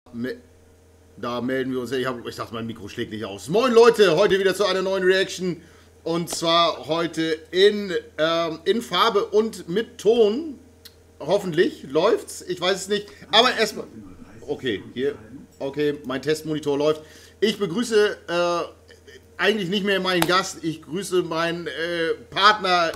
Me- Da melden wir uns. Ich dachte, mein Mikro schlägt nicht aus. Moin Leute, heute wieder zu einer neuen Reaction. Und zwar heute in Farbe und mit Ton. Hoffentlich läuft's. Ich weiß es nicht. Aber erstmal. Okay, hier. Okay, mein Testmonitor läuft. Ich begrüße eigentlich nicht mehr meinen Gast. Ich grüße meinen Partner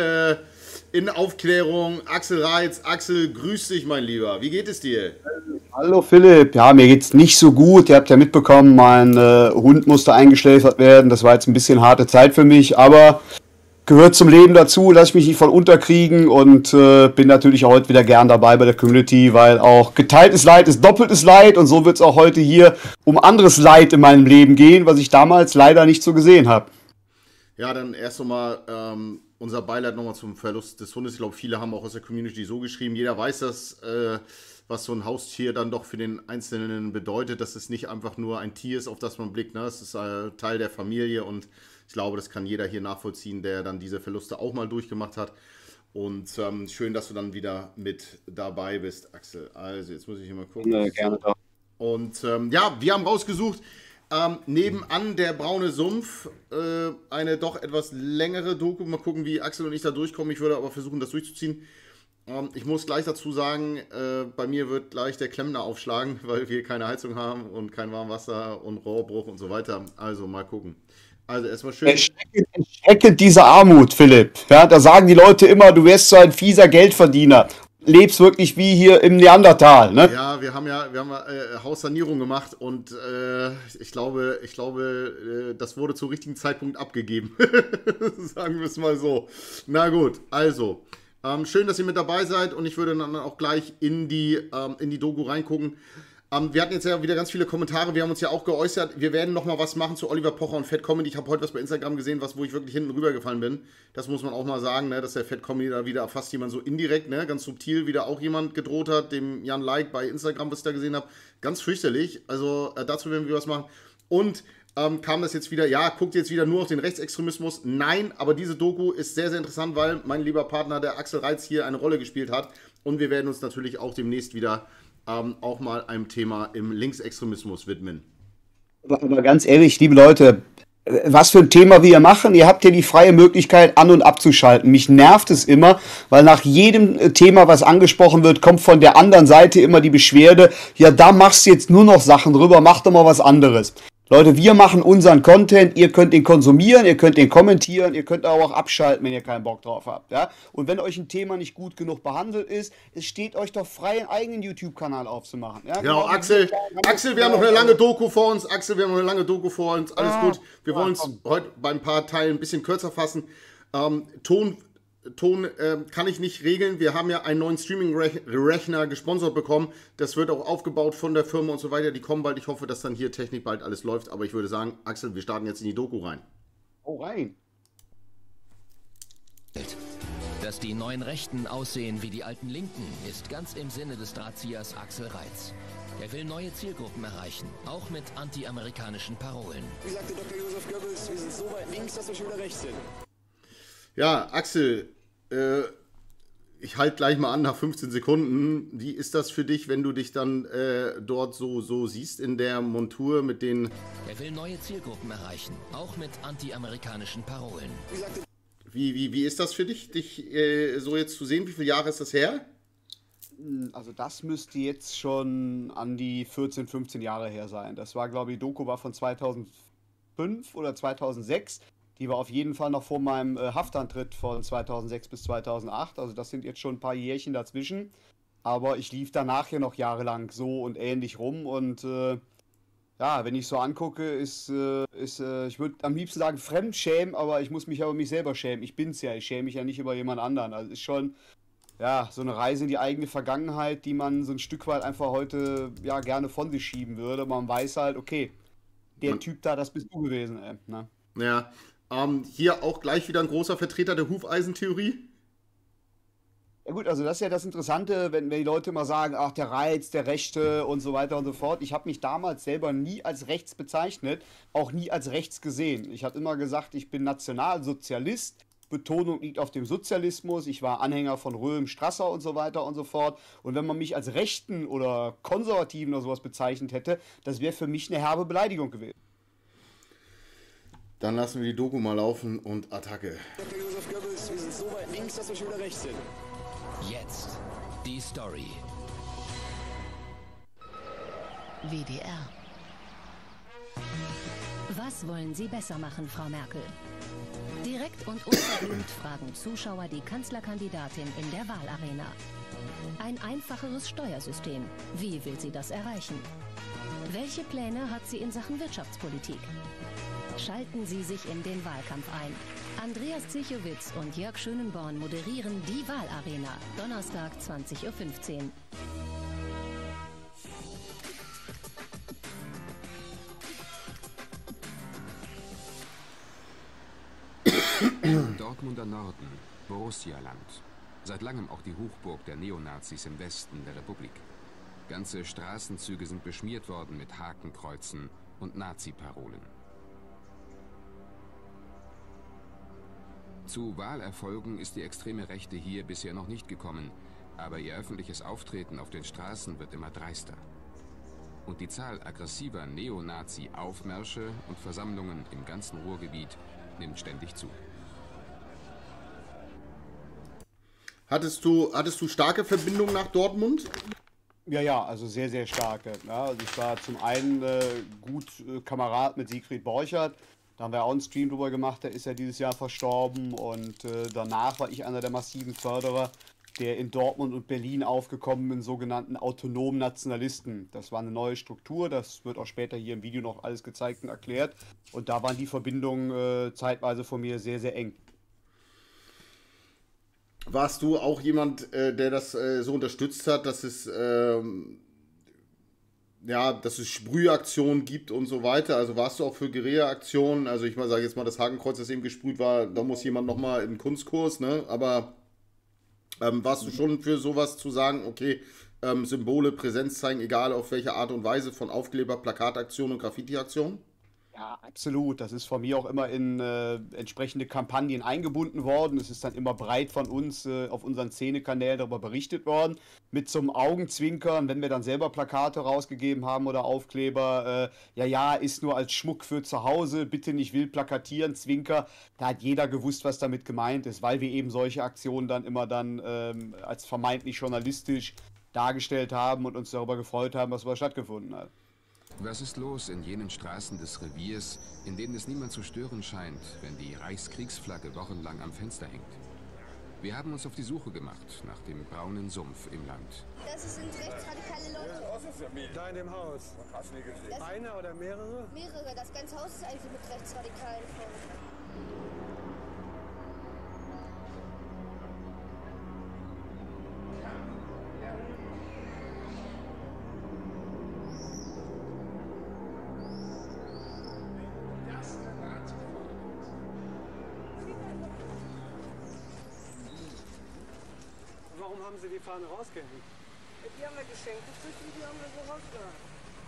in Aufklärung, Axel Reitz. Axel, grüß dich, mein Lieber. Wie geht es dir? Hallo Philipp, ja, mir geht's nicht so gut. Ihr habt ja mitbekommen, mein Hund musste eingeschläfert werden. Das war jetzt ein bisschen harte Zeit für mich, aber gehört zum Leben dazu. Lass ich mich nicht voll unterkriegen und bin natürlich auch heute wieder gern dabei bei der Community, weil auch geteiltes Leid ist doppeltes Leid und so wird's auch heute hier um anderes Leid in meinem Leben gehen, was ich damals leider nicht so gesehen habe. Ja, dann erst nochmal unser Beileid nochmal zum Verlust des Hundes. Ich glaube, viele haben auch aus der Community so geschrieben. Jeder weiß das, was so ein Haustier dann doch für den Einzelnen bedeutet, dass es nicht einfach nur ein Tier ist, auf das man blickt. Ne? Es ist Teil der Familie und ich glaube, das kann jeder hier nachvollziehen, der dann diese Verluste auch mal durchgemacht hat. Und schön, dass du dann wieder mit dabei bist, Axel. Also, jetzt muss ich hier mal gucken. Gerne doch. Und ja, wir haben rausgesucht, nebenan der braune Sumpf, eine doch etwas längere Doku. Mal gucken, wie Axel und ich da durchkommen. Ich würde aber versuchen, das durchzuziehen. Ich muss gleich dazu sagen, bei mir wird gleich der Klempner aufschlagen, weil wir keine Heizung haben und kein Warmwasser und Rohrbruch und so weiter. Also mal gucken. Also erstmal schön. Erschreckend diese Armut, Philipp. Ja, da sagen die Leute immer, du wärst so ein fieser Geldverdiener. Lebst wirklich wie hier im Neandertal, ne? Ja, wir haben Haussanierung gemacht und ich glaube, das wurde zum richtigen Zeitpunkt abgegeben. Sagen wir es mal so. Na gut, also. Schön, dass ihr mit dabei seid und ich würde dann auch gleich in die Doku reingucken. Wir hatten jetzt ja wieder ganz viele Kommentare, wir haben uns ja auch geäußert, wir werden nochmal was machen zu Oliver Pocher und Fat Comedy. Ich habe heute was bei Instagram gesehen, wo ich wirklich hinten rübergefallen bin. Das muss man auch mal sagen, ne, dass der Fat Comedy da wieder fast jemand so indirekt, ne, ganz subtil wieder auch jemand gedroht hat, dem Jan Like bei Instagram, was ich da gesehen habe. Ganz fürchterlich, also dazu werden wir was machen. Und kam das jetzt wieder, ja, guckt jetzt wieder nur auf den Rechtsextremismus. Nein, aber diese Doku ist sehr, sehr interessant, weil mein lieber Partner, der Axel Reitz, hier eine Rolle gespielt hat. Und wir werden uns natürlich auch demnächst wieder auch mal einem Thema im Linksextremismus widmen. Aber ganz ehrlich, liebe Leute, was für ein Thema wir hier machen, ihr habt ja die freie Möglichkeit an- und abzuschalten. Mich nervt es immer, weil nach jedem Thema, was angesprochen wird, kommt von der anderen Seite immer die Beschwerde, ja, da machst du jetzt nur noch Sachen drüber, mach doch mal was anderes. Leute, wir machen unseren Content, ihr könnt den konsumieren, ihr könnt den kommentieren, ihr könnt aber auch abschalten, wenn ihr keinen Bock drauf habt. Ja? Und wenn euch ein Thema nicht gut genug behandelt ist, es steht euch doch frei, einen eigenen YouTube-Kanal aufzumachen. Ja? Genau, Axel, wir haben noch eine lange Doku vor uns. Axel, wir haben noch eine lange Doku vor uns. Alles gut. Wir wollen es heute bei ein paar Teilen ein bisschen kürzer fassen. Ton kann ich nicht regeln. Wir haben ja einen neuen Streaming-Rechner gesponsert bekommen. Das wird auch aufgebaut von der Firma und so weiter. Die kommen bald. Ich hoffe, dass dann hier Technik bald alles läuft. Aber ich würde sagen, Axel, wir starten jetzt in die Doku rein. Oh, rein. Dass die neuen Rechten aussehen wie die alten Linken, ist ganz im Sinne des Drahtziehers Axel Reitz. Er will neue Zielgruppen erreichen, auch mit anti-amerikanischen Parolen. Wie sagte Dr. Josef Goebbels, wir sind so weit links, dass wir schon wieder rechts sind. Ja, Axel, ich halte gleich mal an nach 15 Sekunden. Wie ist das für dich, wenn du dich dann dort so siehst in der Montur mit den... Er will neue Zielgruppen erreichen, auch mit anti-amerikanischen Parolen. Wie ist das für dich, dich so jetzt zu sehen? Wie viele Jahre ist das her? Also das müsste jetzt schon an die 14, 15 Jahre her sein. Das war, glaube ich, die Doku war von 2005 oder 2006. Die war auf jeden Fall noch vor meinem Haftantritt von 2006 bis 2008. Also das sind jetzt schon ein paar Jährchen dazwischen. Aber ich lief danach ja noch jahrelang so und ähnlich rum. Und ja, wenn ich so angucke, ich würde am liebsten sagen Fremdschämen, aber ich muss mich aber mich selber schämen. Ich bin's ja, ich schäme mich ja nicht über jemand anderen. Also ist schon, ja, so eine Reise in die eigene Vergangenheit, die man so ein Stück weit einfach heute ja gerne von sich schieben würde. Man weiß halt, okay, der Typ da, das bist du gewesen, ey, ne? Ja, hier auch gleich wieder ein großer Vertreter der Hufeisentheorie. Ja gut, also das ist ja das Interessante, wenn die Leute immer sagen, ach, der Reiz, der Rechte und so weiter und so fort. Ich habe mich damals selber nie als rechts bezeichnet, auch nie als rechts gesehen. Ich habe immer gesagt, ich bin Nationalsozialist, Hauptbetonung liegt auf dem Sozialismus. Ich war Anhänger von Röhm, Strasser und so weiter und so fort. Und wenn man mich als Rechten oder Konservativen oder sowas bezeichnet hätte, das wäre für mich eine herbe Beleidigung gewesen. Dann lassen wir die Doku mal laufen und Attacke. Dr. Josef Goebbels, wir sind so weit links, dass wir schon wieder rechts sind. Jetzt die Story. WDR. Was wollen Sie besser machen, Frau Merkel? Direkt und unverblümt fragen Zuschauer die Kanzlerkandidatin in der Wahlarena. Ein einfacheres Steuersystem. Wie will sie das erreichen? Welche Pläne hat sie in Sachen Wirtschaftspolitik? Schalten Sie sich in den Wahlkampf ein. Andreas Zichowitz und Jörg Schönenborn moderieren die Wahlarena. Donnerstag 20:15 Uhr. Dortmunder Norden, Borussialand. Seit langem auch die Hochburg der Neonazis im Westen der Republik. Ganze Straßenzüge sind beschmiert worden mit Hakenkreuzen und Nazi-Parolen. Zu Wahlerfolgen ist die extreme Rechte hier bisher noch nicht gekommen, aber ihr öffentliches Auftreten auf den Straßen wird immer dreister. Und die Zahl aggressiver Neonazi-Aufmärsche und Versammlungen im ganzen Ruhrgebiet nimmt ständig zu. Hattest du starke Verbindungen nach Dortmund? Ja, also sehr, sehr starke. Ja, also ich war zum einen gut Kamerad mit Siegfried Borchert. Da haben wir auch einen Stream drüber gemacht, der ist ja dieses Jahr verstorben. Und danach war ich einer der massiven Förderer, der in Dortmund und Berlin aufgekommenen sogenannten autonomen Nationalisten. Das war eine neue Struktur, das wird auch später hier im Video noch alles gezeigt und erklärt. Und da waren die Verbindungen zeitweise von mir sehr, sehr eng. Warst du auch jemand, der das so unterstützt hat, dass es Sprühaktionen gibt und so weiter? Also warst du auch für Guerilla-Aktionen? Also ich sage jetzt mal, das Hakenkreuz, das eben gesprüht war, da muss jemand nochmal in den Kunstkurs, ne? Aber warst du schon für sowas zu sagen, okay, Symbole, Präsenz zeigen, egal auf welche Art und Weise, von Aufkleber, Plakataktionen und Graffiti-Aktionen? Ja, absolut. Das ist von mir auch immer in entsprechende Kampagnen eingebunden worden. Es ist dann immer breit von uns auf unseren Szenekanälen darüber berichtet worden. Mit zum Augenzwinkern, wenn wir dann selber Plakate rausgegeben haben oder Aufkleber. Ist nur als Schmuck für zu Hause, bitte nicht wild plakatieren, Zwinker. Da hat jeder gewusst, was damit gemeint ist, weil wir eben solche Aktionen dann immer als vermeintlich journalistisch dargestellt haben und uns darüber gefreut haben, was stattgefunden hat. Was ist los in jenen Straßen des Reviers, in denen es niemand zu stören scheint, wenn die Reichskriegsflagge wochenlang am Fenster hängt? Wir haben uns auf die Suche gemacht nach dem braunen Sumpf im Land. Das sind rechtsradikale Leute. Da in dem Haus. Einer oder mehrere? Mehrere. Das ganze Haus ist eigentlich mit Rechtsradikalen voll. Warum haben Sie die Fahne rausgehängt? Die haben wir geschenkt gekriegt und die haben wir so rausgehangen.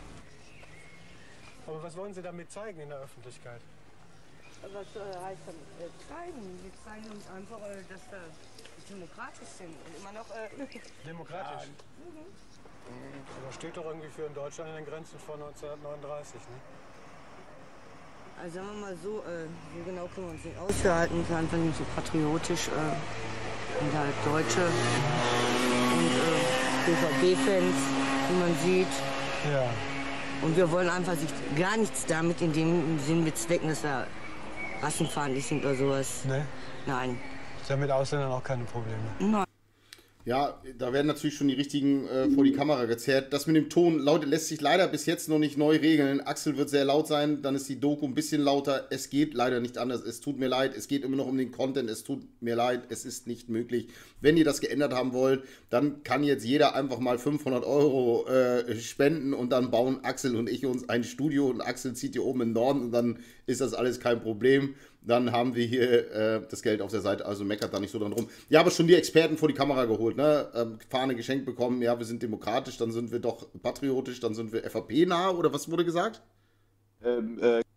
Aber was wollen Sie damit zeigen in der Öffentlichkeit? Was heißt damit zeigen? Wir zeigen uns einfach, dass wir demokratisch sind und immer noch... Demokratisch? Das steht doch irgendwie für in Deutschland in den Grenzen von 1939, ne? Also sagen wir mal so, so genau können wir uns nicht aushalten, wir sind einfach nicht so patriotisch. Und halt Deutsche und BVB-Fans, wie man sieht. Ja. Und wir wollen einfach sich gar nichts damit in dem Sinn bezwecken, dass wir rassenfeindlich sind oder sowas. Ne? Nein. Sie haben mit Ausländern auch keine Probleme. Nein. Ja, da werden natürlich schon die richtigen vor die Kamera gezerrt. Das mit dem Ton, Leute, lässt sich leider bis jetzt noch nicht neu regeln. Axel wird sehr laut sein, dann ist die Doku ein bisschen lauter. Es geht leider nicht anders. Es tut mir leid. Es geht immer noch um den Content. Es tut mir leid. Es ist nicht möglich. Wenn ihr das geändert haben wollt, dann kann jetzt jeder einfach mal 500 Euro spenden und dann bauen Axel und ich uns ein Studio und Axel zieht hier oben in den Norden und dann ist das alles kein Problem. Dann haben wir hier das Geld auf der Seite, also meckert da nicht so dran rum. Ja, aber schon die Experten vor die Kamera geholt, ne? Fahne geschenkt bekommen, ja, wir sind demokratisch, dann sind wir doch patriotisch, dann sind wir FAP-nah, oder was wurde gesagt?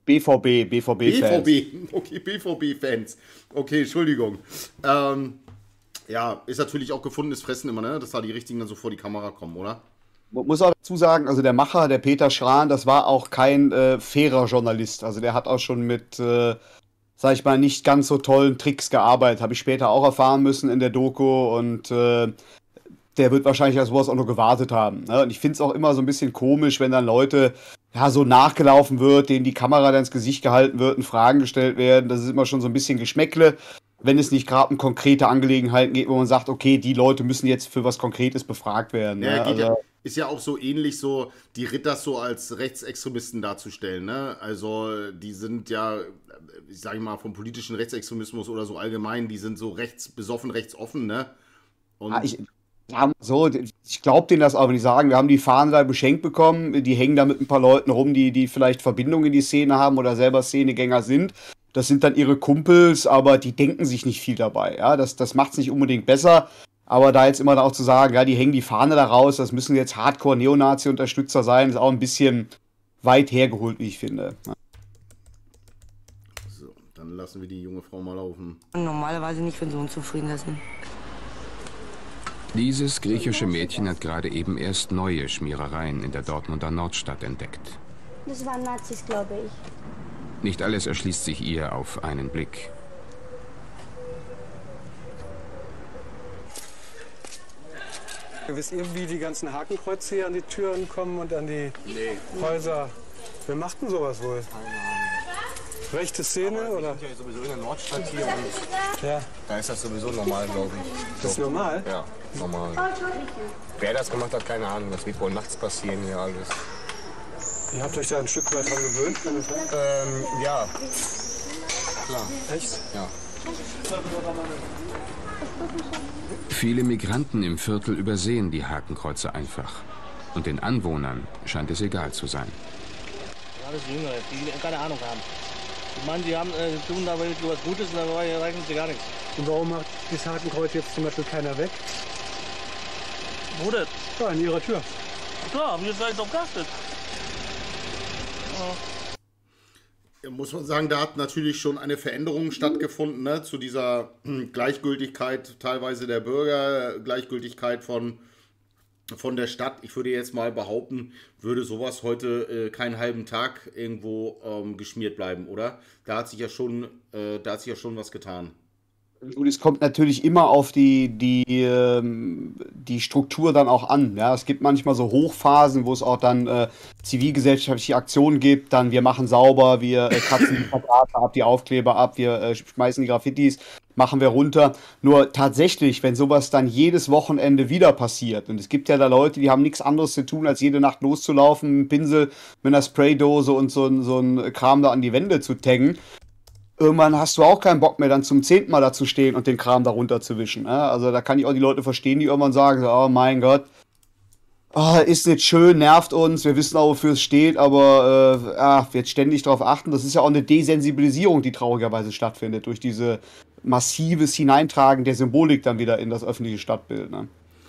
BVB-Fans. BVB, okay, BVB-Fans. Okay, Entschuldigung. Ja, ist natürlich auch gefundenes Fressen immer, ne? Dass da die Richtigen dann so vor die Kamera kommen, oder? Man muss auch dazu sagen, also der Macher, der Peter Schran, das war auch kein fairer Journalist. Also der hat auch schon mit, sag ich mal, nicht ganz so tollen Tricks gearbeitet. Habe ich später auch erfahren müssen in der Doku und der wird wahrscheinlich auf sowas auch noch gewartet haben. Ne? Und ich finde es auch immer so ein bisschen komisch, wenn dann Leute ja so nachgelaufen wird, denen die Kamera dann ins Gesicht gehalten wird und Fragen gestellt werden. Das ist immer schon so ein bisschen Geschmäckle, wenn es nicht gerade um konkrete Angelegenheiten geht, wo man sagt, okay, die Leute müssen jetzt für was Konkretes befragt werden. Ne? Ja, Also, ja, ist ja auch so ähnlich, so die Ritters so als Rechtsextremisten darzustellen. Ne? Also die sind ja, ich sage mal, vom politischen Rechtsextremismus oder so allgemein, die sind so rechtsbesoffen, rechtsoffen. Ne? Und ich glaube denen das auch, wenn die sagen, wir haben die Fahne da beschenkt bekommen, die hängen da mit ein paar Leuten rum, die vielleicht Verbindungen in die Szene haben oder selber Szenegänger sind. Das sind dann ihre Kumpels, aber die denken sich nicht viel dabei. Ja? Das macht es nicht unbedingt besser. Aber da jetzt immer auch zu sagen, ja, die hängen die Fahne da raus, das müssen jetzt Hardcore-Neonazi-Unterstützer sein, ist auch ein bisschen weit hergeholt, wie ich finde. so, dann lassen wir die junge Frau mal laufen. Normalerweise nicht, wenn sie unzufrieden sind. Dieses griechische Mädchen hat gerade eben erst neue Schmierereien in der Dortmunder Nordstadt entdeckt. Das waren Nazis, glaube ich. Nicht alles erschließt sich ihr auf einen Blick. Wisst ihr, wie die ganzen Hakenkreuze hier an die Türen kommen und an die Häuser? Wer macht denn sowas wohl? Rechte Szene aber oder? Wir sind ja sowieso in der Nordstadt hier und Ja, da ist das sowieso normal, glaube ich. das ist normal. Ja, normal. Wer das gemacht hat, keine Ahnung. Das wird wohl nachts passieren hier alles. Ihr habt euch da ein Stück weit dran gewöhnt, kann das sein? Ja. Klar. Echt? Ja. Viele Migranten im Viertel übersehen die Hakenkreuze einfach. Und den Anwohnern scheint es egal zu sein. Alles Jüngere, die keine Ahnung haben. Ich meine, die haben tun dabei was Gutes und dabei erreichen sie gar nichts. Und warum macht das Hakenkreuz jetzt zum Beispiel keiner weg? Wo denn? Ja, an ihrer Tür. Klar, haben wir jetzt gleich drauf geachtet. Ja, muss man sagen, da hat natürlich schon eine Veränderung stattgefunden, ne? Zu dieser Gleichgültigkeit teilweise der Bürger, Gleichgültigkeit von der Stadt. Ich würde jetzt mal behaupten, würde sowas heute keinen halben Tag irgendwo geschmiert bleiben, oder? Da hat sich ja schon was getan. Und es kommt natürlich immer auf die Struktur dann auch an. Ja? Es gibt manchmal so Hochphasen, wo es auch dann zivilgesellschaftliche Aktionen gibt. Dann wir machen sauber, wir kratzen die Quadrate ab, die Aufkleber ab, wir schmeißen die Graffitis, machen wir runter. Nur tatsächlich, wenn sowas dann jedes Wochenende wieder passiert, und es gibt ja da Leute, die haben nichts anderes zu tun, als jede Nacht loszulaufen, mit einem Pinsel, mit einer Spraydose und so ein Kram da an die Wände zu taggen, irgendwann hast du auch keinen Bock mehr, dann zum 10. Mal da zu stehen und den Kram da runterzuwischen. Ne? Also da kann ich auch die Leute verstehen, die irgendwann sagen, so, oh mein Gott, ist nicht schön, nervt uns, wir wissen auch, wofür es steht, aber jetzt ständig darauf achten. Das ist ja auch eine Desensibilisierung, die traurigerweise stattfindet, durch diese massives Hineintragen der Symbolik dann wieder in das öffentliche Stadtbild. Ne?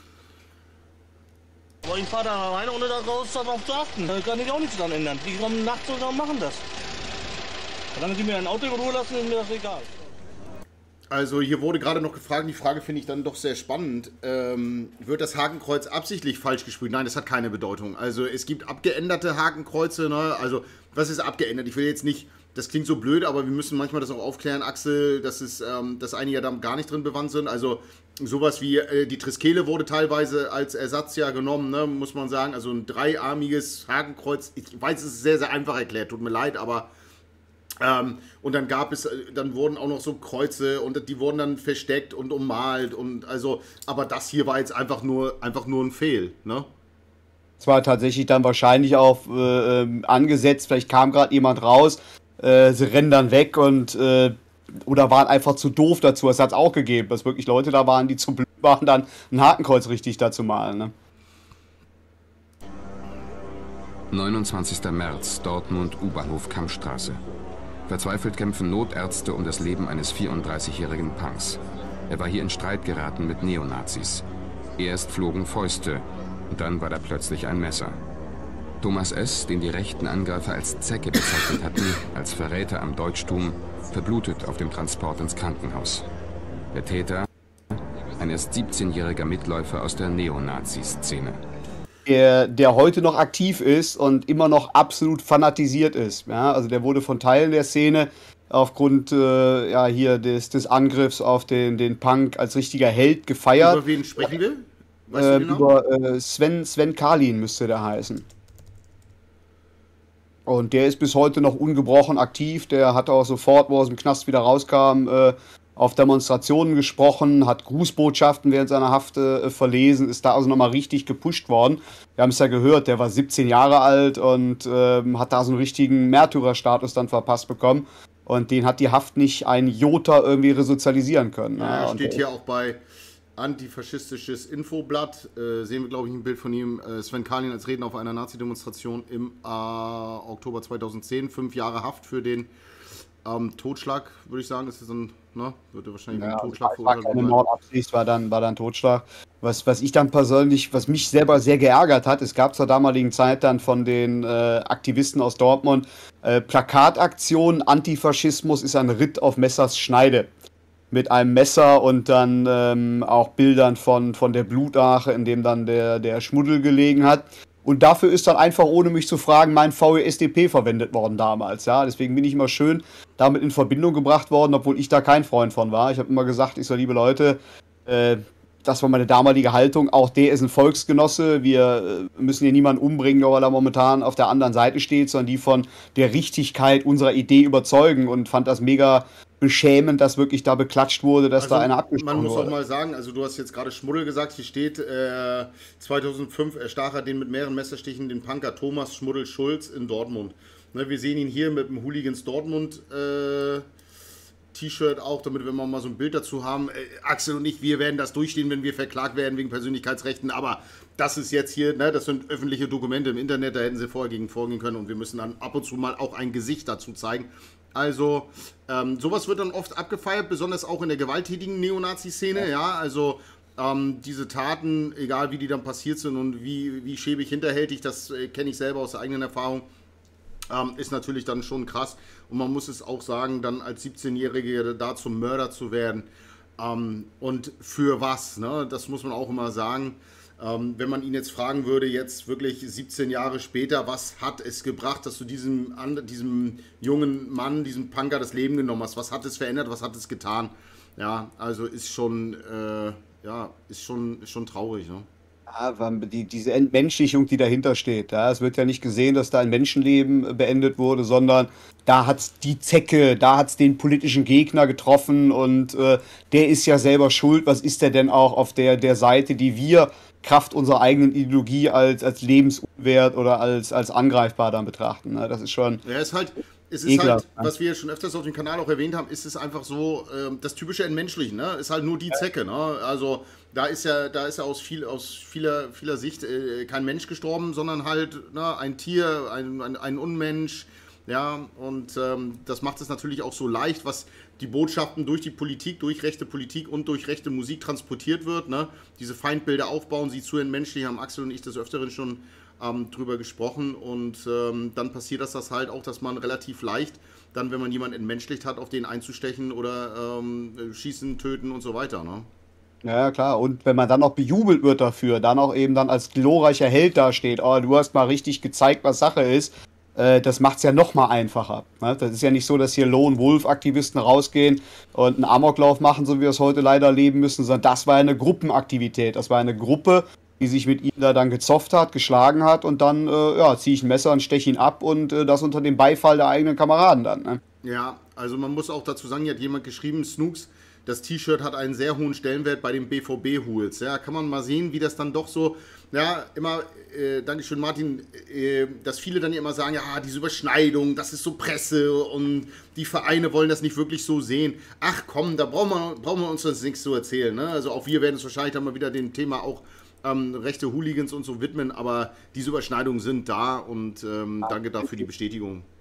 Aber ich fahre da rein, ohne darauf zu achten. Da kann ich auch nichts dran ändern. Die kommen nachts und machen das. Solange sie mir ein Auto in Ruhe lassen, ist mir das egal. Also hier wurde gerade noch gefragt, die Frage finde ich dann doch sehr spannend. Wird das Hakenkreuz absichtlich falsch gesprüht? Nein, das hat keine Bedeutung. Also es gibt abgeänderte Hakenkreuze, ne? Also was ist abgeändert? Ich will jetzt nicht, das klingt so blöd, aber wir müssen manchmal das auch aufklären, Axel, dass einige da gar nicht drin bewandt sind. Also sowas wie die Triskele wurde teilweise als Ersatz ja genommen, ne? Muss man sagen. Also ein dreiarmiges Hakenkreuz. Ich weiß, es ist sehr, sehr einfach erklärt, tut mir leid, aber und dann wurden auch noch so Kreuze und die wurden dann versteckt und ummalt und also, aber das hier war jetzt einfach nur ein Fehl, ne? Es war tatsächlich dann wahrscheinlich auch angesetzt, vielleicht kam gerade jemand raus, sie rennen dann weg und oder waren einfach zu doof dazu. Es hat es auch gegeben, dass wirklich Leute da waren, die zu blöd waren, dann ein Hakenkreuz richtig da zu malen, ne? 29. März, Dortmund, U-Bahnhof Kammstraße. Verzweifelt kämpfen Notärzte um das Leben eines 34-jährigen Punks. Er war hier in Streit geraten mit Neonazis. Erst flogen Fäuste, und dann war da plötzlich ein Messer. Thomas S., den die rechten Angreifer als Zecke bezeichnet hatten, als Verräter am Deutschtum, verblutet auf dem Transport ins Krankenhaus. Der Täter, ein erst 17-jähriger Mitläufer aus der Neonazi-Szene. Der heute noch aktiv ist und immer noch absolut fanatisiert ist. Ja, also der wurde von Teilen der Szene aufgrund hier des Angriffs auf den Punk als richtiger Held gefeiert. Über wen sprechen wir? Weißt du genau? Über Sven Karlin müsste der heißen. Und der ist bis heute noch ungebrochen aktiv. Der hat auch sofort, wo er aus dem Knast wieder rauskam, auf Demonstrationen gesprochen, hat Grußbotschaften während seiner Haft verlesen, ist da also nochmal richtig gepusht worden. Wir haben es ja gehört, der war 17 Jahre alt und hat da so einen richtigen Märtyrerstatus dann verpasst bekommen. Und den hat die Haft nicht ein Jota irgendwie resozialisieren können. Ja, steht hier auch bei Antifaschistisches Infoblatt. Sehen wir, glaube ich, ein Bild von ihm. Sven Karlin als Redner auf einer Nazi-Demonstration im Oktober 2010. 5 Jahre Haft für den Totschlag, würde ich sagen. Das ist ein, würde wahrscheinlich ein Totschlag verurteilt werden. Keine Mordabsicht, war dann Totschlag. Was ich dann persönlich, was mich selber sehr geärgert hat, es gab zur damaligen Zeit dann von den Aktivisten aus Dortmund Plakataktion, Antifaschismus ist ein Ritt auf Messers Schneide. Mit einem Messer und dann auch Bildern von der Blutache, in dem dann der Schmuddel gelegen hat. Und dafür ist dann einfach, ohne mich zu fragen, mein VESDP verwendet worden damals. Ja, deswegen bin ich immer schön damit in Verbindung gebracht worden, obwohl ich da kein Freund von war. Ich habe immer gesagt, ich so, liebe Leute, das war meine damalige Haltung. Auch der ist ein Volksgenosse. Wir müssen hier niemanden umbringen, nur weil er momentan auf der anderen Seite steht, sondern die von der Richtigkeit unserer Idee überzeugen und fand das mega beschämend, dass wirklich da beklatscht wurde, dass da einer abgesprochen wurde. Man muss auch mal sagen, also du hast jetzt gerade Schmuddel gesagt, hier steht 2005 erstach er den mit mehreren Messerstichen den Punker Thomas Schmuddel Schulz in Dortmund. Ne, wir sehen ihn hier mit dem Hooligans Dortmund T-Shirt auch, damit wir mal so ein Bild dazu haben. Axel und ich, wir werden das durchstehen, wenn wir verklagt werden wegen Persönlichkeitsrechten, aber das ist jetzt hier, ne, das sind öffentliche Dokumente im Internet, da hätten sie vorher gegen vorgehen können und wir müssen dann ab und zu mal auch ein Gesicht dazu zeigen. Also, sowas wird dann oft abgefeiert, besonders auch in der gewalttätigen Neonazi-Szene, ja, also diese Taten, egal wie die dann passiert sind und wie schäbig hinterhältig, das kenne ich selber aus der eigenen Erfahrung, ist natürlich dann schon krass und man muss es auch sagen, dann als 17-Jähriger da zum Mörder zu werden und für was, ne? Das muss man auch immer sagen. Wenn man ihn jetzt fragen würde, jetzt wirklich 17 Jahre später, was hat es gebracht, dass du diesem jungen Mann, diesem Punker das Leben genommen hast? Was hat es verändert? Was hat es getan? Ja, also ist schon traurig, ne? Ja, diese Entmenschlichung, die dahinter steht. Ja, es wird ja nicht gesehen, dass da ein Menschenleben beendet wurde, sondern da hat es die Zecke, da hat es den politischen Gegner getroffen und der ist ja selber schuld. Was ist der denn auch auf der Seite, die wir Kraft unserer eigenen Ideologie als lebensunwert oder als angreifbar dann betrachten? Ne? Das ist schon... Ja, es ist halt, was wir schon öfters auf dem Kanal auch erwähnt haben, ist es einfach so, das typische Entmenschlichen, ne? Ist halt nur die Zecke, ne? Also da ist ja aus vieler Sicht kein Mensch gestorben, sondern halt ein Tier, ein Unmensch, ja, und das macht es natürlich auch so leicht, was die Botschaften durch die Politik, durch rechte Politik und durch rechte Musik transportiert wird, ne? Diese Feindbilder aufbauen, sie zu entmenschlichen, haben Axel und ich des Öfteren schon drüber gesprochen und dann passiert das halt auch, dass man relativ leicht dann, wenn man jemanden entmenschlicht hat, auf den einzustechen oder schießen, töten und so weiter, ne? Ja, klar. Und wenn man dann auch bejubelt wird dafür, dann auch eben dann als glorreicher Held dasteht, oh, du hast mal richtig gezeigt, was Sache ist, das macht es ja noch mal einfacher. Ne? Das ist ja nicht so, dass hier Lone Wolf-Aktivisten rausgehen und einen Amoklauf machen, so wie wir es heute leider erleben müssen, sondern das war eine Gruppenaktivität. Das war eine Gruppe, die sich mit ihm da dann gezofft hat, geschlagen hat und dann ziehe ich ein Messer und steche ihn ab und das unter dem Beifall der eigenen Kameraden dann. Ne? Ja, also man muss auch dazu sagen, hier hat jemand geschrieben, Snooks, das T-Shirt hat einen sehr hohen Stellenwert bei den BVB-Hools. Ja, kann man mal sehen, wie das dann doch so, ja, immer, Dankeschön Martin, dass viele dann immer sagen, ja, diese Überschneidung, das ist so Presse und die Vereine wollen das nicht wirklich so sehen. Ach komm, da brauchen wir uns das nichts zu erzählen. Ne? Also auch wir werden uns wahrscheinlich dann mal wieder dem Thema auch rechte Hooligans und so widmen, aber diese Überschneidungen sind da und danke dafür die Bestätigung.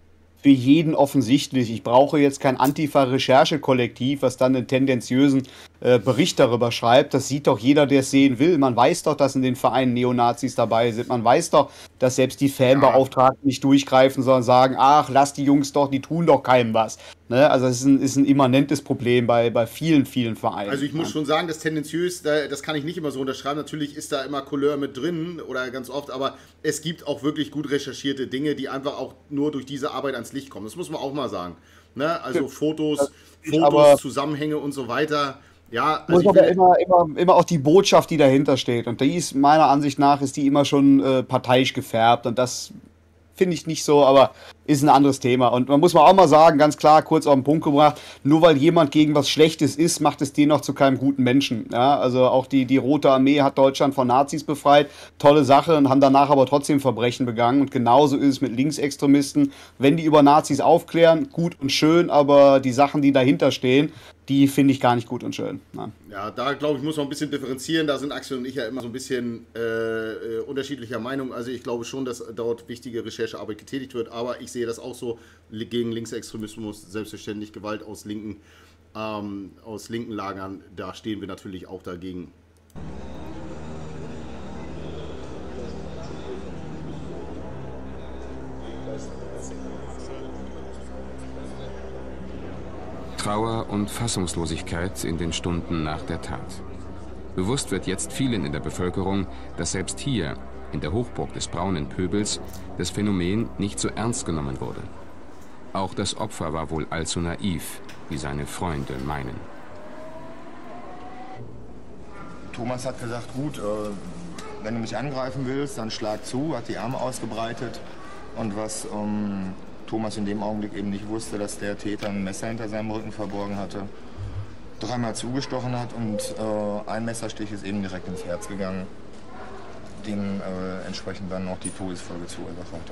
für jeden offensichtlich. Ich brauche jetzt kein Antifa-Recherchekollektiv, was dann einen tendenziösen Bericht darüber schreibt. Das sieht doch jeder, der es sehen will. Man weiß doch, dass in den Vereinen Neonazis dabei sind. Man weiß doch, dass selbst die Fanbeauftragten nicht durchgreifen, sondern sagen, ach, lass die Jungs doch, die tun doch keinem was. Ne? Also es ist ein immanentes Problem bei vielen, vielen Vereinen. Also ich muss schon sagen, das tendenziös, das kann ich nicht immer so unterschreiben. Natürlich ist da immer Couleur mit drin oder ganz oft, aber es gibt auch wirklich gut recherchierte Dinge, die einfach auch nur durch diese Arbeit ans Licht kommen. Das muss man auch mal sagen. Ne? Also Fotos, Zusammenhänge und so weiter. Ja, also muss aber immer auch die Botschaft, die dahinter steht. Und die ist meiner Ansicht nach, ist die immer schon parteiisch gefärbt. Und das finde ich nicht so, aber ist ein anderes Thema. Und man muss auch mal sagen, ganz klar, kurz auf den Punkt gebracht, nur weil jemand gegen was Schlechtes ist, macht es den noch zu keinem guten Menschen. Ja, also auch die Rote Armee hat Deutschland von Nazis befreit, tolle Sache, und haben danach aber trotzdem Verbrechen begangen. Und genauso ist es mit Linksextremisten. Wenn die über Nazis aufklären, gut und schön, aber die Sachen, die dahinter stehen, die finde ich gar nicht gut und schön. Nein. Ja, da glaube ich, muss man ein bisschen differenzieren. Da sind Axel und ich ja immer so ein bisschen unterschiedlicher Meinung. Also ich glaube schon, dass dort wichtige Recherchearbeit getätigt wird, aber ich sehe das auch so, gegen Linksextremismus, selbstverständlich Gewalt aus linken Lagern, da stehen wir natürlich auch dagegen. Trauer und Fassungslosigkeit in den Stunden nach der Tat. Bewusst wird jetzt vielen in der Bevölkerung, dass selbst hier, in der Hochburg des braunen Pöbels, das Phänomen nicht so ernst genommen wurde. Auch das Opfer war wohl allzu naiv, wie seine Freunde meinen. Thomas hat gesagt, gut, wenn du mich angreifen willst, dann schlag zu, hat die Arme ausgebreitet. Und was Thomas in dem Augenblick eben nicht wusste, dass der Täter ein Messer hinter seinem Rücken verborgen hatte, dreimal zugestochen hat und ein Messerstich ist eben direkt ins Herz gegangen, dem entsprechend dann noch die Todesfolge verursacht hatte.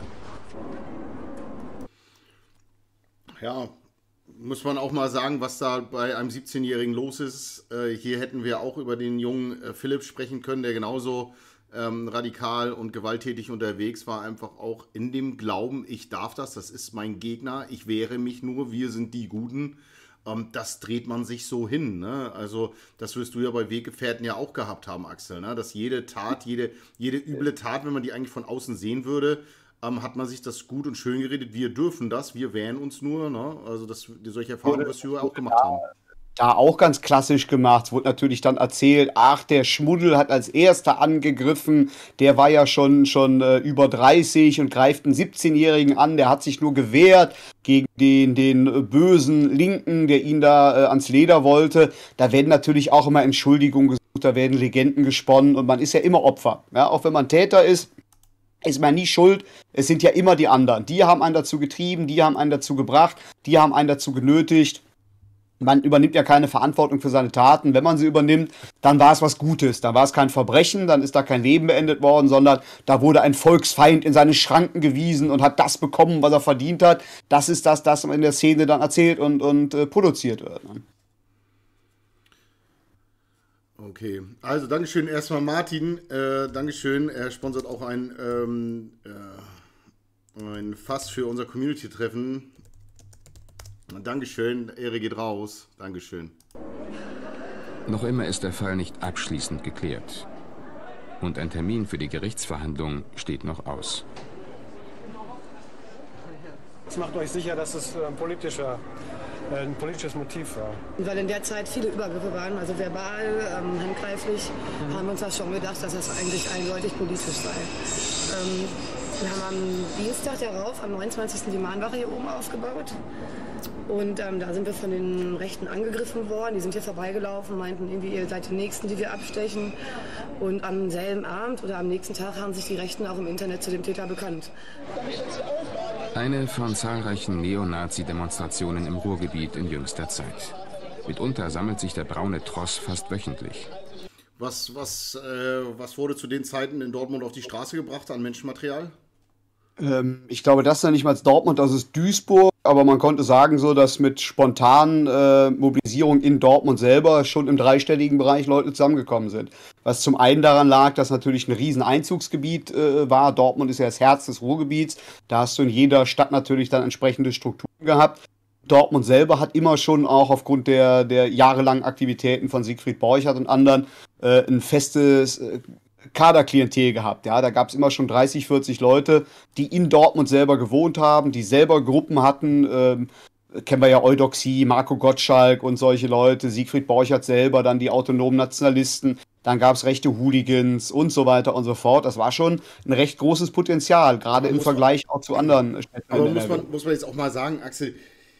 Ja, muss man auch mal sagen, was da bei einem 17-Jährigen los ist. Hier hätten wir auch über den jungen Philipp sprechen können, der genauso radikal und gewalttätig unterwegs war, einfach auch in dem Glauben, ich darf das ist mein Gegner, ich wehre mich nur, wir sind die Guten. Das dreht man sich so hin. Ne? Also das wirst du ja bei Weggefährten ja auch gehabt haben, Axel. Ne? Dass jede Tat, jede üble Tat, wenn man die eigentlich von außen sehen würde, hat man sich das gut und schön geredet. Wir dürfen das, wir wehren uns nur. Ne? Also solche Erfahrungen wirst du ja auch gemacht haben. Da auch ganz klassisch gemacht. Es wurde natürlich dann erzählt, ach, der Schmuddel hat als erster angegriffen, der war ja schon über 30 und greift einen 17-Jährigen an, der hat sich nur gewehrt gegen den bösen Linken, der ihn da ans Leder wollte. Da werden natürlich auch immer Entschuldigungen gesucht, da werden Legenden gesponnen und man ist ja immer Opfer. Ja, auch wenn man Täter ist man nie schuld. Es sind ja immer die anderen. Die haben einen dazu getrieben, die haben einen dazu gebracht, die haben einen dazu genötigt. Man übernimmt ja keine Verantwortung für seine Taten. Wenn man sie übernimmt, dann war es was Gutes. Dann war es kein Verbrechen, dann ist da kein Leben beendet worden, sondern da wurde ein Volksfeind in seine Schranken gewiesen und hat das bekommen, was er verdient hat. Das ist das in der Szene dann erzählt und produziert wird. Okay, also Dankeschön erstmal Martin. Dankeschön, er sponsert auch ein Fass für unser Community-Treffen. Dankeschön, Ehre geht raus. Dankeschön. Noch immer ist der Fall nicht abschließend geklärt. Und ein Termin für die Gerichtsverhandlung steht noch aus. Jetzt macht euch sicher, dass es ein politisches Motiv war. Weil in der Zeit viele Übergriffe waren, also verbal, handgreiflich, haben wir uns das schon gedacht, dass das eigentlich eindeutig politisch sei. Wir haben am Dienstag darauf, am 29. die Mahnwache hier oben aufgebaut. Und da sind wir von den Rechten angegriffen worden. Die sind hier vorbeigelaufen, meinten irgendwie, ihr seid die Nächsten, die wir abstechen. Und am selben Abend oder am nächsten Tag haben sich die Rechten auch im Internet zu dem Täter bekannt. Eine von zahlreichen Neonazi-Demonstrationen im Ruhrgebiet in jüngster Zeit. Mitunter sammelt sich der braune Tross fast wöchentlich. Was wurde zu den Zeiten in Dortmund auf die Straße gebracht an Menschenmaterial? Ich glaube, das ist ja nicht mal Dortmund, das ist Duisburg, aber man konnte sagen so, dass mit spontanen Mobilisierung in Dortmund selber schon im dreistelligen Bereich Leute zusammengekommen sind. Was zum einen daran lag, dass natürlich ein riesen Einzugsgebiet war. Dortmund ist ja das Herz des Ruhrgebiets. Da hast du in jeder Stadt natürlich dann entsprechende Strukturen gehabt. Dortmund selber hat immer schon auch aufgrund der jahrelangen Aktivitäten von Siegfried Borchardt und anderen ein festes Kaderklientel gehabt. Ja, da gab es immer schon 30, 40 Leute, die in Dortmund selber gewohnt haben, die selber Gruppen hatten. Kennen wir ja Eudoxie, Marco Gottschalk und solche Leute, Siegfried Borchardt selber, dann die autonomen Nationalisten, dann gab es rechte Hooligans und so weiter und so fort. Das war schon ein recht großes Potenzial, gerade im Vergleich auch zu anderen Städten. Aber muss man jetzt auch mal sagen, Axel,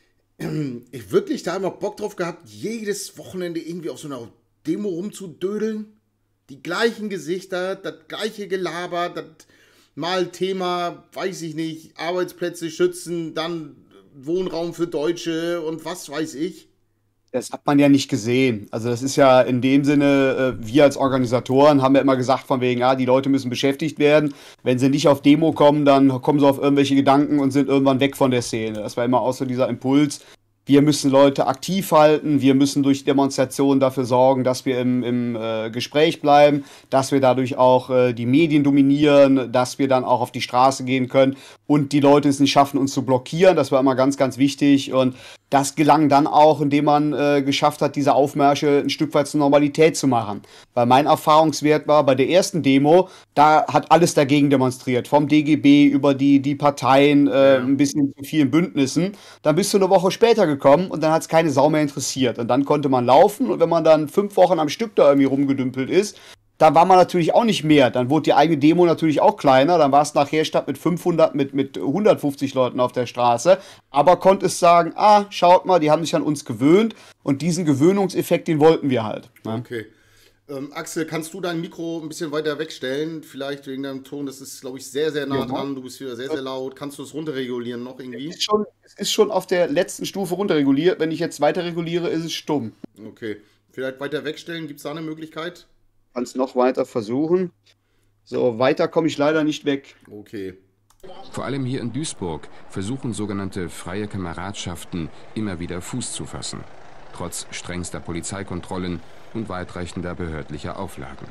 ich wirklich da immer Bock drauf gehabt, jedes Wochenende irgendwie auf so einer Demo rumzudödeln. Die gleichen Gesichter, das gleiche Gelaber, das mal Thema, weiß ich nicht, Arbeitsplätze schützen, dann Wohnraum für Deutsche und was weiß ich. Das hat man ja nicht gesehen. Also das ist ja in dem Sinne, wir als Organisatoren haben ja immer gesagt von wegen, ja, die Leute müssen beschäftigt werden. Wenn sie nicht auf Demo kommen, dann kommen sie auf irgendwelche Gedanken und sind irgendwann weg von der Szene. Das war immer auch so dieser Impuls. Wir müssen Leute aktiv halten, wir müssen durch Demonstrationen dafür sorgen, dass wir im Gespräch bleiben, dass wir dadurch auch die Medien dominieren, dass wir dann auch auf die Straße gehen können und die Leute es nicht schaffen, uns zu blockieren. Das war immer ganz, ganz wichtig und das gelang dann auch, indem man geschafft hat, diese Aufmärsche ein Stück weit zur Normalität zu machen. Weil mein Erfahrungswert war, bei der ersten Demo, da hat alles dagegen demonstriert. Vom DGB über die Parteien, ein bisschen zu vielen Bündnissen. Dann bist du eine Woche später gekommen und dann hat es keine Sau mehr interessiert. Und dann konnte man laufen und wenn man dann 5 Wochen am Stück da irgendwie rumgedümpelt ist, da war man natürlich auch nicht mehr. Dann wurde die eigene Demo natürlich auch kleiner. Dann war es nachher statt mit 500 mit 150 Leuten auf der Straße. Aber konnte es sagen, schaut mal, die haben sich an uns gewöhnt. Und diesen Gewöhnungseffekt, den wollten wir halt. Ne? Okay. Axel, kannst du dein Mikro ein bisschen weiter wegstellen? Vielleicht wegen deinem Ton, das ist, glaube ich, sehr, sehr nah dran. Du bist wieder sehr, sehr laut. Kannst du es runterregulieren noch irgendwie? Es ist schon auf der letzten Stufe runterreguliert. Wenn ich jetzt weiter reguliere, ist es stumm. Okay. Vielleicht weiter wegstellen, gibt es da eine Möglichkeit? Kannst noch weiter versuchen. So, weiter komme ich leider nicht weg. Okay. Vor allem hier in Duisburg versuchen sogenannte freie Kameradschaften immer wieder Fuß zu fassen. Trotz strengster Polizeikontrollen und weitreichender behördlicher Auflagen.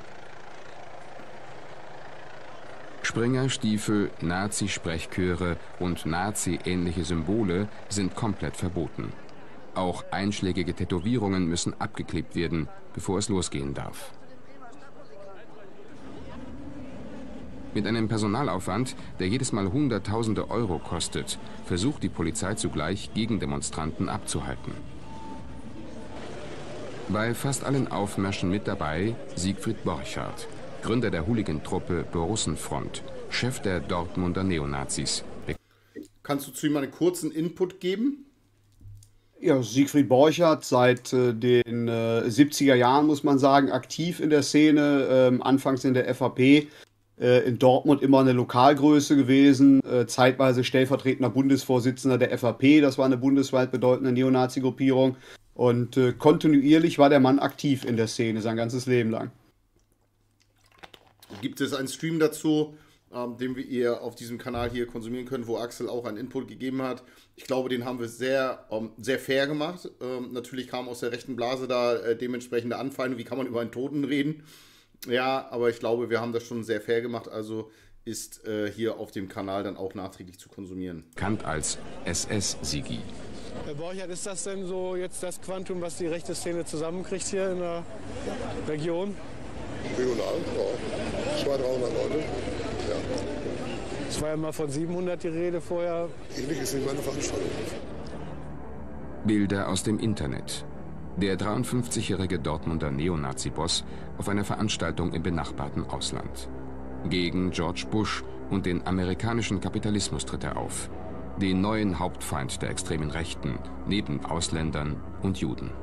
Springerstiefel, Nazi-Sprechchöre und Nazi-ähnliche Symbole sind komplett verboten. Auch einschlägige Tätowierungen müssen abgeklebt werden, bevor es losgehen darf. Mit einem Personalaufwand, der jedes Mal Hunderttausende Euro kostet, versucht die Polizei zugleich, Gegendemonstranten abzuhalten. Bei fast allen Aufmärschen mit dabei Siegfried Borchardt, Gründer der Hooligan-Truppe Borussenfront, Chef der Dortmunder Neonazis. Kannst du zu ihm einen kurzen Input geben? Ja, Siegfried Borchardt seit den 70er Jahren, muss man sagen, aktiv in der Szene, anfangs in der FAP. In Dortmund immer eine Lokalgröße gewesen, zeitweise stellvertretender Bundesvorsitzender der FAP, das war eine bundesweit bedeutende Neonazi-Gruppierung und kontinuierlich war der Mann aktiv in der Szene, sein ganzes Leben lang. Gibt es einen Stream dazu, den ihr auf diesem Kanal hier konsumieren könnt, wo Axel auch einen Input gegeben hat? Ich glaube, den haben wir sehr, sehr fair gemacht. Natürlich kam aus der rechten Blase da dementsprechende Anfeindung, wie kann man über einen Toten reden? Ja, aber ich glaube, wir haben das schon sehr fair gemacht, also ist hier auf dem Kanal dann auch nachträglich zu konsumieren. Bekannt als SS-Sigi. Herr Borchardt, ist das denn so jetzt das Quantum, was die rechte Szene zusammenkriegt hier in der Region? Regional, ja. 200, 300 Leute. Ja. Es war ja mal von 700 die Rede vorher. Ähnlich ist nicht meine Veranstaltung. Bilder aus dem Internet. Der 53-jährige Dortmunder Neonazi-Boss auf einer Veranstaltung im benachbarten Ausland. Gegen George Bush und den amerikanischen Kapitalismus tritt er auf. Den neuen Hauptfeind der extremen Rechten, neben Ausländern und Juden.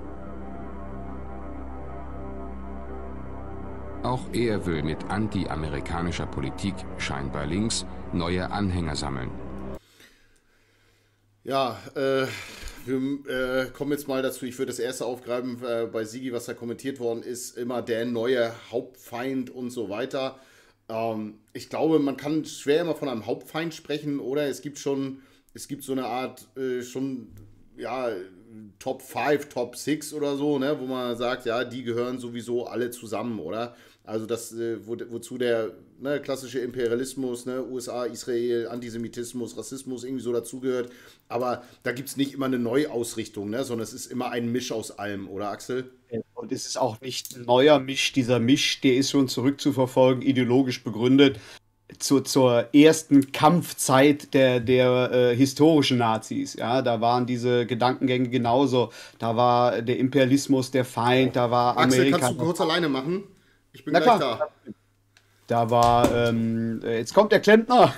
Auch er will mit anti-amerikanischer Politik, scheinbar links, neue Anhänger sammeln. Ja, wir kommen jetzt mal dazu, ich würde das erste aufgreifen bei Sigi, was da kommentiert worden ist, immer der neue Hauptfeind und so weiter. Ich glaube, man kann schwer immer von einem Hauptfeind sprechen, oder es gibt so eine Art Top 5, Top 6 oder so, ne, wo man sagt, ja, die gehören sowieso alle zusammen, oder? Also das, wozu der klassische Imperialismus, ne, USA, Israel, Antisemitismus, Rassismus irgendwie so dazugehört. Aber da gibt es nicht immer eine Neuausrichtung, ne, sondern es ist immer ein Misch aus allem, oder Axel? Und es ist auch nicht ein neuer Misch. Dieser Misch, der ist schon zurückzuverfolgen, ideologisch begründet. Zur ersten Kampfzeit der historischen Nazis. Ja, da waren diese Gedankengänge genauso. Da war der Imperialismus der Feind, da war Axel, Amerika. kannst du kurz alleine machen? Ich bin gleich da. Da war, jetzt kommt der Klempner.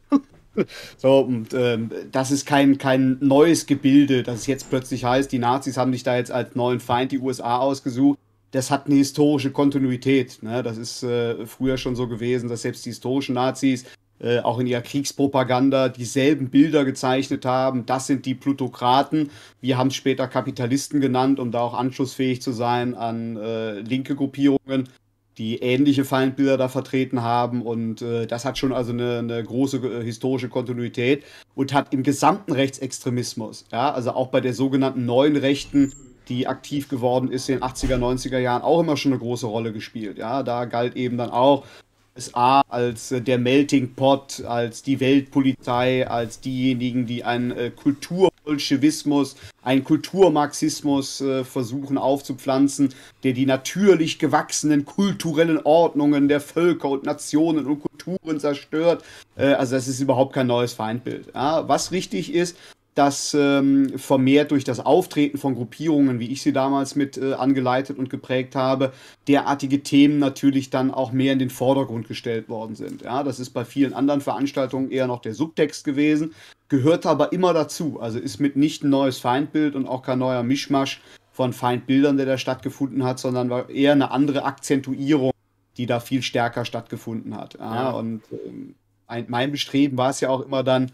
So, und das ist kein neues Gebilde, dass es jetzt plötzlich heißt, die Nazis haben sich da jetzt als neuen Feind die USA ausgesucht. Das hat eine historische Kontinuität. Ne? Das ist früher schon so gewesen, dass selbst die historischen Nazis auch in ihrer Kriegspropaganda dieselben Bilder gezeichnet haben. Das sind die Plutokraten. Wir haben es später Kapitalisten genannt, um da auch anschlussfähig zu sein an linke Gruppierungen, die ähnliche Feindbilder da vertreten haben. Und das hat schon also eine große historische Kontinuität und hat im gesamten Rechtsextremismus, ja, also auch bei der sogenannten neuen Rechten, die aktiv geworden ist in den 80er, 90er Jahren, auch immer schon eine große Rolle gespielt. Ja, da galt eben dann auch USA als der Melting Pot, als die Weltpolizei, als diejenigen, die einen Kulturbolschewismus, einen Kulturmarxismus versuchen aufzupflanzen, der die natürlich gewachsenen kulturellen Ordnungen der Völker und Nationen und Kulturen zerstört. Also das ist überhaupt kein neues Feindbild. Ja, was richtig ist, dass vermehrt durch das Auftreten von Gruppierungen, wie ich sie damals mit angeleitet und geprägt habe, derartige Themen natürlich dann auch mehr in den Vordergrund gestellt worden sind. Ja, das ist bei vielen anderen Veranstaltungen eher noch der Subtext gewesen, gehört aber immer dazu. Also ist mitnichten ein neues Feindbild und auch kein neuer Mischmasch von Feindbildern, der da stattgefunden hat, sondern war eher eine andere Akzentuierung, die da viel stärker stattgefunden hat. Ja. Und mein Bestreben war es ja auch immer dann,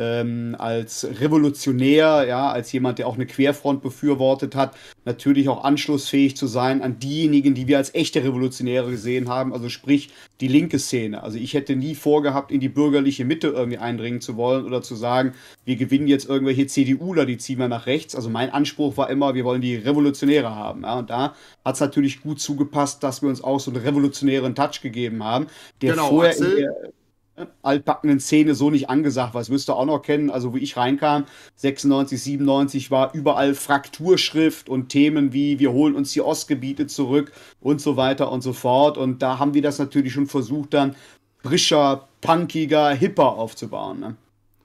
als Revolutionär, ja, als jemand, der auch eine Querfront befürwortet hat, natürlich auch anschlussfähig zu sein an diejenigen, die wir als echte Revolutionäre gesehen haben, also sprich die linke Szene. Also ich hätte nie vorgehabt, in die bürgerliche Mitte irgendwie eindringen zu wollen oder zu sagen, wir gewinnen jetzt irgendwelche CDUler, die ziehen wir nach rechts. Also mein Anspruch war immer, wir wollen die Revolutionäre haben. Ja, und da hat es natürlich gut zugepasst, dass wir uns auch so einen revolutionären Touch gegeben haben, der vorher in der altbackenen Szene so nicht angesagt war. Das wirst du auch noch kennen, also wo ich reinkam, 96, 97 war überall Frakturschrift und Themen wie wir holen uns die Ostgebiete zurück und so weiter und so fort. Und da haben wir das natürlich schon versucht, dann frischer, punkiger, hipper aufzubauen. Ne?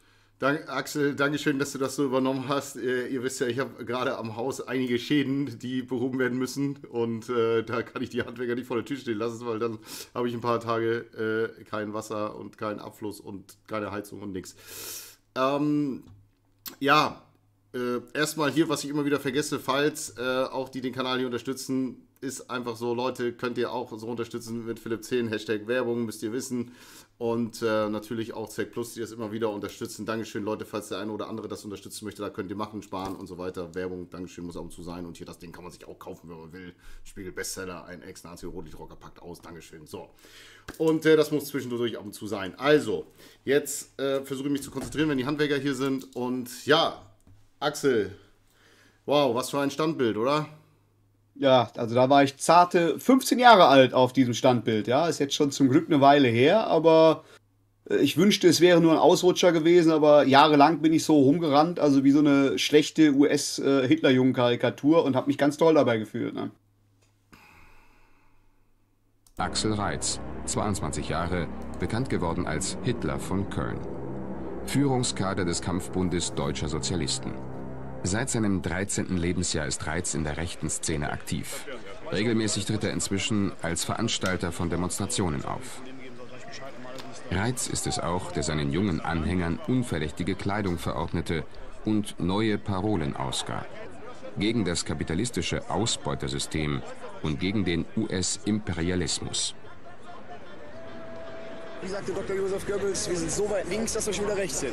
Axel, Dankeschön, dass du das so übernommen hast. Ihr wisst ja, ich habe gerade am Haus einige Schäden, die behoben werden müssen. Und da kann ich die Handwerker nicht vor der Tür stehen lassen, weil dann habe ich ein paar Tage kein Wasser und keinen Abfluss und keine Heizung und nichts. Erstmal hier, was ich immer wieder vergesse, falls auch die den Kanal hier unterstützen, ist einfach so, Leute, könnt ihr auch so unterstützen mit Philipp 10, Hashtag Werbung, müsst ihr wissen. Und natürlich auch ZEC Plus, die das immer wieder unterstützen. Dankeschön, Leute, falls der eine oder andere das unterstützen möchte, da könnt ihr machen, sparen und so weiter. Werbung, Dankeschön, muss ab und zu sein. Und hier das Ding kann man sich auch kaufen, wenn man will. Spiegel Bestseller, ein Ex-Nazi-Rotlichtrocker packt aus, Dankeschön. So. Und das muss zwischendurch ab und zu sein. Also, jetzt versuche ich mich zu konzentrieren, wenn die Handwerker hier sind. Und ja, Axel, wow, was für ein Standbild, oder? Ja, also da war ich zarte 15 Jahre alt auf diesem Standbild, ja, ist jetzt schon zum Glück eine Weile her, aber ich wünschte, es wäre nur ein Ausrutscher gewesen, aber jahrelang bin ich so rumgerannt, also wie so eine schlechte US-Hitlerjungen-Karikatur und habe mich ganz toll dabei gefühlt, ne? Axel Reitz, 22 Jahre, bekannt geworden als Hitler von Köln. Führungskader des Kampfbundes Deutscher Sozialisten. Seit seinem 13. Lebensjahr ist Reitz in der rechten Szene aktiv. Regelmäßig tritt er inzwischen als Veranstalter von Demonstrationen auf. Reitz ist es auch, der seinen jungen Anhängern unverdächtige Kleidung verordnete und neue Parolen ausgab. Gegen das kapitalistische Ausbeutersystem und gegen den US-Imperialismus. Wie sagte Dr. Josef Goebbels, wir sind so weit links, dass wir schon wieder rechts sind.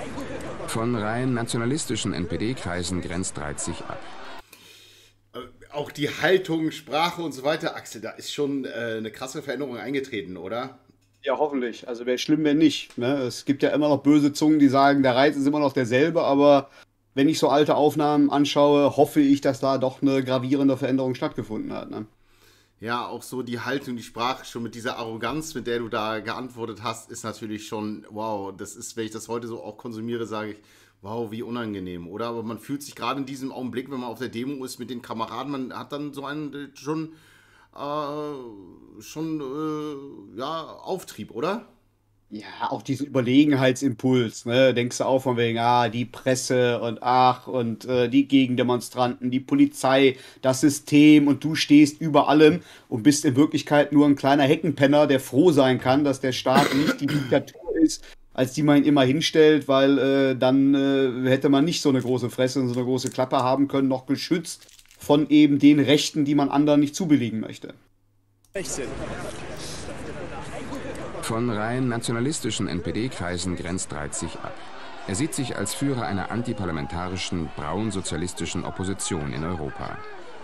Von rein nationalistischen NPD-Kreisen grenzt Reitz sich ab. auch die Haltung, Sprache und so weiter, Axel, da ist schon eine krasse Veränderung eingetreten, oder? Ja, hoffentlich. Also wäre schlimm, wenn nicht. Ne? Es gibt ja immer noch böse Zungen, die sagen, der Reiz ist immer noch derselbe, aber wenn ich so alte Aufnahmen anschaue, hoffe ich, dass da doch eine gravierende Veränderung stattgefunden hat. Ne? Ja, auch so die Haltung, die Sprache, schon mit dieser Arroganz, mit der du da geantwortet hast, ist natürlich schon, wow, das ist, wenn ich das heute so auch konsumiere, sage ich, wow, wie unangenehm, oder? Aber man fühlt sich gerade in diesem Augenblick, wenn man auf der Demo ist mit den Kameraden, man hat dann so einen ja, Auftrieb, oder? Ja, auch diesen Überlegenheitsimpuls, ne? Denkst du auch von wegen, die Presse und die Gegendemonstranten, die Polizei, das System und du stehst über allem und bist in Wirklichkeit nur ein kleiner Heckenpenner, der froh sein kann, dass der Staat nicht die Diktatur ist, als die man ihn immer hinstellt, weil dann hätte man nicht so eine große Fresse und so eine große Klappe haben können, noch geschützt von eben den Rechten, die man anderen nicht zubilligen möchte. Von rein nationalistischen NPD-Kreisen grenzt Reitz sich ab. Er sieht sich als Führer einer antiparlamentarischen, braun-sozialistischen Opposition in Europa.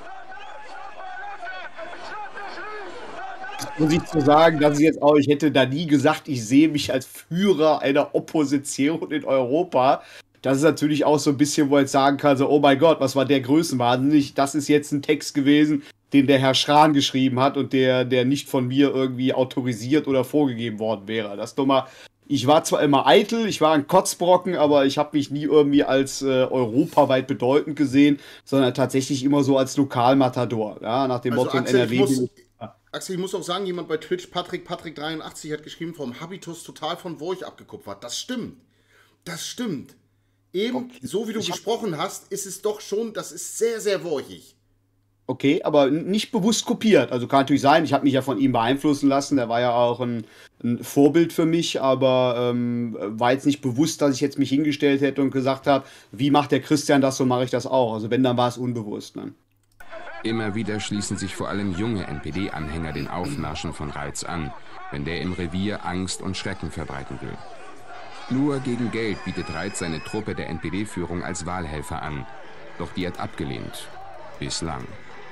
Muss ich zu sagen, dass ich hätte da nie gesagt, ich sehe mich als Führer einer Opposition in Europa. Das ist natürlich auch so ein bisschen, wo ich jetzt sagen kann, so, oh mein Gott, was war der Größenwahnsinn? Das ist jetzt ein Text gewesen, den der Herr Schran geschrieben hat und der nicht von mir irgendwie autorisiert oder vorgegeben worden wäre. Das nochmal, ich war zwar immer eitel, ich war ein Kotzbrocken, aber ich habe mich nie irgendwie als europaweit bedeutend gesehen, sondern tatsächlich immer so als Lokalmatador. Ja, nach dem Motto in NRW. Axel, ich muss auch sagen, jemand bei Twitch, Patrick83 hat geschrieben, vom Habitus total von Worch abgekupfert. Das stimmt. Das stimmt. Eben, okay. So wie du gesprochen hast, ist es doch schon, das ist sehr, sehr worchig. Okay, aber nicht bewusst kopiert. Also kann natürlich sein, ich habe mich ja von ihm beeinflussen lassen. Der war ja auch ein Vorbild für mich, aber war jetzt nicht bewusst, dass ich jetzt mich hingestellt hätte und gesagt habe, wie macht der Christian das, so mache ich das auch. Also wenn, dann war es unbewusst. Ne? Immer wieder schließen sich vor allem junge NPD-Anhänger den Aufmärschen von Reitz an, wenn der im Revier Angst und Schrecken verbreiten will. Nur gegen Geld bietet Reitz seine Truppe der NPD-Führung als Wahlhelfer an. Doch die hat abgelehnt. Bislang.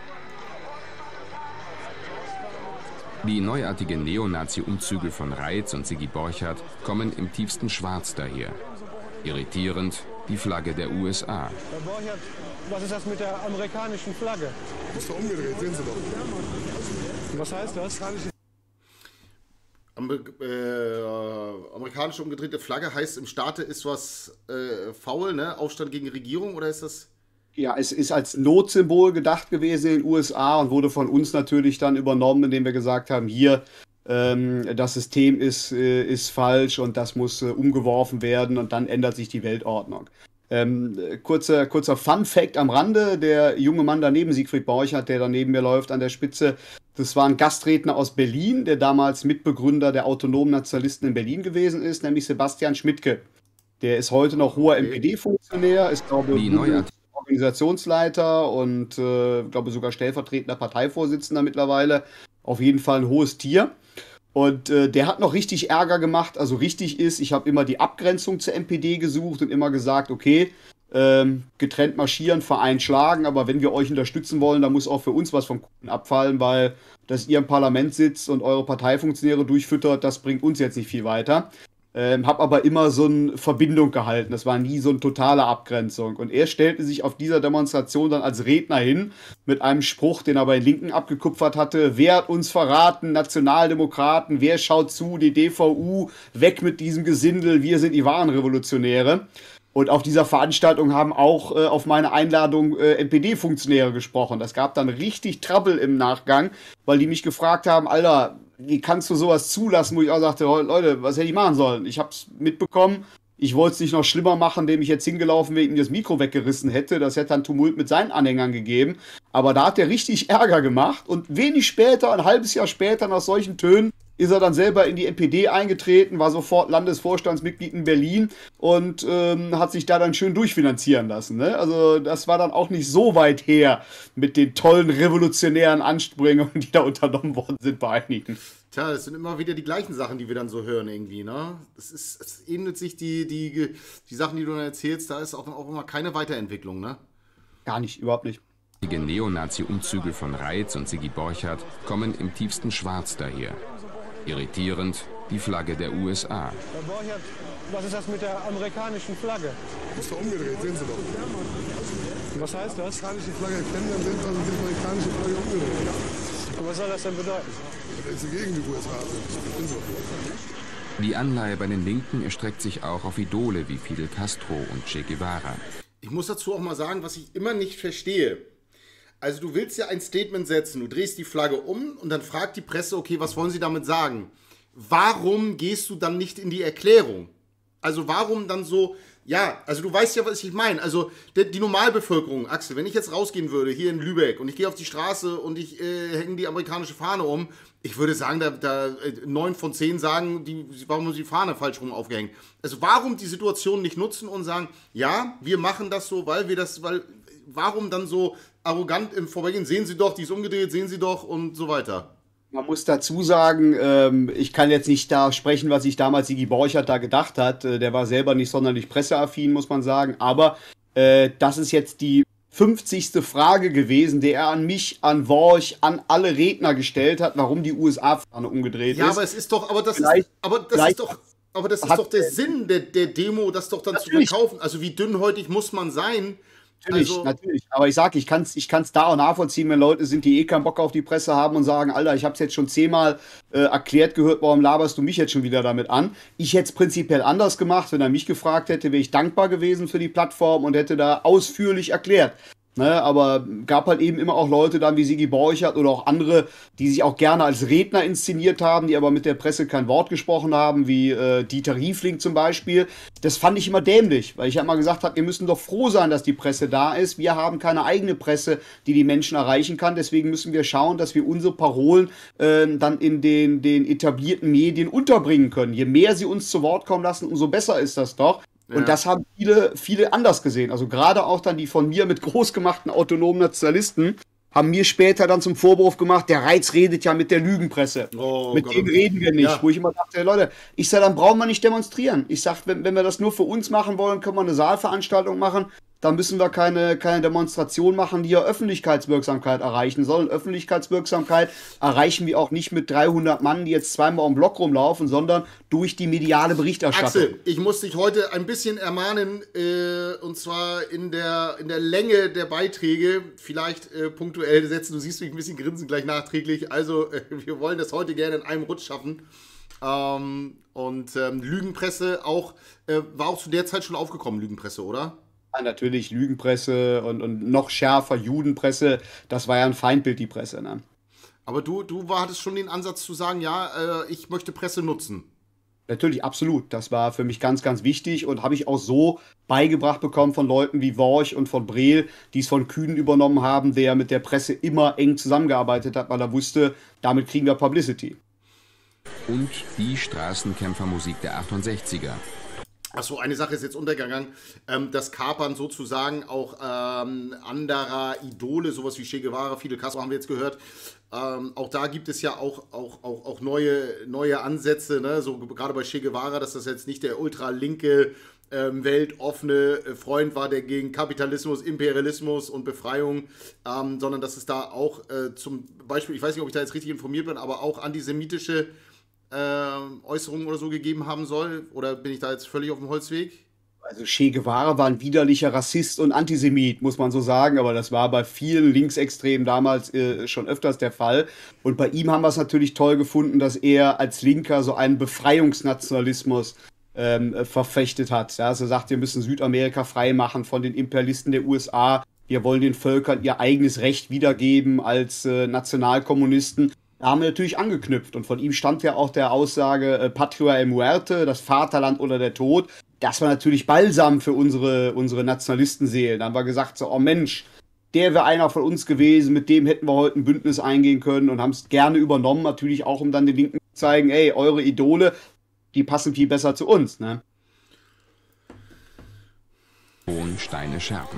Die neuartigen Neonazi-Umzüge von Reitz und Sigi Borchardt kommen im tiefsten Schwarz daher. Irritierend die Flagge der USA. Herr Borchardt, was ist das mit der amerikanischen Flagge? Ist doch umgedreht, sehen Sie doch. Was heißt das? Amerikanische umgedrehte Flagge heißt, im Staate ist was faul, ne? Aufstand gegen Regierung, oder ist das? Ja, es ist als Notsymbol gedacht gewesen in den USA und wurde von uns natürlich dann übernommen, indem wir gesagt haben, hier, das System ist falsch und das muss umgeworfen werden und dann ändert sich die Weltordnung. Kurzer Fun-Fact am Rande, der junge Mann daneben, Siegfried Borchardt, der da neben mir läuft an der Spitze, das war ein Gastredner aus Berlin, der damals Mitbegründer der Autonomen Nationalisten in Berlin gewesen ist, nämlich Sebastian Schmidtke. Der ist heute noch hoher NPD-Funktionär, ist, glaube ich, Organisationsleiter und glaube sogar stellvertretender Parteivorsitzender mittlerweile. Auf jeden Fall ein hohes Tier. Und der hat noch richtig Ärger gemacht. Also richtig ist, ich habe immer die Abgrenzung zur NPD gesucht und immer gesagt, okay, getrennt marschieren, Verein schlagen, aber wenn wir euch unterstützen wollen, dann muss auch für uns was vom Kuchen abfallen, weil dass ihr im Parlament sitzt und eure Parteifunktionäre durchfüttert, das bringt uns jetzt nicht viel weiter. Hab aber immer so eine Verbindung gehalten. Das war nie so eine totale Abgrenzung. Und er stellte sich auf dieser Demonstration dann als Redner hin mit einem Spruch, den er bei Linken abgekupfert hatte. Wer hat uns verraten? Nationaldemokraten. Wer schaut zu? Die DVU. Weg mit diesem Gesindel. Wir sind die wahren Revolutionäre. Und auf dieser Veranstaltung haben auch auf meine Einladung NPD-Funktionäre gesprochen. Das gab dann richtig Trouble im Nachgang, weil die mich gefragt haben, Alter, wie kannst du sowas zulassen, wo ich auch sagte, Leute, was hätte ich machen sollen? Ich hab's mitbekommen, ich wollte es nicht noch schlimmer machen, indem ich jetzt hingelaufen wäre, ihm das Mikro weggerissen hätte. Das hätte dann Tumult mit seinen Anhängern gegeben. Aber da hat er richtig Ärger gemacht und wenig später, ein halbes Jahr später, nach solchen Tönen, ist er dann selber in die NPD eingetreten, war sofort Landesvorstandsmitglied in Berlin und hat sich da dann schön durchfinanzieren lassen. Ne? Also das war dann auch nicht so weit her mit den tollen revolutionären Anstrengungen, die da unternommen worden sind bei einigen. Tja, das sind immer wieder die gleichen Sachen, die wir dann so hören irgendwie, ne? Es ähnelt sich die Sachen, die du dann erzählst, da ist auch immer keine Weiterentwicklung, ne? Gar nicht, überhaupt nicht. Die Neonazi-Umzüge von Reitz und Sigi Borchardt kommen im tiefsten Schwarz daher. Irritierend die Flagge der USA. Herr Borchardt, was ist das mit der amerikanischen Flagge? Ist doch umgedreht, sehen Sie doch. Was heißt das? Die amerikanische Flagge kennen, dann sind also die amerikanische Flagge umgedreht. Und was soll das denn bedeuten? Das ist gegen die USA. Die Anleihe bei den Linken erstreckt sich auch auf Idole wie Fidel Castro und Che Guevara. Ich muss dazu auch mal sagen, was ich immer nicht verstehe. Also du willst ja ein Statement setzen, du drehst die Flagge um und dann fragt die Presse, okay, was wollen sie damit sagen? Warum gehst du dann nicht in die Erklärung? Also warum dann so, ja, also du weißt ja, was ich meine. Also die Normalbevölkerung, Axel, wenn ich jetzt rausgehen würde, hier in Lübeck, und ich gehe auf die Straße und ich hänge die amerikanische Fahne um, ich würde sagen, da 9 von 10 sagen, warum haben sie die Fahne falsch rum aufgehängt? Also warum die Situation nicht nutzen und sagen, ja, wir machen das so, warum dann so arrogant im Vorbeigehen, sehen Sie doch, die ist umgedreht, sehen Sie doch und so weiter. Man muss dazu sagen, ich kann jetzt nicht da sprechen, was sich damals Sigi Borchardt da gedacht hat. Der war selber nicht sonderlich presseaffin, muss man sagen. Aber das ist jetzt die 50. Frage gewesen, die er an mich, an Worch, an alle Redner gestellt hat, warum die USA-Fahne umgedreht ist. Ja, aber es ist doch, das ist doch der Sinn der Demo, das doch dann natürlich zu verkaufen. Also wie dünnhäutig muss man sein? Natürlich. Aber ich kann's da auch nachvollziehen, wenn Leute sind, die keinen Bock auf die Presse haben und sagen, Alter, ich hab's jetzt schon 10-mal erklärt gehört, warum laberst du mich jetzt schon wieder damit an? Ich hätte es prinzipiell anders gemacht. Wenn er mich gefragt hätte, wäre ich dankbar gewesen für die Plattform und hätte da ausführlich erklärt. Ne, aber gab halt eben immer auch Leute dann wie Sigi Borchardt oder auch andere, die sich auch gerne als Redner inszeniert haben, die aber mit der Presse kein Wort gesprochen haben, wie Dieter Riefling zum Beispiel. Das fand ich immer dämlich, weil ich ja immer gesagt habe, wir müssen doch froh sein, dass die Presse da ist. Wir haben keine eigene Presse, die die Menschen erreichen kann. Deswegen müssen wir schauen, dass wir unsere Parolen dann in den etablierten Medien unterbringen können. Je mehr sie uns zu Wort kommen lassen, umso besser ist das doch. Und das haben viele anders gesehen. Also gerade auch dann die von mir mit groß gemachten autonomen Nationalisten haben mir später dann zum Vorwurf gemacht, der Reitz redet ja mit der Lügenpresse. Mit denen reden wir nicht. Ja. Wo ich immer dachte, hey Leute, ich sage, dann brauchen wir nicht demonstrieren. Ich sage, wenn wir das nur für uns machen wollen, können wir eine Saalveranstaltung machen. Dann müssen wir keine Demonstration machen, die ja Öffentlichkeitswirksamkeit erreichen sollen. Öffentlichkeitswirksamkeit erreichen wir auch nicht mit 300 Mann, die jetzt zweimal im Block rumlaufen, sondern durch die mediale Berichterstattung. Axel, ich muss dich heute ein bisschen ermahnen, und zwar in der Länge der Beiträge, vielleicht punktuell setzen. Du siehst mich ein bisschen grinsen gleich nachträglich. Also wir wollen das heute gerne in einem Rutsch schaffen. Lügenpresse auch, war auch zu der Zeit schon aufgekommen, Lügenpresse, oder? Ja, natürlich, Lügenpresse und noch schärfer Judenpresse, das war ja ein Feindbild, die Presse. Ne? Aber du hattest schon den Ansatz zu sagen, ja, ich möchte Presse nutzen. Natürlich, absolut. Das war für mich ganz, ganz wichtig und habe ich auch so beigebracht bekommen von Leuten wie Worch und von Brel, die es von Kühn übernommen haben, der mit der Presse immer eng zusammengearbeitet hat, weil er wusste, damit kriegen wir Publicity. Und die Straßenkämpfermusik der 68er. Achso, eine Sache ist jetzt untergegangen, das Kapern sozusagen auch anderer Idole, sowas wie Che Guevara, Fidel Castro haben wir jetzt gehört. Auch da gibt es ja auch neue Ansätze, ne? So gerade bei Che Guevara, dass das jetzt nicht der ultralinke, weltoffene Freund war, der gegen Kapitalismus, Imperialismus und Befreiung, sondern dass es da auch zum Beispiel, ich weiß nicht, ob ich da jetzt richtig informiert bin, aber auch antisemitische Äußerungen oder so gegeben haben soll? Oder bin ich da jetzt völlig auf dem Holzweg? Also Che Guevara war ein widerlicher Rassist und Antisemit, muss man so sagen, aber das war bei vielen Linksextremen damals schon öfters der Fall. Und bei ihm haben wir es natürlich toll gefunden, dass er als Linker so einen Befreiungsnationalismus verfechtet hat. Ja, also er sagt, wir müssen Südamerika frei machen von den Imperialisten der USA. Wir wollen den Völkern ihr eigenes Recht wiedergeben als Nationalkommunisten. Da haben wir natürlich angeknüpft und von ihm stammt ja auch der Aussage Patria e Muerte, das Vaterland oder der Tod. Das war natürlich Balsam für unsere Nationalistenseelen. Da haben wir gesagt, so, oh Mensch, der wäre einer von uns gewesen, mit dem hätten wir heute ein Bündnis eingehen können und haben es gerne übernommen, natürlich auch, um dann den Linken zu zeigen, ey, eure Idole, die passen viel besser zu uns. Ne? Und Steine schärfen.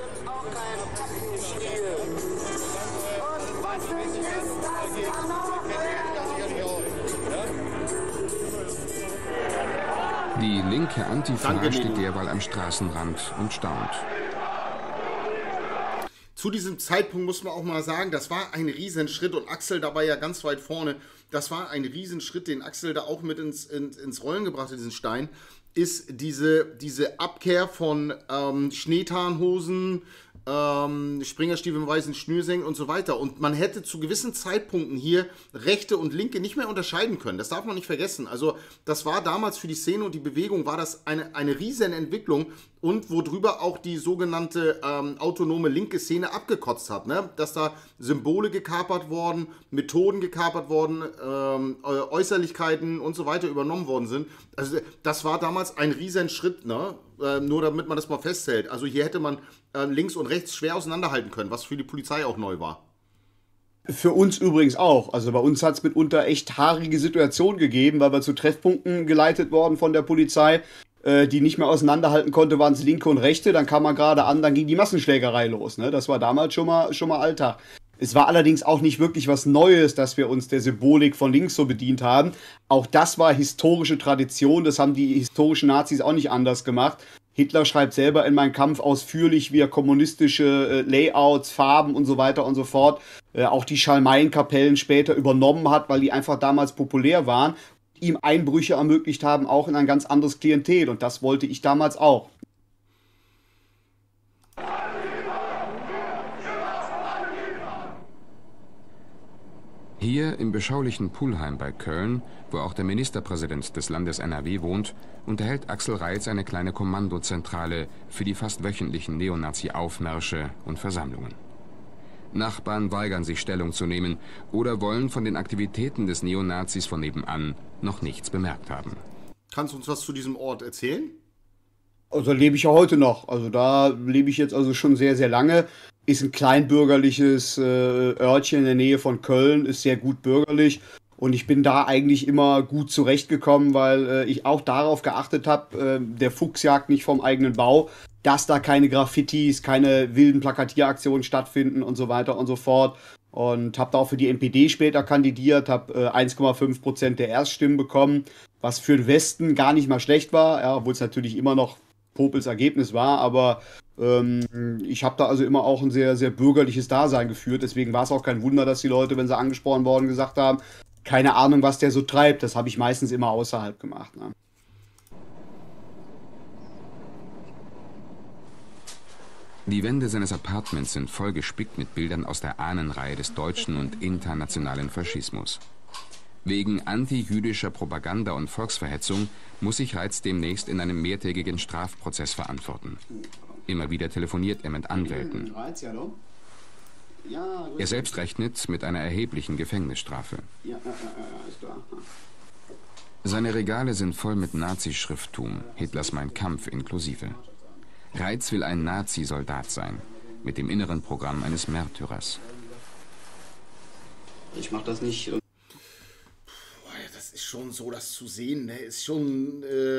Die linke Antifa steht derweil am Straßenrand und staunt. zu diesem Zeitpunkt muss man auch mal sagen, das war ein Riesenschritt und Axel dabei ja ganz weit vorne. Das war ein Riesenschritt, den Axel da auch mit ins Rollen gebracht hat, diesen Stein, ist diese Abkehr von Schneetarnhosen, Springerstiefel mit weißen Schnürsenkeln und so weiter. Und man hätte zu gewissen Zeitpunkten hier rechte und linke nicht mehr unterscheiden können. Das darf man nicht vergessen. Also das war damals für die Szene und die Bewegung, war das eine riesen Entwicklung und worüber auch die sogenannte autonome linke Szene abgekotzt hat. Ne? Dass da Symbole gekapert worden, Methoden gekapert worden, Äußerlichkeiten und so weiter übernommen worden sind. Also das war damals ein riesen Schritt, ne? Nur damit man das mal festhält. Also hier hätte man links und rechts schwer auseinanderhalten können, was für die Polizei auch neu war. Für uns übrigens auch. Also bei uns hat es mitunter echt haarige Situationen gegeben, weil wir zu Treffpunkten geleitet worden von der Polizei, die nicht mehr auseinanderhalten konnte, waren es linke und rechte, dann kam man gerade an, dann ging die Massenschlägerei los. Ne? Das war damals schon mal Alltag. Es war allerdings auch nicht wirklich was Neues, dass wir uns der Symbolik von links so bedient haben. Auch das war historische Tradition, das haben die historischen Nazis auch nicht anders gemacht. Hitler schreibt selber in Mein Kampf ausführlich, wie er kommunistische Layouts, Farben und so weiter und so fort, auch die Schalmeienkapellen später übernommen hat, weil die einfach damals populär waren, ihm Einbrüche ermöglicht haben, auch in ein ganz anderes Klientel. Und das wollte ich damals auch. Hier im beschaulichen Pulheim bei Köln, wo auch der Ministerpräsident des Landes NRW wohnt, unterhält Axel Reitz eine kleine Kommandozentrale für die fast wöchentlichen Neonazi-Aufmärsche und Versammlungen. Nachbarn weigern sich Stellung zu nehmen oder wollen von den Aktivitäten des Neonazis von nebenan noch nichts bemerkt haben. Kannst du uns was zu diesem Ort erzählen? Also lebe ich ja heute noch. Also da lebe ich jetzt also schon sehr, sehr lange. Ist ein kleinbürgerliches Örtchen in der Nähe von Köln, ist sehr gut bürgerlich. Und ich bin da eigentlich immer gut zurechtgekommen, weil ich auch darauf geachtet habe, der Fuchs jagt nicht vom eigenen Bau, dass da keine Graffitis, keine wilden Plakatieraktionen stattfinden und so weiter und so fort. Und habe da auch für die NPD später kandidiert, habe 1,5% der Erststimmen bekommen, was für den Westen gar nicht mal schlecht war, ja, obwohl es natürlich immer noch Popels Ergebnis war, aber ich habe da also immer auch ein sehr, sehr bürgerliches Dasein geführt. Deswegen war es auch kein Wunder, dass die Leute, wenn sie angesprochen worden, gesagt haben, keine Ahnung, was der so treibt. Das habe ich meistens immer außerhalb gemacht. Ne? Die Wände seines Apartments sind voll gespickt mit Bildern aus der Ahnenreihe des deutschen und internationalen Faschismus. Wegen anti-jüdischer Propaganda und Volksverhetzung muss sich Reitz demnächst in einem mehrtägigen Strafprozess verantworten. Immer wieder telefoniert er mit Anwälten. Er selbst rechnet mit einer erheblichen Gefängnisstrafe. Seine Regale sind voll mit Nazi-Schrifttum, Hitlers Mein Kampf inklusive. Reitz will ein Nazi-Soldat sein, mit dem inneren Programm eines Märtyrers. Ich mache das nicht. Das ist schon so, das zu sehen, ne? Ist schon,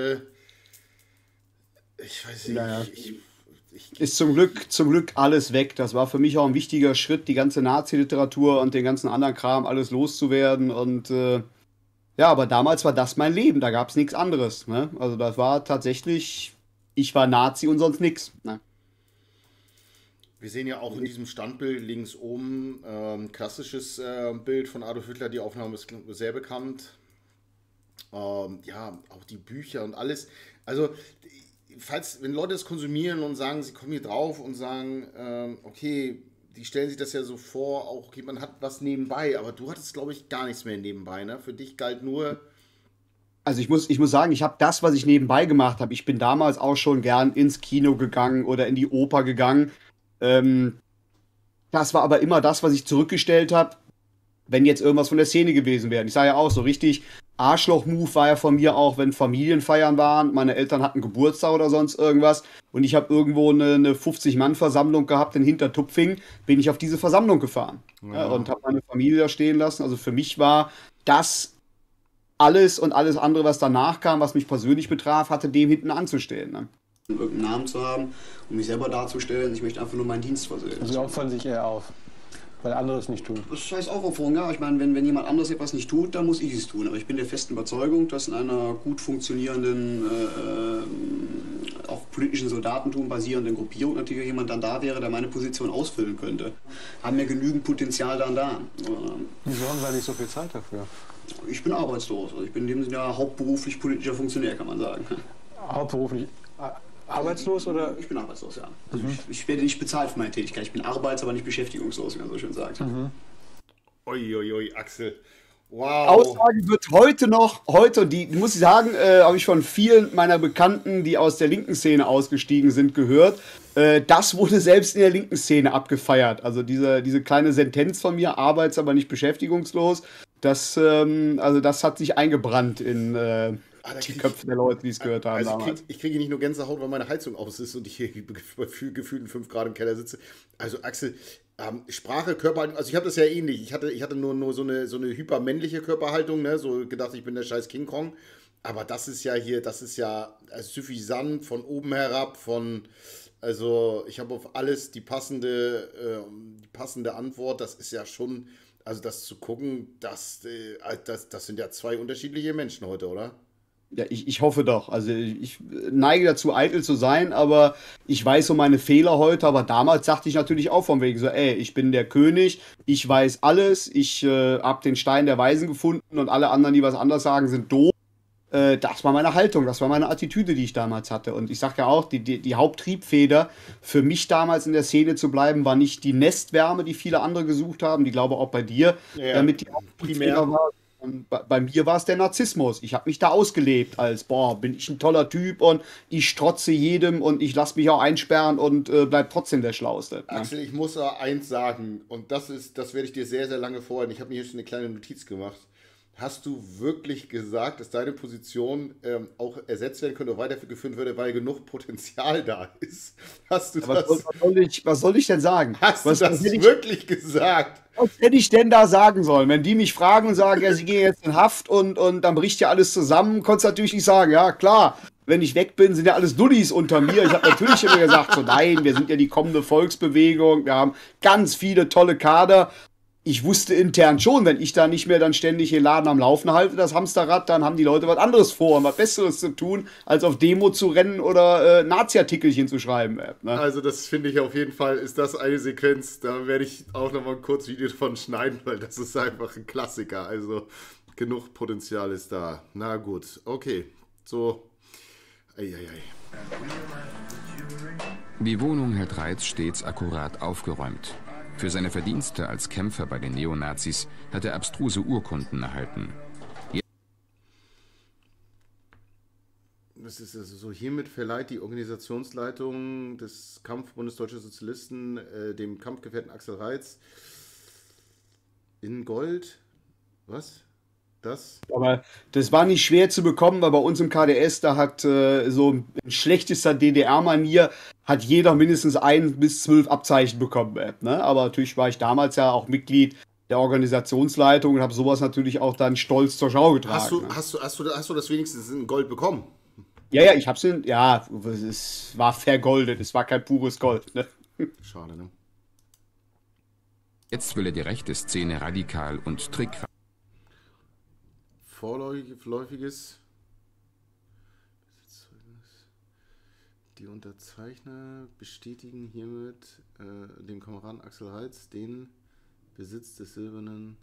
ich weiß nicht, naja. Ist zum Glück alles weg. Das war für mich auch ein wichtiger Schritt, die ganze Nazi-Literatur und den ganzen anderen Kram alles loszuwerden. Und ja, aber damals war das mein Leben, da gab es nichts anderes. Ne? Also das war tatsächlich, ich war Nazi und sonst nichts. Ne? Wir sehen ja auch in diesem Standbild links oben klassisches Bild von Adolf Hitler, die Aufnahme ist sehr bekannt. Ja, auch die Bücher und alles. Also, wenn Leute das konsumieren und sagen, sie kommen hier drauf und sagen, okay, die stellen sich das ja so vor, auch okay, man hat was nebenbei, aber du hattest, glaube ich, gar nichts mehr nebenbei, ne? Für dich galt nur... Also ich muss sagen, ich habe das, was ich nebenbei gemacht habe, ich bin damals auch schon gern ins Kino gegangen oder in die Oper gegangen. Das war aber immer das, was ich zurückgestellt habe, wenn jetzt irgendwas von der Szene gewesen wäre. Ich sage ja auch so richtig, Arschloch-Move war ja von mir auch, wenn Familienfeiern waren, meine Eltern hatten Geburtstag oder sonst irgendwas und ich habe irgendwo eine 50-Mann-Versammlung gehabt in Hintertupfing, bin ich auf diese Versammlung gefahren und habe meine Familie da stehen lassen. Also für mich war das alles und alles andere, was danach kam, was mich persönlich betraf, hatte dem hinten anzustehen. Ne? Irgendeinen Namen zu haben, um mich selber darzustellen, ich möchte einfach nur meinen Dienst versehen. Also sie opfern sich eher auf, weil andere es nicht tun. Das heißt auch Aufopferung, ja. Ich meine, wenn jemand anderes etwas nicht tut, dann muss ich es tun. Aber ich bin der festen Überzeugung, dass in einer gut funktionierenden, auch politischen Soldatentum basierenden Gruppierung natürlich jemand dann da wäre, der meine Position ausfüllen könnte. Haben wir genügend Potenzial dann da. Wieso haben wir nicht so viel Zeit dafür? Ich bin arbeitslos. Also ich bin in dem Sinne ja hauptberuflich politischer Funktionär, kann man sagen. Hauptberuflich arbeitslos oder? Ich bin arbeitslos, ja. Also ich werde nicht bezahlt für meine Tätigkeit. Ich bin aber nicht beschäftigungslos, wie man so schön sagt. Uiuiui, Axel. Wow. Aussage wird heute, die muss ich sagen, habe ich von vielen meiner Bekannten, die aus der linken Szene ausgestiegen sind, gehört. Das wurde selbst in der linken Szene abgefeiert. Also diese kleine Sentenz von mir, arbeits-, aber nicht beschäftigungslos, das hat sich eingebrannt in die Köpfe der Leute, die es gehört haben. Also ich kriege nicht nur Gänsehaut, weil meine Heizung aus ist und ich hier gefühlt in 5 Grad im Keller sitze. Also Axel, Sprache, Körperhaltung, also ich habe das ja ähnlich. Ich hatte nur so eine hypermännliche Körperhaltung, ne? So gedacht, ich bin der scheiß King Kong. Aber das ist ja suffisant von oben herab, also ich habe auf alles die passende Antwort. Das ist ja schon, also das zu gucken, das sind ja 2 unterschiedliche Menschen heute, oder? Ja, ich hoffe doch. Also ich neige dazu, eitel zu sein, aber ich weiß um meine Fehler heute. Aber damals sagte ich natürlich auch von wegen so, ich bin der König, ich weiß alles, ich habe den Stein der Weisen gefunden und alle anderen, die was anderes sagen, sind doof. Das war meine Haltung, das war meine Attitüde, die ich damals hatte. Und ich sage ja auch, die Haupttriebfeder für mich damals in der Szene zu bleiben, war nicht die Nestwärme, die viele andere gesucht haben, die glaube auch bei dir, damit die Haupttriebfeder war. Und bei mir war es der Narzissmus. Ich habe mich da ausgelebt als, bin ich ein toller Typ und ich strotze jedem und ich lasse mich auch einsperren und bleib trotzdem der Schlauste. Axel, ich muss eins sagen und das werde ich dir sehr, sehr lange vorhalten. Ich habe mir hier schon eine kleine Notiz gemacht. Hast du wirklich gesagt, dass deine Position auch ersetzt werden könnte oder weitergeführt würde, weil genug Potenzial da ist? Hast du das? Was soll ich denn sagen? Hast du das wirklich gesagt? Was hätte ich denn da sagen sollen? Wenn die mich fragen und sagen, ja, sie gehen jetzt in Haft und dann bricht ja alles zusammen, konntest du natürlich nicht sagen, ja klar, wenn ich weg bin, sind ja alles Dullis unter mir. Ich habe natürlich immer gesagt, so nein, wir sind ja die kommende Volksbewegung, wir haben ganz viele tolle Kader. Ich wusste intern schon, wenn ich da nicht mehr dann ständig den Laden am Laufen halte, das Hamsterrad, dann haben die Leute was anderes vor, was Besseres zu tun, als auf Demo zu rennen oder Nazi-Artikelchen zu schreiben. Ne? Also das finde ich auf jeden Fall, ist das eine Sequenz, da werde ich auch nochmal ein kurzes Video davon schneiden, weil das ist einfach ein Klassiker. Also genug Potenzial ist da. Na gut, okay. So. Die Wohnung hält Reitz stets akkurat aufgeräumt. Für seine Verdienste als Kämpfer bei den Neonazis hat er abstruse Urkunden erhalten. Das ist also so, hiermit verleiht die Organisationsleitung des Kampfbundes Deutscher Sozialisten dem Kampfgefährten Axel Reitz in Gold. Was? Das? Aber das war nicht schwer zu bekommen, weil bei uns im KDS, da hat so in schlechtester DDR-Manier hat jeder mindestens 1 bis 12 Abzeichen bekommen. Ne? Aber natürlich war ich damals ja auch Mitglied der Organisationsleitung und habe sowas natürlich auch dann stolz zur Schau getragen. Hast du das wenigstens in Gold bekommen? Ja, ich hab's es war vergoldet, es war kein pures Gold. Ne? Schade, ne? Jetzt will er die rechte Szene radikal und trickreich. Vorläufiges. Die Unterzeichner bestätigen hiermit dem Kameraden Axel Reitz den Besitz des silbernen.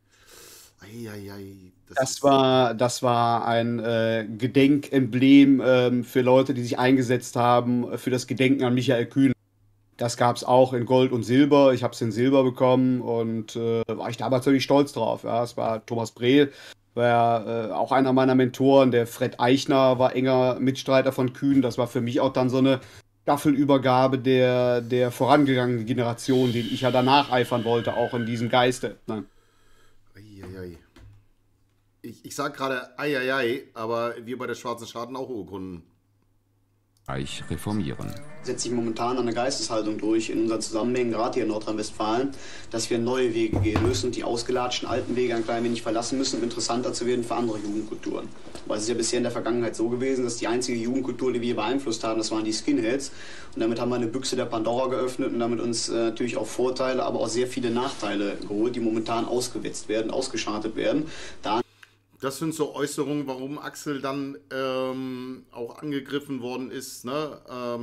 Das war ein Gedenkemblem für Leute, die sich eingesetzt haben für das Gedenken an Michael Kühn. Das gab es auch in Gold und Silber. Ich habe es in Silber bekommen und war ich damals natürlich stolz drauf. Ja, es war Thomas Brehl, war auch einer meiner Mentoren. Der Fred Eichner war enger Mitstreiter von Kühn. Das war für mich auch dann so eine Staffelübergabe der vorangegangenen Generation, den ich ja danach eifern wollte, auch in diesem Geiste. Ne? Ich sag gerade aber wir bei der Schwarzen Schaden auch Urkunden. Reformieren. Setzt sich momentan an eine Geisteshaltung durch in unseren Zusammenhängen, gerade hier in Nordrhein-Westfalen, dass wir neue Wege gehen müssen, die ausgelatschten alten Wege ein klein wenig verlassen müssen, um interessanter zu werden für andere Jugendkulturen. Weil es ist ja bisher in der Vergangenheit so gewesen, dass die einzige Jugendkultur, die wir beeinflusst haben, das waren die Skinheads. Und damit haben wir eine Büchse der Pandora geöffnet und damit uns natürlich auch Vorteile, aber auch sehr viele Nachteile geholt, die momentan ausgewetzt werden, ausgeschartet werden. Das sind so Äußerungen, warum Axel dann auch angegriffen worden ist, ne?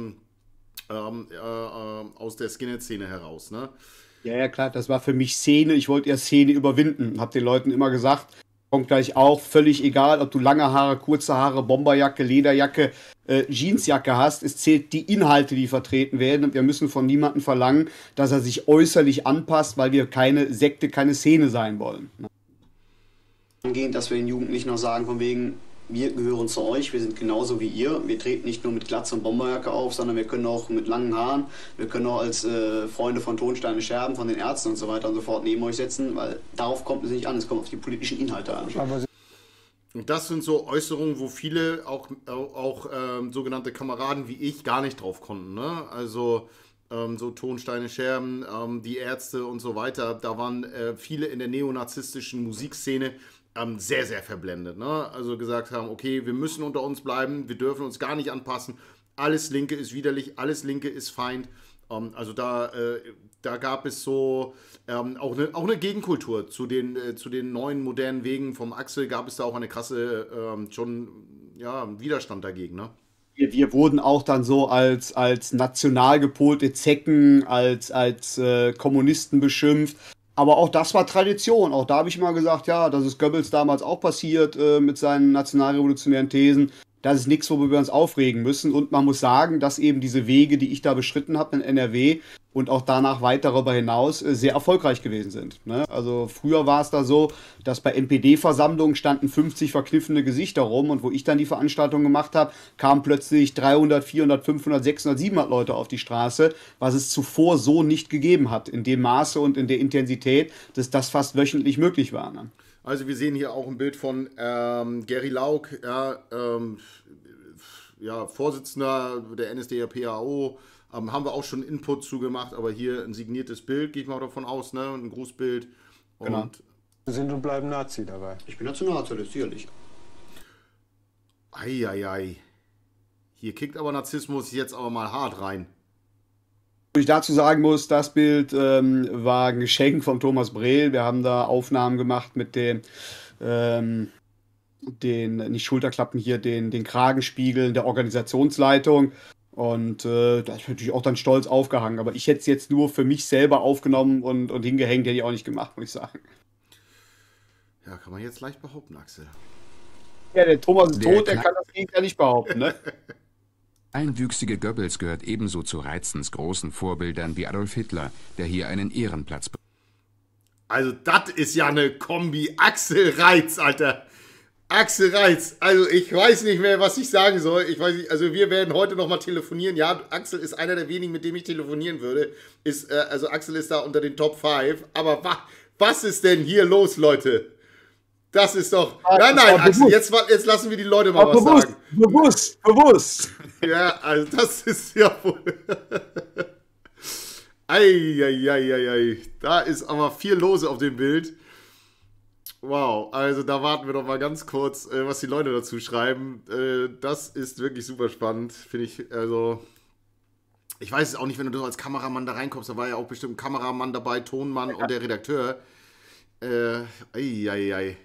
Aus der Skinhead-Szene heraus, ne? Ja, klar, das war für mich Szene. Ich wollte ja Szene überwinden. Hab den Leuten immer gesagt, kommt gleich auch, völlig egal, ob du lange Haare, kurze Haare, Bomberjacke, Lederjacke, Jeansjacke hast. Es zählt die Inhalte, die vertreten werden. Und wir müssen von niemandem verlangen, dass er sich äußerlich anpasst, weil wir keine Sekte, keine Szene sein wollen. Dass wir den Jugendlichen noch sagen, von wegen, wir gehören zu euch, wir sind genauso wie ihr. Wir treten nicht nur mit Glatze und Bomberjacke auf, sondern wir können auch mit langen Haaren, wir können auch als Freunde von Tonsteine Scherben, von den Ärzten und so weiter und so fort neben euch setzen, weil darauf kommt es nicht an, es kommt auf die politischen Inhalte an. Und das sind so Äußerungen, wo viele, auch sogenannte Kameraden wie ich, gar nicht drauf konnten, ne? Also so Tonsteine Scherben, die Ärzte und so weiter, da waren viele in der neonazistischen Musikszene sehr, sehr verblendet, ne? Also gesagt haben, okay, wir müssen unter uns bleiben, wir dürfen uns gar nicht anpassen, alles Linke ist widerlich, alles Linke ist Feind. Also da gab es so auch eine Gegenkultur zu den neuen modernen Wegen vom Axel, gab es da auch eine krasse Widerstand dagegen, ne? Wir wurden auch dann so als national gepolte Zecken, als Kommunisten beschimpft. Aber auch das war Tradition. Auch da habe ich mal gesagt, ja, das ist Goebbels damals auch passiert mit seinen nationalrevolutionären Thesen. Das ist nichts, worüber wir uns aufregen müssen. Und man muss sagen, dass eben diese Wege, die ich da beschritten habe in NRW und auch danach weit darüber hinaus sehr erfolgreich gewesen sind. Ne? Also früher war es da so, dass bei NPD-Versammlungen standen 50 verkniffene Gesichter rum und wo ich dann die Veranstaltung gemacht habe, kamen plötzlich 300, 400, 500, 600, 700 Leute auf die Straße, was es zuvor so nicht gegeben hat, in dem Maße und in der Intensität, dass das fast wöchentlich möglich war. Ne? Also wir sehen hier auch ein Bild von Gary Lauk, Vorsitzender der NSDAP-AO, haben wir auch schon Input zugemacht, aber hier ein signiertes Bild, gehe ich mal davon aus, ne? Ein Grußbild. Und genau. Wir sind und bleiben Nazi dabei. Ich bin nationalsozialist, sicherlich. Eieiei. Hier kickt aber Narzissmus jetzt aber mal hart rein. Was ich dazu sagen muss, das Bild war ein Geschenk von Thomas Brehl. Wir haben da Aufnahmen gemacht mit den nicht Schulterklappen hier, den Kragenspiegeln der Organisationsleitung. Und da ist natürlich auch dann stolz aufgehangen. Aber ich hätte es jetzt nur für mich selber aufgenommen und hingehängt, hätte ich auch nicht gemacht, muss ich sagen. Ja, kann man jetzt leicht behaupten, Axel. Ja, der Thomas ist tot, der kann das Gegenteil nicht behaupten, ne? Einwüchsige Goebbels gehört ebenso zu Reitzens großen Vorbildern wie Adolf Hitler, der hier einen Ehrenplatz bekommt. Also, das ist ja eine Kombi. Axel Reitz, Alter. Axel Reitz. Also, ich weiß nicht mehr, was ich sagen soll. Ich weiß nicht, also, wir werden heute nochmal telefonieren. Ja, Axel ist einer der wenigen, mit dem ich telefonieren würde. Also, Axel ist da unter den Top 5. Aber was ist denn hier los, Leute? Das ist doch... Nein, Axel, jetzt lassen wir die Leute mal was sagen. Bewusst. Ja, also das ist ja wohl... Eieieiei. Da ist aber viel los auf dem Bild. Wow, also da warten wir doch mal ganz kurz, was die Leute dazu schreiben. Das ist wirklich super spannend, finde ich. Also, ich weiß es auch nicht, wenn du als Kameramann da reinkommst. Da war ja auch bestimmt ein Kameramann dabei, Tonmann und der Redakteur. Eieiei.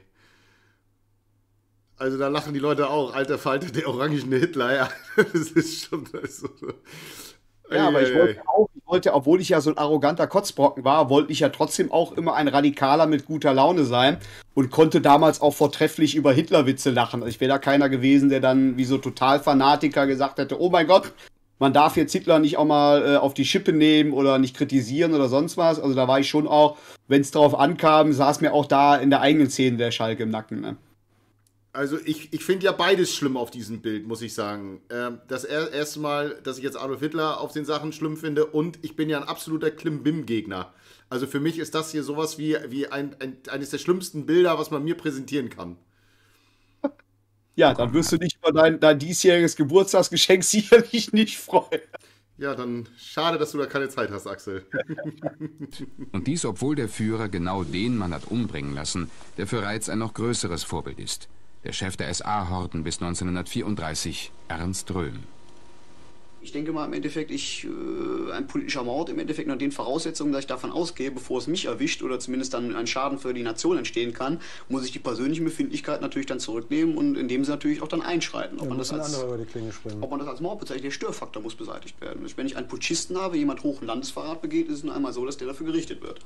Also da lachen die Leute auch. Alter Falter, der orangene Hitler, ja. Das ist schon so. Ja, aber ich wollte, obwohl ich ja so ein arroganter Kotzbrocken war, wollte ich ja trotzdem auch immer ein Radikaler mit guter Laune sein und konnte damals auch vortrefflich über Hitlerwitze lachen. Also ich wäre da keiner gewesen, der dann wie so Totalfanatiker gesagt hätte, oh mein Gott, man darf jetzt Hitler nicht auch mal auf die Schippe nehmen oder nicht kritisieren oder sonst was. Also da war ich schon auch, wenn es drauf ankam, saß mir auch da in der eigenen Szene der Schalke im Nacken, ne? Also ich finde ja beides schlimm auf diesem Bild, muss ich sagen. Das erste Mal, dass ich jetzt Adolf Hitler auf den Sachen schlimm finde und ich bin ja ein absoluter Klimbim-Gegner. Also für mich ist das hier sowas wie eines der schlimmsten Bilder, was man mir präsentieren kann. Ja, dann wirst du dich über dein diesjähriges Geburtstagsgeschenk sicherlich nicht freuen. Ja, dann schade, dass du da keine Zeit hast, Axel. Und dies, obwohl der Führer genau den Mann hat umbringen lassen, der für Reitz ein noch größeres Vorbild ist. Der Chef der SA-Horden bis 1934, Ernst Röhm. Ich denke mal im Endeffekt, ein politischer Mord im Endeffekt unter den Voraussetzungen, dass ich davon ausgehe, bevor es mich erwischt oder zumindest dann ein Schaden für die Nation entstehen kann, muss ich die persönlichen Befindlichkeiten natürlich dann zurücknehmen und in dem Sinne natürlich auch dann einschreiten. Ob man das als Mord bezeichnet, der Störfaktor muss beseitigt werden. Wenn ich einen Putschisten habe, jemand hohen Landesverrat begeht, ist es nun einmal so, dass der dafür gerichtet wird.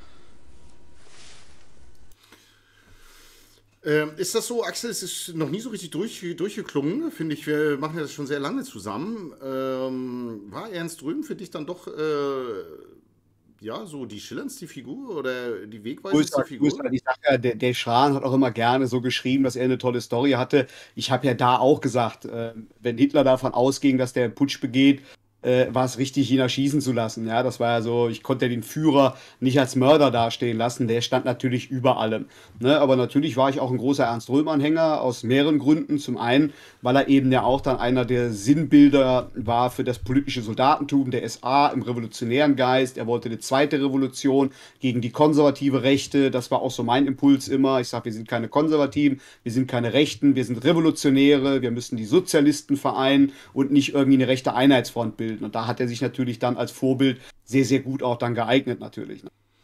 Ist das so, Axel? Es ist noch nie so richtig durchgeklungen, finde ich. Wir machen das schon sehr lange zusammen. War Ernst Röhm für dich dann doch ja, so die schillerndste Figur oder die wegweisendste Figur? Ich sag ja, der Schran hat auch immer gerne so geschrieben, dass er eine tolle Story hatte. Ich habe ja da auch gesagt, wenn Hitler davon ausging, dass der einen Putsch begeht, war es richtig, ihn erschießen zu lassen. Ja, das war ja so, ich konnte den Führer nicht als Mörder dastehen lassen, der stand natürlich über allem. Ne? Aber natürlich war ich auch ein großer Ernst-Röhm-Anhänger aus mehreren Gründen. Zum einen, weil er eben ja auch dann einer der Sinnbilder war für das politische Soldatentum der SA im revolutionären Geist. Er wollte eine zweite Revolution gegen die konservative Rechte. Das war auch so mein Impuls immer. Ich sage, wir sind keine Konservativen, wir sind keine Rechten, wir sind Revolutionäre, wir müssen die Sozialisten vereinen und nicht irgendwie eine rechte Einheitsfront bilden. Und da hat er sich natürlich dann als Vorbild sehr, sehr gut auch dann geeignet natürlich.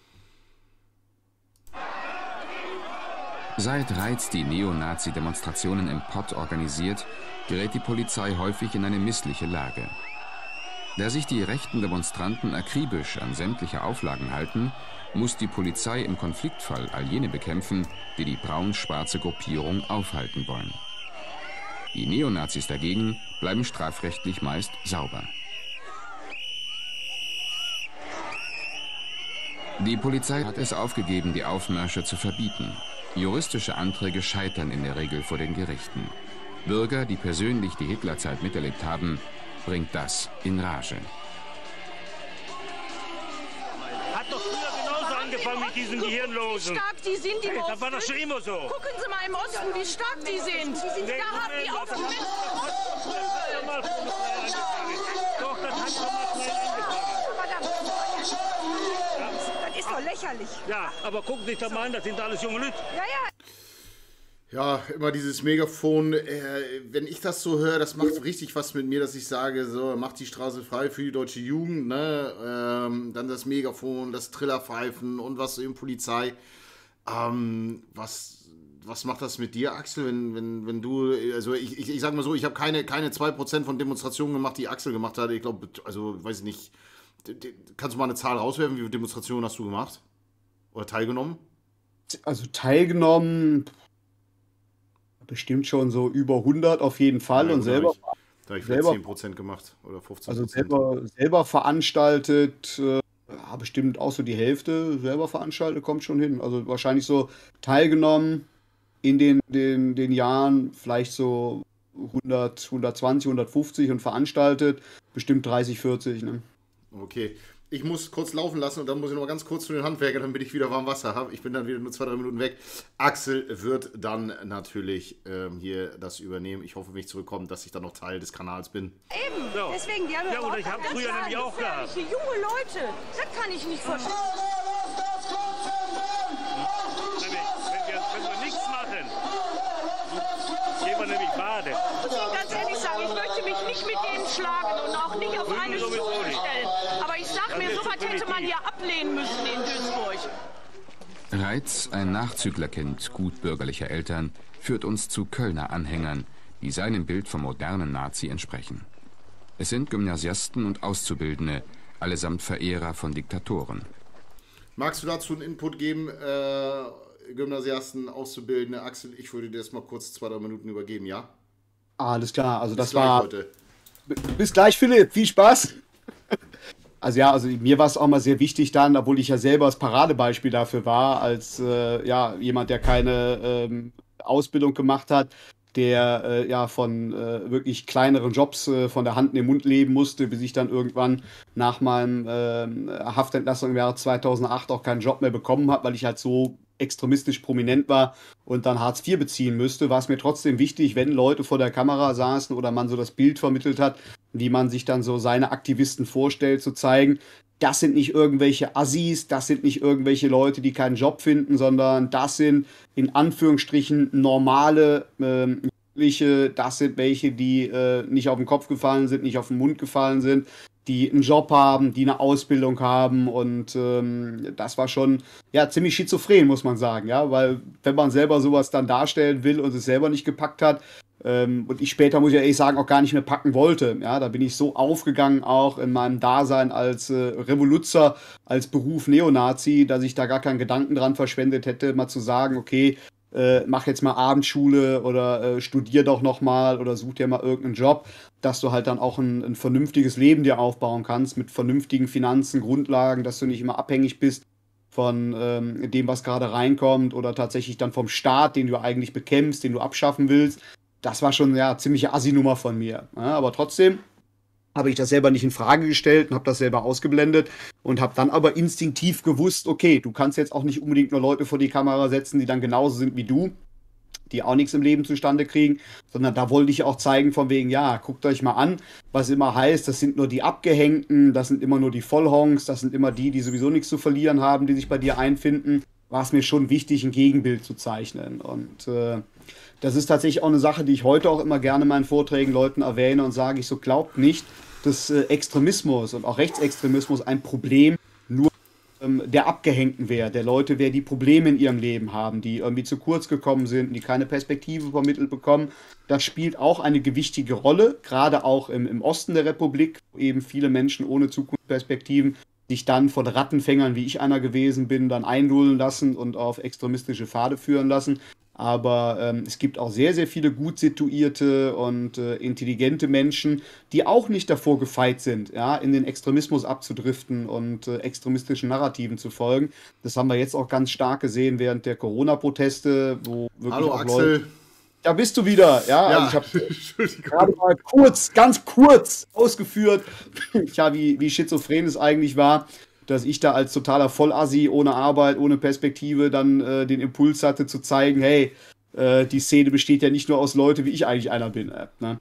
Seit Reitz die Neonazi-Demonstrationen im Pott organisiert, gerät die Polizei häufig in eine missliche Lage. Da sich die rechten Demonstranten akribisch an sämtliche Auflagen halten, muss die Polizei im Konfliktfall all jene bekämpfen, die die braun-schwarze Gruppierung aufhalten wollen. Die Neonazis dagegen bleiben strafrechtlich meist sauber. Die Polizei hat es aufgegeben, die Aufmärsche zu verbieten. Juristische Anträge scheitern in der Regel vor den Gerichten. Bürger, die persönlich die Hitlerzeit miterlebt haben, bringt das in Rage. Hat doch früher genauso angefangen mit diesen Gehirnlosen. Wie stark die sind, die im Osten. Das war doch schon immer so. Gucken Sie mal im Osten, wie stark die sind. Da haben die auch die Menschen. Doch, das hat schon mal schnell angefangen. Das ist doch lächerlich. Ja, aber gucken Sie sich doch mal an, das sind alles junge Leute. Ja, ja. Ja, immer dieses Megafon, wenn ich das so höre, das macht richtig was mit mir, dass ich sage, so, macht die Straße frei für die deutsche Jugend, ne? Dann das Megafon, das Trillerpfeifen und was eben Polizei. Was macht das mit dir, Axel, wenn du, also ich sag mal so, ich habe keine 2% von Demonstrationen gemacht, die Axel gemacht hat. Ich glaube, also, weiß ich nicht, kannst du mal eine Zahl rauswerfen, wie viele Demonstrationen hast du gemacht? Oder teilgenommen? Also teilgenommen... Bestimmt schon so über 100 auf jeden Fall. Ja, und selber. Da habe ich vielleicht 10% gemacht oder 15%. Also selber veranstaltet, ja, bestimmt auch so die Hälfte selber veranstaltet, kommt schon hin. Also wahrscheinlich so teilgenommen in den Jahren, vielleicht so 100, 120, 150 und veranstaltet, bestimmt 30, 40. Ne? Okay. Ich muss kurz laufen lassen und dann muss ich noch mal ganz kurz zu den Handwerkern, damit ich wieder warm Wasser habe. Ich bin dann wieder nur 2-3 Minuten weg. Axel wird dann natürlich hier das übernehmen. Ich hoffe, wenn ich zurückkomme, dass ich dann noch Teil des Kanals bin. Eben, so. Deswegen, die haben ja und ich habe früher nämlich auch gehabt. Junge Leute, das kann ich nicht verstehen. Wenn wir nichts machen, gehen wir nämlich baden. Ich muss Ihnen ganz ehrlich sagen, ich möchte mich nicht mit denen schlagen und auch nicht auf eine Stufe stellen. Aber ich sag mir, sowas hätte man ja ablehnen müssen in Duisburg. Reitz, ein Nachzüglerkind gutbürgerlicher Eltern, führt uns zu Kölner Anhängern, die seinem Bild vom modernen Nazi entsprechen. Es sind Gymnasiasten und Auszubildende, allesamt Verehrer von Diktatoren. Magst du dazu einen Input geben, Gymnasiasten, Auszubildende? Axel, ich würde dir das mal kurz 2-3 Minuten übergeben, ja? Alles klar, also Bis das war... heute. Bis gleich, Philipp, viel Spaß! Also ja, also mir war es auch mal sehr wichtig dann, obwohl ich ja selber das Paradebeispiel dafür war, als jemand, der keine Ausbildung gemacht hat, der von wirklich kleineren Jobs von der Hand in den Mund leben musste, bis ich dann irgendwann nach meinem Haftentlassung im Jahre 2008 auch keinen Job mehr bekommen habe, weil ich halt so extremistisch prominent war und dann Hartz IV beziehen müsste, war es mir trotzdem wichtig, wenn Leute vor der Kamera saßen oder man so das Bild vermittelt hat, wie man sich dann so seine Aktivisten vorstellt, zu zeigen, das sind nicht irgendwelche Assis, das sind nicht irgendwelche Leute, die keinen Job finden, sondern das sind in Anführungsstrichen normale das sind welche, die nicht auf den Kopf gefallen sind, nicht auf den Mund gefallen sind, die einen Job haben, die eine Ausbildung haben und das war schon ja ziemlich schizophren, muss man sagen, ja, weil wenn man selber sowas dann darstellen will und es selber nicht gepackt hat und ich später, muss ich ehrlich sagen, auch gar nicht mehr packen wollte, ja, da bin ich so aufgegangen auch in meinem Dasein als Revoluzer, als Beruf Neonazi, dass ich da gar keinen Gedanken dran verschwendet hätte, mal zu sagen, okay, mach jetzt mal Abendschule oder studier doch nochmal oder such dir mal irgendeinen Job, dass du halt dann auch ein vernünftiges Leben dir aufbauen kannst mit vernünftigen Finanzen, Grundlagen, dass du nicht immer abhängig bist von dem, was gerade reinkommt oder tatsächlich dann vom Staat, den du eigentlich bekämpfst, den du abschaffen willst. Das war schon ja ziemliche Assi-Nummer von mir. Ja, aber trotzdem habe ich das selber nicht in Frage gestellt und habe das selber ausgeblendet und habe dann aber instinktiv gewusst, okay, du kannst jetzt auch nicht unbedingt nur Leute vor die Kamera setzen, die dann genauso sind wie du, die auch nichts im Leben zustande kriegen, sondern da wollte ich auch zeigen von wegen, ja, guckt euch mal an, was immer heißt, das sind nur die Abgehängten, das sind immer nur die Vollhonks, das sind immer die sowieso nichts zu verlieren haben, die sich bei dir einfinden, war es mir schon wichtig, ein Gegenbild zu zeichnen und das ist tatsächlich auch eine Sache, die ich heute auch immer gerne in meinen Vorträgen Leuten erwähne und sage, ich so, glaubt nicht, dass Extremismus und auch Rechtsextremismus ein Problem nur der Abgehängten wäre, der Leute wäre, die Probleme in ihrem Leben haben, die irgendwie zu kurz gekommen sind, die keine Perspektive vermittelt bekommen. Das spielt auch eine gewichtige Rolle, gerade auch im Osten der Republik, wo eben viele Menschen ohne Zukunftsperspektiven sich dann von Rattenfängern, wie ich einer gewesen bin, dann einlullen lassen und auf extremistische Pfade führen lassen. Aber es gibt auch sehr, sehr viele gut situierte und intelligente Menschen, die auch nicht davor gefeit sind, ja, in den Extremismus abzudriften und extremistischen Narrativen zu folgen. Das haben wir jetzt auch ganz stark gesehen während der Corona-Proteste, wo wirklich Hallo, auch Axel. Leute... Da bist du wieder, ja. Ja, also ich habe gerade mal ganz kurz ausgeführt, ja, wie schizophren es eigentlich war, dass ich da als totaler Vollassi ohne Arbeit, ohne Perspektive dann den Impuls hatte zu zeigen, hey, die Szene besteht ja nicht nur aus Leuten, wie ich eigentlich einer bin. Ne?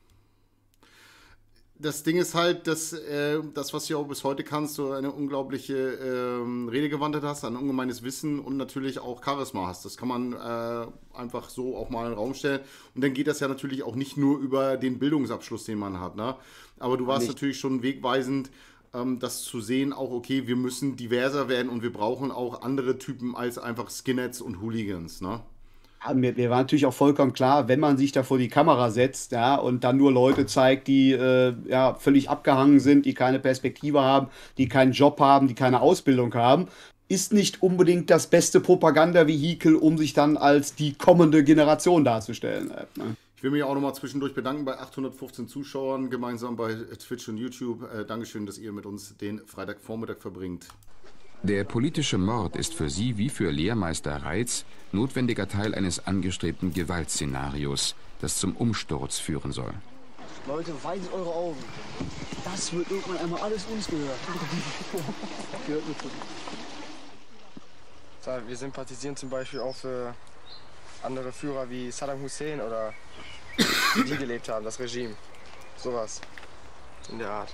Das Ding ist halt, dass das, was du auch bis heute kannst, du eine unglaubliche Redegewandtheit hast, ein ungemeines Wissen und natürlich auch Charisma hast. Das kann man einfach so auch mal in den Raum stellen. Und dann geht das ja natürlich auch nicht nur über den Bildungsabschluss, den man hat. Ne? Aber du warst natürlich schon wegweisend, das zu sehen, auch okay, wir müssen diverser werden und wir brauchen auch andere Typen als einfach Skinheads und Hooligans, ne? Ja, mir war natürlich auch vollkommen klar, wenn man sich da vor die Kamera setzt, ja, und dann nur Leute zeigt, die ja, völlig abgehangen sind, die keine Perspektive haben, die keinen Job haben, die keine Ausbildung haben, ist nicht unbedingt das beste Propagandavehikel, um sich dann als die kommende Generation darzustellen. Ne? Ich will mich auch nochmal zwischendurch bedanken bei 815 Zuschauern, gemeinsam bei Twitch und YouTube. Dankeschön, dass ihr mit uns den Freitagvormittag verbringt. Der politische Mord ist für Sie wie für Lehrmeister Reitz notwendiger Teil eines angestrebten Gewaltszenarios, das zum Umsturz führen soll. Leute, weitet eure Augen. Das wird irgendwann einmal alles uns gehört. Wir sympathisieren zum Beispiel auch für andere Führer wie Saddam Hussein oder die gelebt haben, das Regime. Sowas in der Art.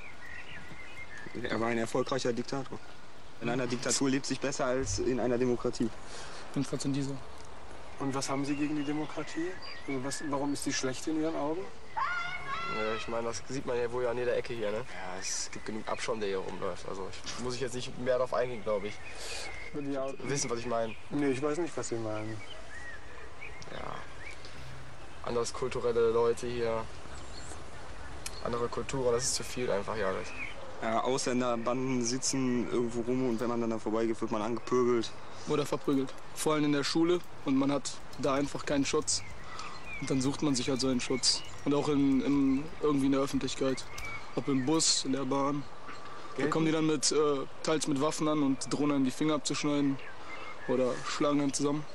Er war ein erfolgreicher Diktator. In einer Diktatur lebt sich besser als in einer Demokratie. Jedenfalls in dieser. Und was haben Sie gegen die Demokratie? Also warum ist die schlecht in Ihren Augen? Ja, ich meine, das sieht man ja wohl an jeder Ecke hier, ne? Ja, es gibt genug Abschaum, der hier rumläuft. Also muss ich jetzt nicht mehr darauf eingehen, glaube ich. Wissen, was ich meine? Nee, ich weiß nicht, was Sie meinen. Ja. Anders kulturelle Leute hier. Andere Kulturen, das ist zu viel einfach, ja. Ja, Ausländerbanden sitzen irgendwo rum und wenn man dann da vorbeigeht, wird man angepöbelt. Oder verprügelt. Vor allem in der Schule und man hat da einfach keinen Schutz. Und dann sucht man sich halt so einen Schutz. Und auch irgendwie in der Öffentlichkeit. Ob im Bus, in der Bahn. Da kommen die dann teils mit Waffen an und drohen dann die Finger abzuschneiden. Oder schlagen dann zusammen.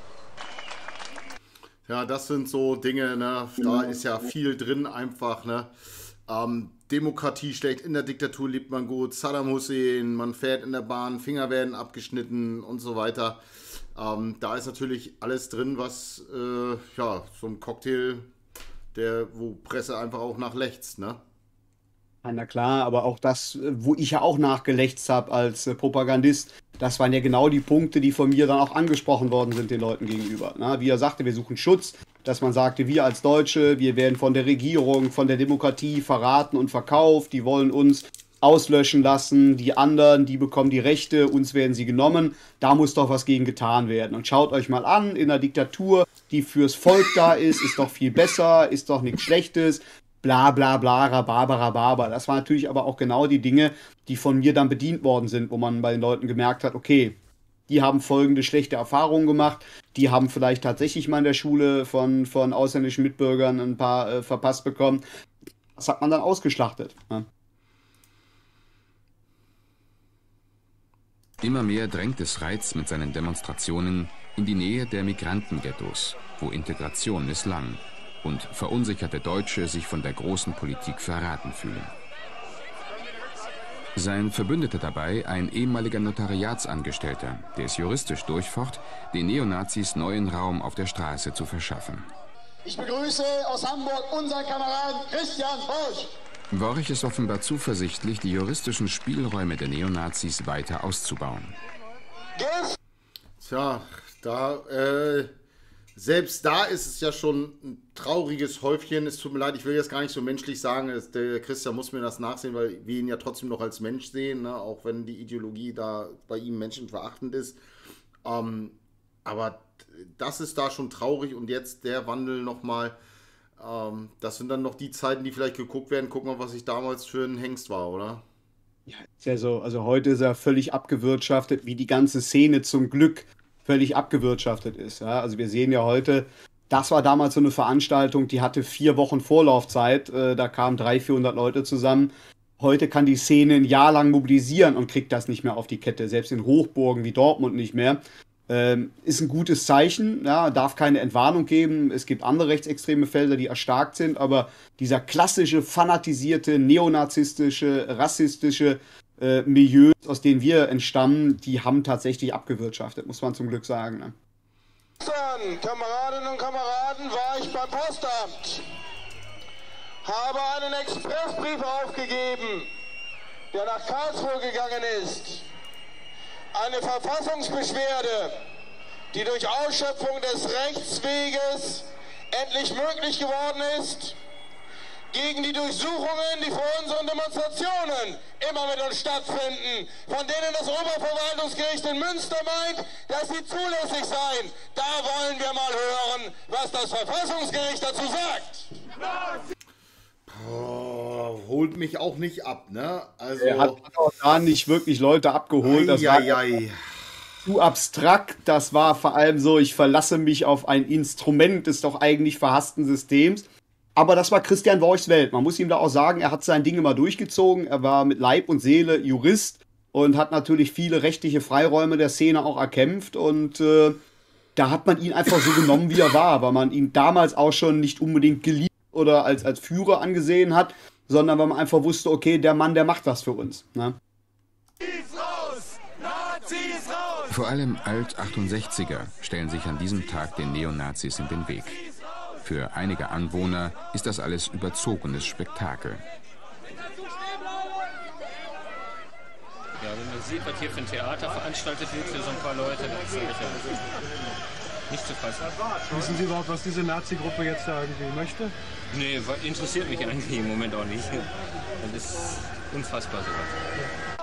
Ja, das sind so Dinge, ne? Da ist ja viel drin einfach, ne? Demokratie schlecht, in der Diktatur lebt man gut, Saddam Hussein, man fährt in der Bahn, Finger werden abgeschnitten und so weiter. Da ist natürlich alles drin, was, ja, so ein Cocktail, wo Presse einfach auch nachlächzt, ne? Na klar, aber auch das, wo ich ja auch nachgelächzt habe als Propagandist, das waren ja genau die Punkte, die von mir dann auch angesprochen worden sind den Leuten gegenüber. Na, wie er sagte, wir suchen Schutz, dass man sagte, wir als Deutsche, wir werden von der Regierung, von der Demokratie verraten und verkauft, die wollen uns auslöschen lassen, die anderen, die bekommen die Rechte, uns werden sie genommen, da muss doch was gegen getan werden. Und schaut euch mal an, in einer Diktatur, die fürs Volk da ist doch viel besser, ist doch nichts Schlechtes, bla bla bla, Rhabarber. Das waren natürlich aber auch genau die Dinge, die von mir dann bedient worden sind, wo man bei den Leuten gemerkt hat, okay, die haben folgende schlechte Erfahrungen gemacht, die haben vielleicht tatsächlich mal in der Schule von ausländischen Mitbürgern ein paar verpasst bekommen. Das hat man dann ausgeschlachtet. Ne? Immer mehr drängt es Reitz mit seinen Demonstrationen in die Nähe der Migrantenghettos, wo Integration misslang und verunsicherte Deutsche sich von der großen Politik verraten fühlen. Sein Verbündeter dabei ein ehemaliger Notariatsangestellter, der es juristisch durchfocht, den Neonazis neuen Raum auf der Straße zu verschaffen. Ich begrüße aus Hamburg unseren Kameraden Christian Borch. Worch ist offenbar zuversichtlich, die juristischen Spielräume der Neonazis weiter auszubauen. Tja, selbst da ist es ja schon ein trauriges Häufchen. Es tut mir leid, ich will jetzt gar nicht so menschlich sagen. Der Christian muss mir das nachsehen, weil wir ihn ja trotzdem noch als Mensch sehen, ne? Auch wenn die Ideologie da bei ihm menschenverachtend ist. Aber das ist da schon traurig und jetzt der Wandel nochmal. Das sind dann noch die Zeiten, die vielleicht geguckt werden. Guck mal, was ich damals für ein Hengst war, oder? Ja, ist ja so. Also heute ist er völlig abgewirtschaftet, wie die ganze Szene zum Glück völlig abgewirtschaftet ist. Ja? Also wir sehen ja heute, das war damals so eine Veranstaltung, die hatte 4 Wochen Vorlaufzeit. Da kamen 300, 400 Leute zusammen. Heute kann die Szene ein Jahr lang mobilisieren und kriegt das nicht mehr auf die Kette. Selbst in Hochburgen wie Dortmund nicht mehr. Ist ein gutes Zeichen, ja, darf keine Entwarnung geben. Es gibt andere rechtsextreme Felder, die erstarkt sind, aber dieser klassische, fanatisierte, neonazistische, rassistische Milieu, aus denen wir entstammen, die haben tatsächlich abgewirtschaftet, muss man zum Glück sagen. Ne? Kameradinnen und Kameraden, war ich beim Postamt, habe einen Expressbrief aufgegeben, der nach Karlsruhe gegangen ist. Eine Verfassungsbeschwerde, die durch Ausschöpfung des Rechtsweges endlich möglich geworden ist, gegen die Durchsuchungen, die vor unseren Demonstrationen immer mit uns stattfinden, von denen das Oberverwaltungsgericht in Münster meint, dass sie zulässig seien. Da wollen wir mal hören, was das Verfassungsgericht dazu sagt. Holt mich auch nicht ab, ne? Also er hat auch da nicht wirklich Leute abgeholt. Das war zu abstrakt. Das war vor allem so, ich verlasse mich auf ein Instrument des doch eigentlich verhassten Systems. Aber das war Christian Borchs Welt. Man muss ihm da auch sagen, er hat sein Ding immer durchgezogen. Er war mit Leib und Seele Jurist und hat natürlich viele rechtliche Freiräume der Szene auch erkämpft. Und da hat man ihn einfach so genommen, wie er war, weil man ihn damals auch schon nicht unbedingt geliebt oder als Führer angesehen hat, sondern weil man einfach wusste, okay, der Mann, der macht was für uns. Ne? Vor allem Alt-68er stellen sich an diesem Tag den Neonazis in den Weg. Für einige Anwohner ist das alles überzogenes Spektakel. Ja, wenn man sieht, was hier für ein Theater veranstaltet wird für so ein paar Leute, das ist lächerlich. Nicht zu fassen. Wissen Sie überhaupt, was diese Nazi-Gruppe jetzt da irgendwie möchte? Nee, interessiert mich eigentlich im Moment auch nicht. Das ist unfassbar sowas.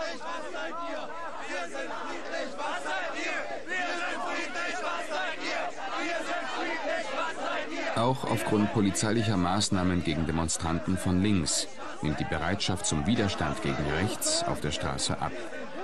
Auch aufgrund polizeilicher Maßnahmen gegen Demonstranten von links nimmt die Bereitschaft zum Widerstand gegen rechts auf der Straße ab.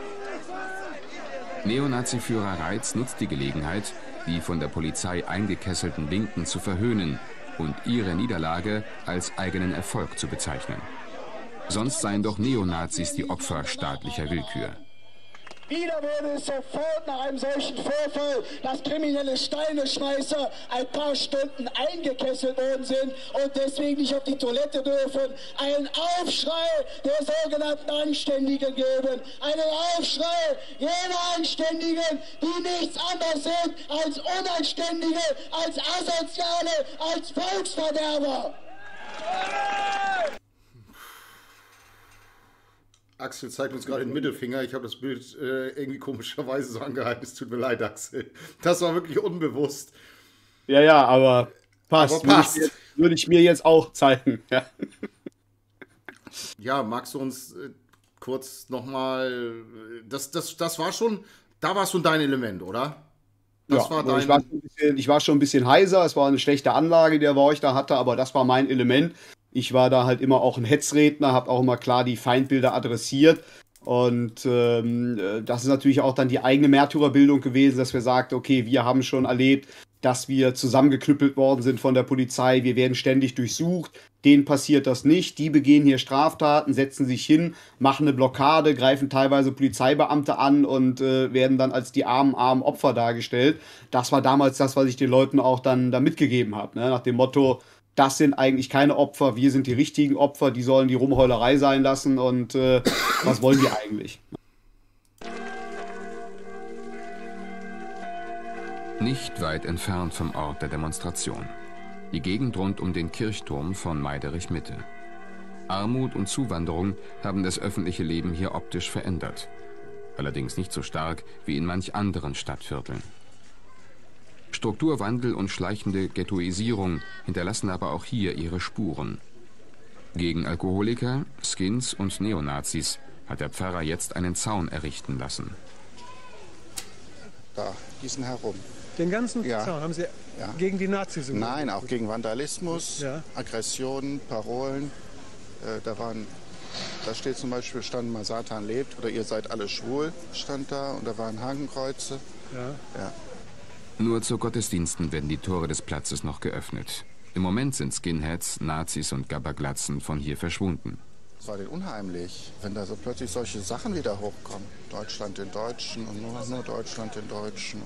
Neonazi-Führer Reitz nutzt die Gelegenheit, die von der Polizei eingekesselten Linken zu verhöhnen und ihre Niederlage als eigenen Erfolg zu bezeichnen. Sonst seien doch Neonazis die Opfer staatlicher Willkür. Wieder würde es sofort nach einem solchen Vorfall, dass kriminelle Steineschmeißer ein paar Stunden eingekesselt worden sind und deswegen nicht auf die Toilette dürfen, einen Aufschrei der sogenannten Anständigen geben. Einen Aufschrei jener Anständigen, die nichts anderes sind als Unanständige, als Asoziale, als Volksverderber. Axel zeigt uns gerade den Mittelfinger. Ich habe das Bild irgendwie komischerweise so angehalten. Es tut mir leid, Axel. Das war wirklich unbewusst. Ja, aber Passt. Würde ich mir jetzt auch zeigen. Ja, ja, magst du uns kurz nochmal, das war schon, da war schon dein Element, oder? Das war dein... ich war schon ein bisschen heiser, es war eine schlechte Anlage, die ich da hatte, aber das war mein Element. Ich war da halt immer auch ein Hetzredner, habe auch immer klar die Feindbilder adressiert. Und das ist natürlich auch dann die eigene Märtyrerbildung gewesen, dass wir sagten, okay, wir haben schon erlebt, dass wir zusammengeknüppelt worden sind von der Polizei, wir werden ständig durchsucht, denen passiert das nicht, die begehen hier Straftaten, setzen sich hin, machen eine Blockade, greifen teilweise Polizeibeamte an und werden dann als die armen Opfer dargestellt. Das war damals das, was ich den Leuten auch dann da mitgegeben habe, ne? Nach dem Motto, das sind eigentlich keine Opfer, wir sind die richtigen Opfer, die sollen die Rumheulerei sein lassen und was wollen die eigentlich? Nicht weit entfernt vom Ort der Demonstration. Die Gegend rund um den Kirchturm von Meiderich-Mitte. Armut und Zuwanderung haben das öffentliche Leben hier optisch verändert. Allerdings nicht so stark wie in manch anderen Stadtvierteln. Strukturwandel und schleichende Ghettoisierung hinterlassen aber auch hier ihre Spuren. Gegen Alkoholiker, Skins und Neonazis hat der Pfarrer jetzt einen Zaun errichten lassen. Da, diesen herum. Den ganzen Zaun haben Sie gegen die Nazis gemacht? Nein, auch gegen Vandalismus, Aggressionen, Parolen. Da steht zum Beispiel, stand mal Satan lebt oder ihr seid alle schwul, stand da, und da waren Hakenkreuze. Ja. Nur zu Gottesdiensten werden die Tore des Platzes noch geöffnet. Im Moment sind Skinheads, Nazis und Gabberglatzen von hier verschwunden. Es war denen unheimlich, wenn da so plötzlich solche Sachen wieder hochkommen. Deutschland den Deutschen und nur Deutschland den Deutschen.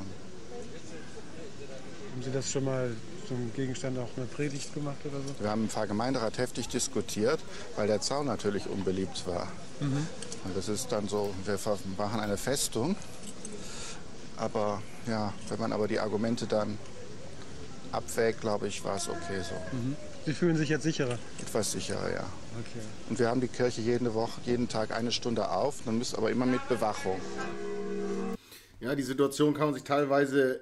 Haben Sie das schon mal zum Gegenstand auch einer Predigt gemacht oder so? Wir haben im Pfarrgemeinderat heftig diskutiert, weil der Zaun natürlich unbeliebt war. Und das ist dann so, wir machen eine Festung. Aber ja, wenn man aber die Argumente dann abwägt, glaube ich, war es okay so. Sie fühlen sich jetzt sicherer? Etwas sicherer, ja. Okay. Und wir haben die Kirche jeden Tag 1 Stunde auf, dann müsst aber immer mit Bewachung. Ja, die Situation kann man sich teilweise,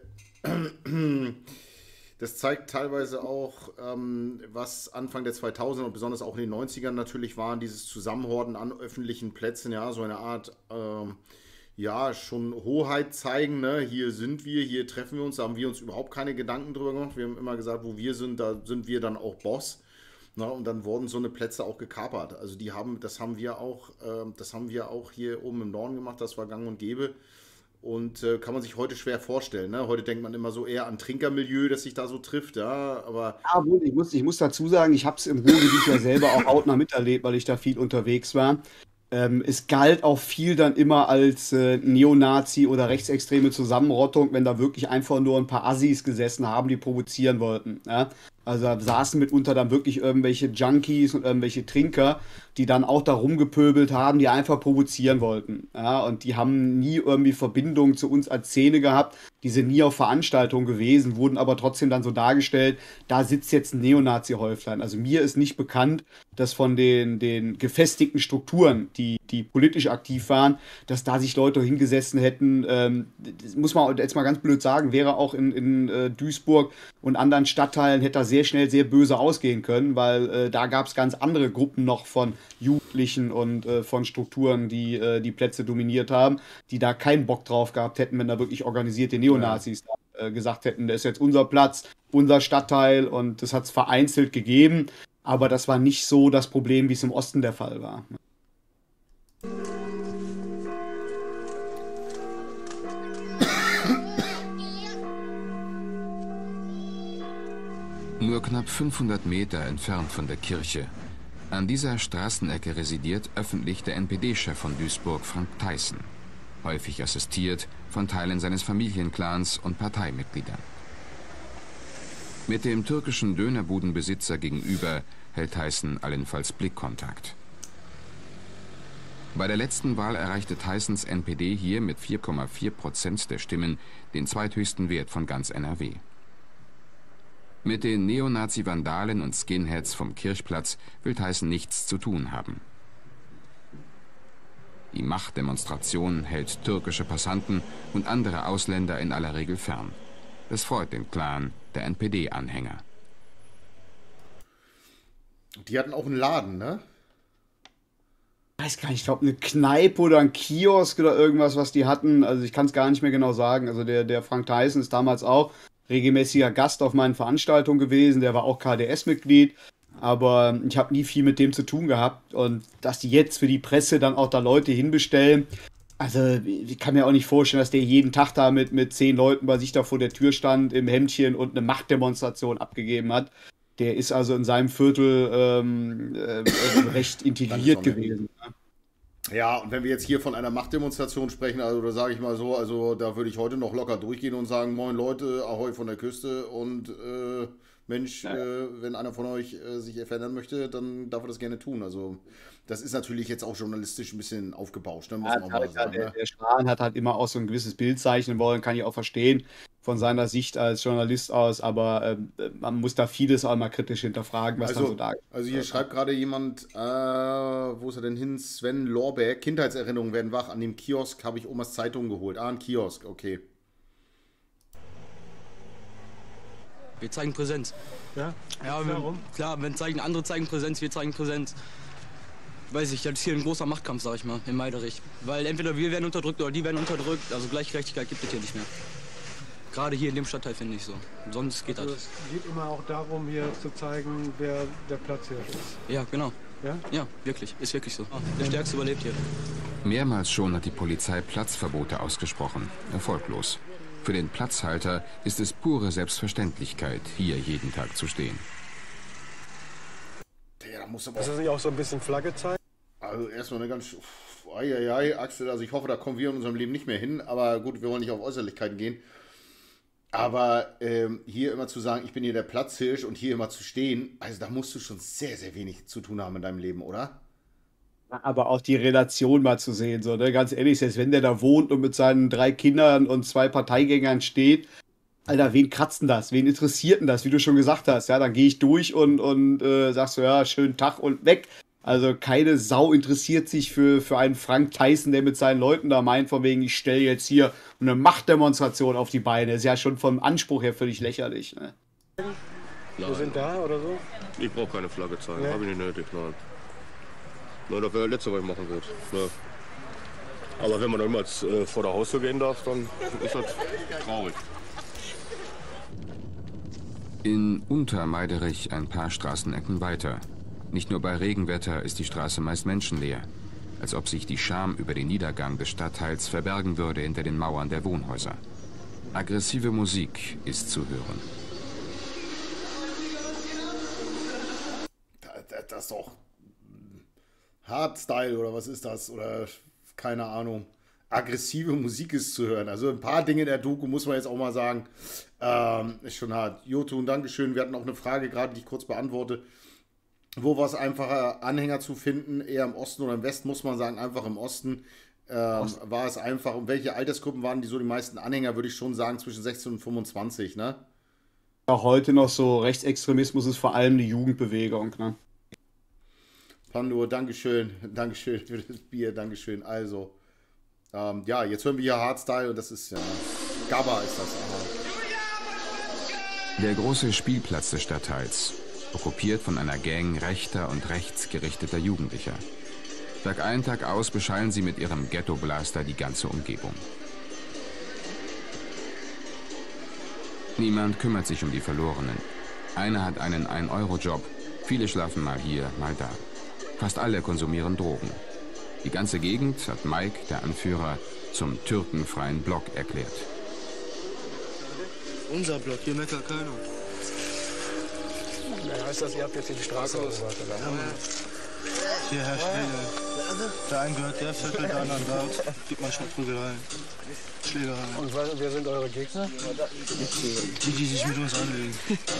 das zeigt teilweise auch, was Anfang der 2000er und besonders auch in den 90ern natürlich waren, dieses Zusammenhorden an öffentlichen Plätzen, ja, so eine Art, schon Hoheit zeigen, ne? Hier sind wir, hier treffen wir uns, da haben wir uns überhaupt keine Gedanken drüber gemacht. Wir haben immer gesagt, wo wir sind, da sind wir dann auch Boss. Na, und dann wurden so eine Plätze auch gekapert. Also das haben wir auch hier oben im Norden gemacht, das war gang und gäbe. Und kann man sich heute schwer vorstellen. Ne? Heute denkt man immer so eher an Trinkermilieu, das sich da so trifft. Ja, aber ich muss dazu sagen, ich habe es im Ruhrgebiet ja selber auch hautnah miterlebt, weil ich da viel unterwegs war. Es galt auch viel dann immer als Neonazi oder rechtsextreme Zusammenrottung, wenn da wirklich einfach nur ein paar Assis gesessen haben, die provozieren wollten. Ja? Also da saßen mitunter dann wirklich irgendwelche Junkies und irgendwelche Trinker, die dann auch da rumgepöbelt haben, die einfach provozieren wollten. Ja? Und die haben nie irgendwie Verbindungen zu uns als Szene gehabt, die sind nie auf Veranstaltungen gewesen, wurden aber trotzdem dann so dargestellt, da sitzt jetzt ein Neonazi-Häuflein. Also mir ist nicht bekannt, dass von den gefestigten Strukturen, die politisch aktiv waren, dass da sich Leute hingesessen hätten, das muss man jetzt mal ganz blöd sagen, wäre auch in Duisburg und anderen Stadtteilen, hätte da sehr schnell sehr böse ausgehen können, weil da gab es ganz andere Gruppen noch von Jugendlichen und von Strukturen, die die Plätze dominiert haben, die da keinen Bock drauf gehabt hätten, wenn da wirklich organisierte Neonazis gesagt hätten, das ist jetzt unser Platz, unser Stadtteil, und das hat es vereinzelt gegeben, aber das war nicht so das Problem, wie es im Osten der Fall war. Nur knapp 500 Meter entfernt von der Kirche. An dieser Straßenecke residiert öffentlich der NPD-Chef von Duisburg, Frank Theissen. Häufig assistiert von Teilen seines Familienclans und Parteimitgliedern. Mit dem türkischen Dönerbudenbesitzer gegenüber hält Theissen allenfalls Blickkontakt. Bei der letzten Wahl erreichte Theissens NPD hier mit 4,4% der Stimmen den zweithöchsten Wert von ganz NRW. Mit den Neonazi-Vandalen und Skinheads vom Kirchplatz will Theissen nichts zu tun haben. Die Machtdemonstration hält türkische Passanten und andere Ausländer in aller Regel fern. Das freut den Clan der NPD-Anhänger. Die hatten auch einen Laden, ne? Ich weiß gar nicht, ich glaube eine Kneipe oder ein Kiosk oder irgendwas, was die hatten. Also ich kann es gar nicht mehr genau sagen. Also der Frank Theissen ist damals auch regelmäßiger Gast auf meinen Veranstaltungen gewesen. Der war auch KDS-Mitglied. Aber ich habe nie viel mit dem zu tun gehabt. Und dass die jetzt für die Presse dann auch da Leute hinbestellen. Also ich kann mir auch nicht vorstellen, dass der jeden Tag da mit 10 Leuten bei sich da vor der Tür stand, im Hemdchen und eine Machtdemonstration abgegeben hat. Der ist also in seinem Viertel recht integriert gewesen. Ja, und wenn wir jetzt hier von einer Machtdemonstration sprechen, also da sage ich mal so, also da würde ich heute noch locker durchgehen und sagen, moin Leute, Ahoi von der Küste und Mensch, wenn einer von euch sich verändern möchte, dann darf er das gerne tun. Also das ist natürlich jetzt auch journalistisch ein bisschen aufgebauscht, ne? Muss man mal sagen. Der Spahn hat halt immer auch so ein gewisses Bild zeichnen wollen, kann ich auch verstehen, von seiner Sicht als Journalist aus, aber man muss da vieles auch mal kritisch hinterfragen, was dann so da ist. Also hier schreibt gerade jemand, wo ist er denn hin? Sven Lorbeck, Kindheitserinnerungen werden wach, an dem Kiosk habe ich Omas Zeitung geholt. Ah, ein Kiosk, okay. Wir zeigen Präsenz. Ja? Ja, klar, wenn andere zeigen Präsenz, wir zeigen Präsenz. Weiß ich, das ist hier ein großer Machtkampf, sag ich mal, in Meiderich. Weil entweder wir werden unterdrückt oder die werden unterdrückt, also Gleichgerechtigkeit gibt es hier nicht mehr. Gerade hier in dem Stadtteil finde ich so. Sonst geht das. Also es geht immer auch darum, hier zu zeigen, wer der Platzhirsch ist. Ja, genau. Ja? Ja, wirklich. Ist wirklich so. Der Stärkste überlebt hier. Mehrmals schon hat die Polizei Platzverbote ausgesprochen. Erfolglos. Für den Platzhalter ist es pure Selbstverständlichkeit, hier jeden Tag zu stehen. Der muss aber ist das nicht auch so ein bisschen Flagge zeigen? Also erstmal eine ganz... Axel, also ich hoffe, da kommen wir in unserem Leben nicht mehr hin. Aber gut, wir wollen nicht auf Äußerlichkeiten gehen. Aber hier immer zu sagen, ich bin hier der Platzhirsch und hier immer zu stehen, also da musst du schon sehr, sehr wenig zu tun haben in deinem Leben, oder? Aber auch die Relation mal zu sehen, so, ne? Ganz ehrlich, selbst wenn der da wohnt und mit seinen 3 Kindern und 2 Parteigängern steht, Alter, wen kratzt denn das? Wen interessiert denn das? Wie du schon gesagt hast, ja, dann gehe ich durch und sagst so, ja, schönen Tag und weg. Also keine Sau interessiert sich für einen Frank Theissen, der mit seinen Leuten da meint, von wegen, ich stelle jetzt hier eine Machtdemonstration auf die Beine. Ist ja schon vom Anspruch her völlig lächerlich. Ne? Wir sind da oder so? Ich brauche keine Flagge zeigen, Nee. habe ich nicht nötig, nein. Nur das wäre das Letzte, was ich machen würde. Ne. Aber wenn man dann mal vor der Haustür gehen darf, dann ist das traurig. In Untermeiderich ein paar Straßenecken weiter. Nicht nur bei Regenwetter ist die Straße meist menschenleer, als ob sich die Scham über den Niedergang des Stadtteils verbergen würde hinter den Mauern der Wohnhäuser. Aggressive Musik ist zu hören. Das ist doch Hardstyle oder was ist das? Oder keine Ahnung. Aggressive Musik ist zu hören. Also ein paar Dinge in der Doku muss man jetzt auch mal sagen. Ist schon hart. Jotun, Dankeschön. Wir hatten auch eine Frage gerade, die ich kurz beantworte. Wo war es einfacher, Anhänger zu finden? Eher im Osten oder im Westen, muss man sagen. Einfach im Osten war es einfach. Und welche Altersgruppen waren die so die meisten Anhänger? Würde ich schon sagen zwischen 16 und 25, ne? Auch heute noch so Rechtsextremismus ist vor allem die Jugendbewegung, ne? Pandur, Dankeschön. Dankeschön für das Bier. Dankeschön. Also, ja, jetzt hören wir hier Hardstyle und das ist ja... Gabba ist das. Der große Spielplatz des Stadtteils, okkupiert von einer Gang rechter und rechtsgerichteter Jugendlicher. Tag ein, Tag aus beschallen sie mit ihrem Ghetto-Blaster die ganze Umgebung. Niemand kümmert sich um die Verlorenen. Einer hat einen 1-Euro-Job, viele schlafen mal hier, mal da. Fast alle konsumieren Drogen. Die ganze Gegend hat Mike, der Anführer, zum türkenfreien Block erklärt. Unser Block, hier meckert keiner. Ja, heißt das, ihr habt jetzt hier die Straße ausgemacht, oder? Ja, Mann. Hier herrscht Regel. Der eine gehört der Viertel, der andere da. Gibt manchmal Prügeleien. Schlägereien. Und wer sind eure Gegner? Die sich mit uns anlegen.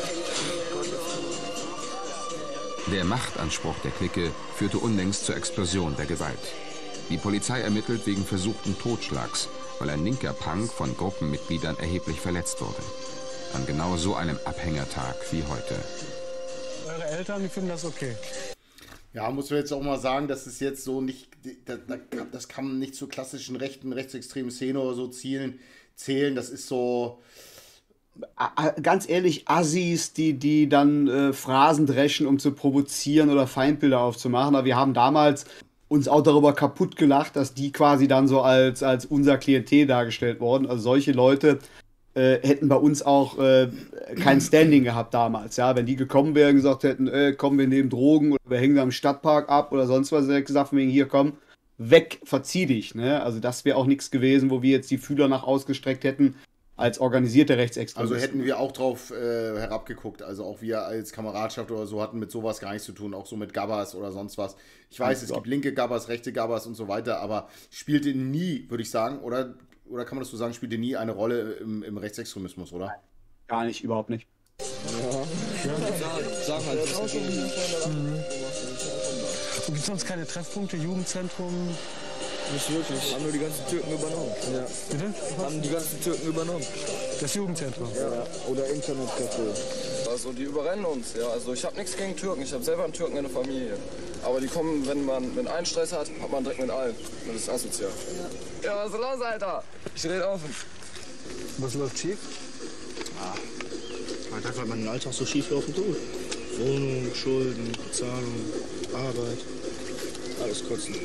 Der Machtanspruch der Clique führte unlängst zur Explosion der Gewalt. Die Polizei ermittelt wegen versuchten Totschlags, weil ein linker Punk von Gruppenmitgliedern erheblich verletzt wurde. An genau so einem Abhängertag wie heute. Eure Eltern, die finden das okay. Ja, muss man jetzt auch mal sagen, das ist jetzt so nicht, das kann man nicht zur klassischen rechtsextremen Szene oder so zählen. Das ist so, Ganz ehrlich, Assis, die dann Phrasen dreschen, um zu provozieren oder Feindbilder aufzumachen. Aber wir haben damals uns auch darüber kaputt gelacht, dass die quasi dann so als unser Klientel dargestellt wurden. Also solche Leute hätten bei uns auch kein Standing gehabt damals. Ja, wenn die gekommen wären und gesagt hätten, komm, wir nehmen Drogen oder wir hängen da im Stadtpark ab oder sonst was, hätte ich gesagt, von wegen, hier, komm, weg, verzieh dich. Ne? Also das wäre auch nichts gewesen, wo wir jetzt die Fühler nach ausgestreckt hätten als organisierte Rechtsextremisten. Also hätten wir auch drauf herabgeguckt. Also auch wir als Kameradschaft oder so hatten mit sowas gar nichts zu tun. Auch so mit Gabbers oder sonst was. Ich weiß, es gibt linke Gabbers, rechte Gabbers und so weiter, aber spielte nie, würde ich sagen, oder kann man das so sagen, spielte nie eine Rolle im Rechtsextremismus, oder? Gar nicht, überhaupt nicht. Sagen halt. Gibt es sonst keine Treffpunkte, Jugendzentrum? Nicht wirklich. Haben nur die ganzen Türken übernommen. Ja. Bitte? Haben die ganzen Türken übernommen. Das Jugendzentrum? Ja. Oder Internetcafé. Also die überrennen uns, ja. Also ich habe nichts gegen Türken. Ich habe selber einen Türken in der Familie. Aber die kommen, wenn einen Stress hat man direkt mit allen. Das ist asozial. Ja, was ist los, Alter? Ich rede offen. Was läuft schief? Halt einfach mal den Alltag so schief laufen tut. Wohnung, Schulden, Bezahlung, Arbeit. Alles kotzen.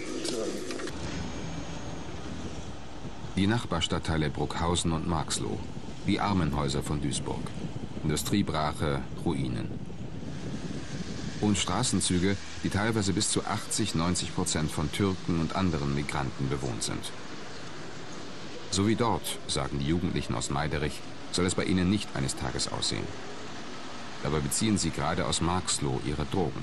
Die Nachbarstadtteile Bruckhausen und Marxloh, die Armenhäuser von Duisburg, Industriebrache, Ruinen. Und Straßenzüge, die teilweise bis zu 80–90% von Türken und anderen Migranten bewohnt sind. So wie dort, sagen die Jugendlichen aus Meiderich, soll es bei ihnen nicht eines Tages aussehen. Dabei beziehen sie gerade aus Marxloh ihre Drogen.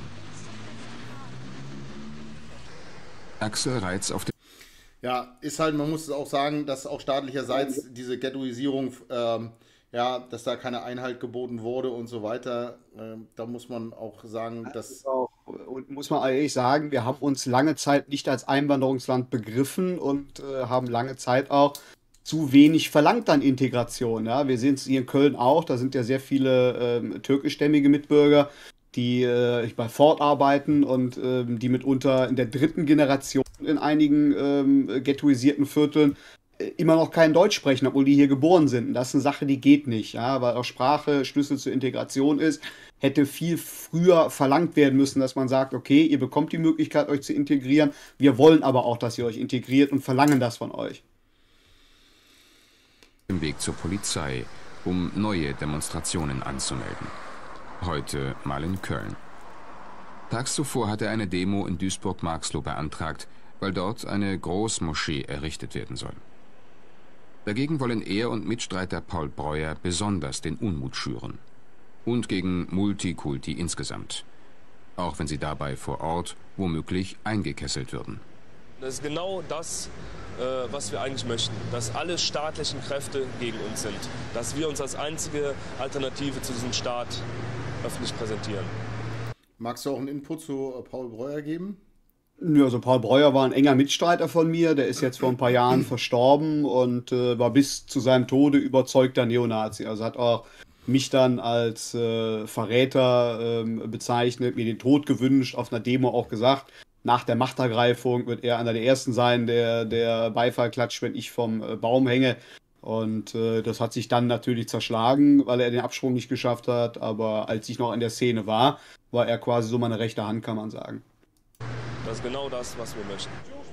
Axel Reitz auf dem... Ja, ist halt, man muss es auch sagen, dass auch staatlicherseits diese Ghettoisierung, dass da keine Einhalt geboten wurde und so weiter. Da muss man auch sagen, dass... Und muss man ehrlich sagen, wir haben uns lange Zeit nicht als Einwanderungsland begriffen und haben lange Zeit auch zu wenig verlangt an Integration. Ja? Wir sehen es hier in Köln auch, da sind ja sehr viele türkischstämmige Mitbürger, die bei Ford arbeiten und die mitunter in der 3. Generation in einigen ghettoisierten Vierteln immer noch kein Deutsch sprechen, obwohl die hier geboren sind. Und das ist eine Sache, die geht nicht, ja, weil auch Sprache Schlüssel zur Integration ist. Hätte viel früher verlangt werden müssen, dass man sagt, okay, ihr bekommt die Möglichkeit, euch zu integrieren, wir wollen aber auch, dass ihr euch integriert und verlangen das von euch. Im Weg zur Polizei, um neue Demonstrationen anzumelden. Heute mal in Köln. Tags zuvor hat er eine Demo in Duisburg-Marxloh beantragt, weil dort eine Großmoschee errichtet werden soll. Dagegen wollen er und Mitstreiter Paul Breuer besonders den Unmut schüren. Und gegen Multikulti insgesamt. Auch wenn sie dabei vor Ort womöglich eingekesselt würden. Das ist genau das, was wir eigentlich möchten. Dass alle staatlichen Kräfte gegen uns sind. Dass wir uns als einzige Alternative zu diesem Staat öffentlich präsentieren. Magst du auch einen Input zu Paul Breuer geben? Ja, also Paul Breuer war ein enger Mitstreiter von mir, der ist jetzt vor ein paar Jahren verstorben und war bis zu seinem Tode überzeugter Neonazi. Also hat auch mich dann als Verräter bezeichnet, mir den Tod gewünscht, auf einer Demo auch gesagt, nach der Machtergreifung wird er einer der Ersten sein, der Beifall klatscht, wenn ich vom Baum hänge. Und das hat sich dann natürlich zerschlagen, weil er den Absprung nicht geschafft hat. Aber als ich noch in der Szene war, war er quasi so meine rechte Hand, kann man sagen. Das ist genau das, was wir möchten.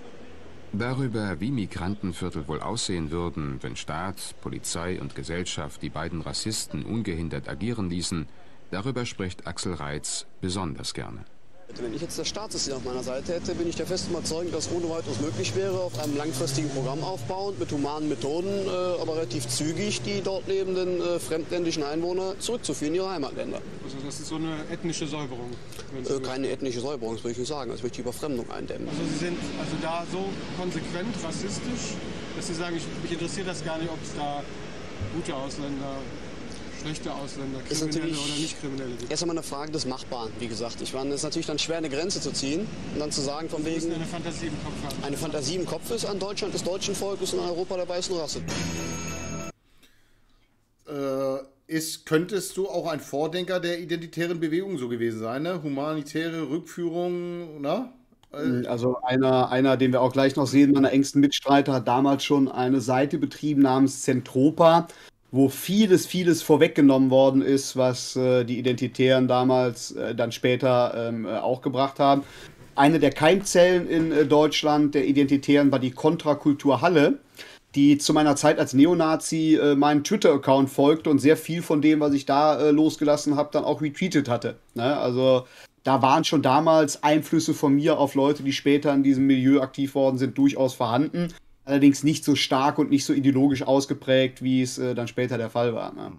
Darüber, wie Migrantenviertel wohl aussehen würden, wenn Staat, Polizei und Gesellschaft die beiden Rassisten ungehindert agieren ließen, darüber spricht Axel Reitz besonders gerne. Wenn ich jetzt das Staatssystem auf meiner Seite hätte, bin ich der festen Überzeugung, dass ohne weiteres möglich wäre, auf einem langfristigen Programm aufbauend, mit humanen Methoden, aber relativ zügig die dort lebenden fremdländischen Einwohner zurückzuführen in ihre Heimatländer. Also das ist so eine ethnische Säuberung? Keine ethnische Säuberung, das würde ich nicht sagen. Das möchte die Überfremdung eindämmen. Also Sie sind also da so konsequent rassistisch, dass Sie sagen, mich interessiert das gar nicht, ob es da gute Ausländer, schlechte Ausländer, Kriminelle oder nicht Kriminelle gibt. Erst einmal eine Frage des Machbaren, wie gesagt. Ich meine, es ist natürlich dann schwer, eine Grenze zu ziehen und dann zu sagen, von wegen... eine Fantasie im Kopf haben. Eine Fantasie im Kopf ist an Deutschland des deutschen Volkes und an Europa der weißen Rasse. Könntest du auch ein Vordenker der identitären Bewegung so gewesen sein, ne? Humanitäre Rückführung, ne? Also einer, den wir auch gleich noch sehen, meiner engsten Mitstreiter, hat damals schon eine Seite betrieben namens Zentropa, wo vieles vorweggenommen worden ist, was die Identitären damals dann später auch gebracht haben. Eine der Keimzellen in Deutschland der Identitären war die Kontrakultur Halle, die zu meiner Zeit als Neonazi meinen Twitter-Account folgte und sehr viel von dem, was ich da losgelassen habe, dann auch retweetet hatte. Ne? Also da waren schon damals Einflüsse von mir auf Leute, die später in diesem Milieu aktiv worden sind, durchaus vorhanden. Allerdings nicht so stark und nicht so ideologisch ausgeprägt, wie es dann später der Fall war. Ne?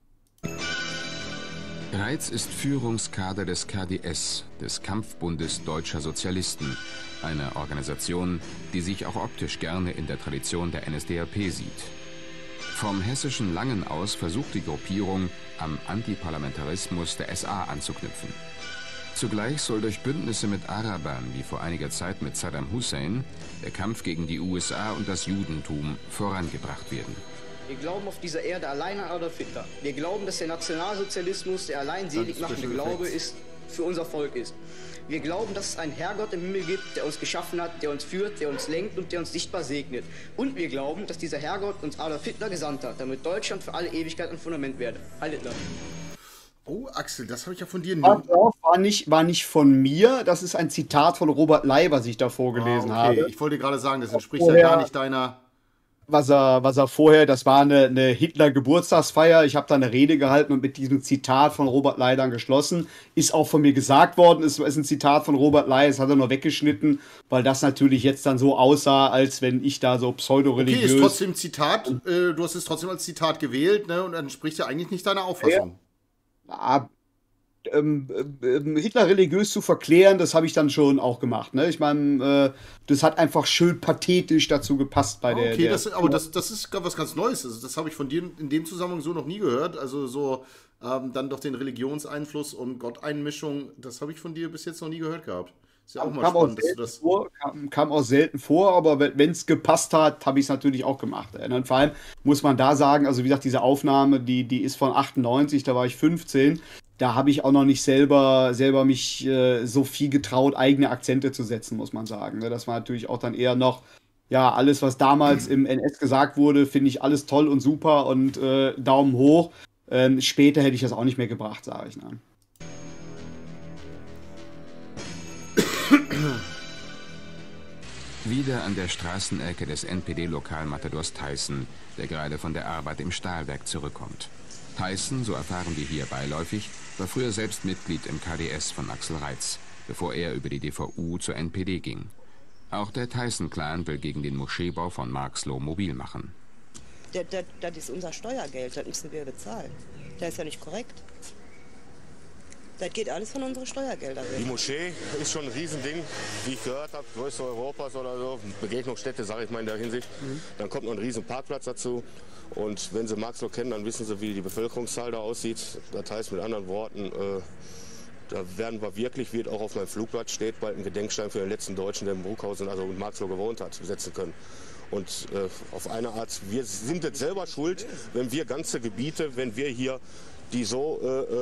Reitz ist Führungskader des KdS, des Kampfbundes Deutscher Sozialisten, eine Organisation, die sich auch optisch gerne in der Tradition der NSDAP sieht. Vom hessischen Langen aus versucht die Gruppierung, am Antiparlamentarismus der SA anzuknüpfen. Zugleich soll durch Bündnisse mit Arabern, wie vor einiger Zeit mit Saddam Hussein, der Kampf gegen die USA und das Judentum vorangebracht werden. Wir glauben auf dieser Erde allein an Adolf Hitler. Wir glauben, dass der Nationalsozialismus der allein selig machende Glaube ist, für unser Volk ist. Wir glauben, dass es einen Herrgott im Himmel gibt, der uns geschaffen hat, der uns führt, der uns lenkt und der uns sichtbar segnet. Und wir glauben, dass dieser Herrgott uns Adolf Hitler gesandt hat, damit Deutschland für alle Ewigkeit ein Fundament werde. Heil Hitler. Oh, Axel, das habe ich ja von dir nicht. War nicht von mir, das ist ein Zitat von Robert Ley, was ich da vorgelesen habe. Ich wollte gerade sagen, das entspricht ja gar nicht deiner... Was er vorher, das war eine Hitler-Geburtstagsfeier, ich habe da eine Rede gehalten und mit diesem Zitat von Robert Ley dann geschlossen. Ist auch von mir gesagt worden, ist ein Zitat von Robert Ley, das hat er nur weggeschnitten, weil das natürlich jetzt dann so aussah, als wenn ich da so pseudo-religiös... Okay, ist trotzdem Zitat, du hast es trotzdem als Zitat gewählt, ne, und dann entspricht ja eigentlich nicht deiner Auffassung. Ja, Hitler religiös zu verklären, das habe ich dann schon auch gemacht. Ne? Ich meine, das hat einfach schön pathetisch dazu gepasst bei der... Okay, aber das ist was ganz Neues. Also das habe ich von dir in dem Zusammenhang so noch nie gehört. Also so dann doch den Religionseinfluss und Gotteinmischung, das habe ich von dir bis jetzt noch nie gehört gehabt. Ist ja auch mal spannend, dass du das... Kam auch selten vor, aber wenn es gepasst hat, habe ich es natürlich auch gemacht. Und vor allem muss man da sagen, also wie gesagt, diese Aufnahme, die ist von 98, da war ich 15. Da habe ich auch noch nicht selber mich so viel getraut, eigene Akzente zu setzen, muss man sagen. Das war natürlich auch dann eher noch, ja, alles, was damals im NS gesagt wurde, finde ich alles toll und super und Daumen hoch. Später hätte ich das auch nicht mehr gebracht, sage ich. Ne? Wieder an der Straßenecke des NPD-Lokalmatadors Theissen, der gerade von der Arbeit im Stahlwerk zurückkommt. Theissen, so erfahren wir hier beiläufig, war früher selbst Mitglied im KdS von Axel Reitz, bevor er über die DVU zur NPD ging. Auch der Theissen-Clan will gegen den Moscheebau von Marxloh mobil machen. Das ist unser Steuergeld, das müssen wir bezahlen. Das ist ja nicht korrekt. Das geht alles von unseren Steuergeldern. Die Moschee ist schon ein Riesending, wie ich gehört habe, größte Europas oder so. Begegnungsstätte, sage ich mal in der Hinsicht. Dann kommt noch ein riesen Parkplatz dazu. Und wenn Sie Marxloh kennen, dann wissen Sie, wie die Bevölkerungszahl da aussieht. Das heißt mit anderen Worten, da werden wir wirklich, wie es auch auf meinem Flugplatz steht, bald einen Gedenkstein für den letzten Deutschen, der in Bruckhausen, also in Marxloh gewohnt hat, setzen können. Und auf eine Art, wir sind jetzt selber schuld, wenn wir ganze Gebiete, wenn wir hier die so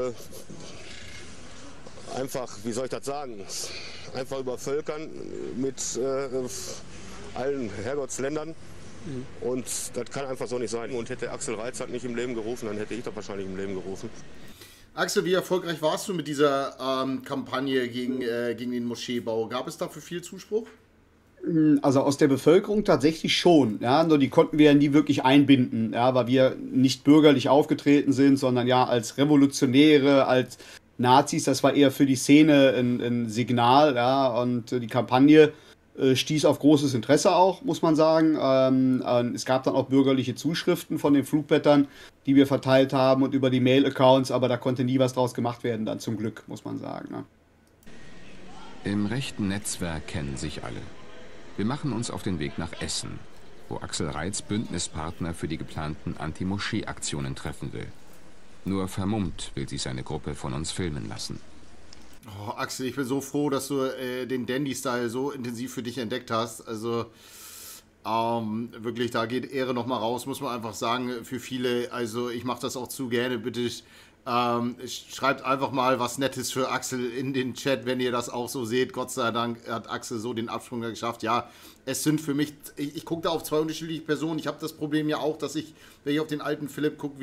einfach, wie soll ich das sagen, einfach übervölkern mit allen Herrgottsländern. Und das kann einfach so nicht sein. Und hätte Axel Reitz halt nicht im Leben gerufen, dann hätte ich das wahrscheinlich im Leben gerufen. Axel, wie erfolgreich warst du mit dieser Kampagne gegen den Moscheebau? Gab es dafür viel Zuspruch? Also aus der Bevölkerung tatsächlich schon. Ja, nur die konnten wir ja nie wirklich einbinden, ja, weil wir nicht bürgerlich aufgetreten sind, sondern ja als Revolutionäre, als Nazis. Das war eher für die Szene ein Signal. Ja, und die Kampagne stieß auf großes Interesse auch, muss man sagen. Es gab dann auch bürgerliche Zuschriften von den Flugblättern, die wir verteilt haben und über die Mail-Accounts, aber da konnte nie was draus gemacht werden, dann zum Glück, muss man sagen. Ne? Im rechten Netzwerk kennen sich alle. Wir machen uns auf den Weg nach Essen, wo Axel Reitz Bündnispartner für die geplanten Anti-Moschee-Aktionen treffen will. Nur vermummt will sich seine Gruppe von uns filmen lassen. Oh, Axel, ich bin so froh, dass du den Dandy-Style so intensiv für dich entdeckt hast. Also wirklich, da geht Ehre nochmal raus, muss man einfach sagen, für viele. Also ich mache das auch zu gerne. Bitte Schreibt einfach mal was Nettes für Axel in den Chat, wenn ihr das auch so seht. Gott sei Dank hat Axel so den Absprung geschafft. Ja, es sind für mich, ich gucke da auf zwei unterschiedliche Personen. Ich habe das Problem ja auch, dass ich, wenn ich auf den alten Philipp gucke,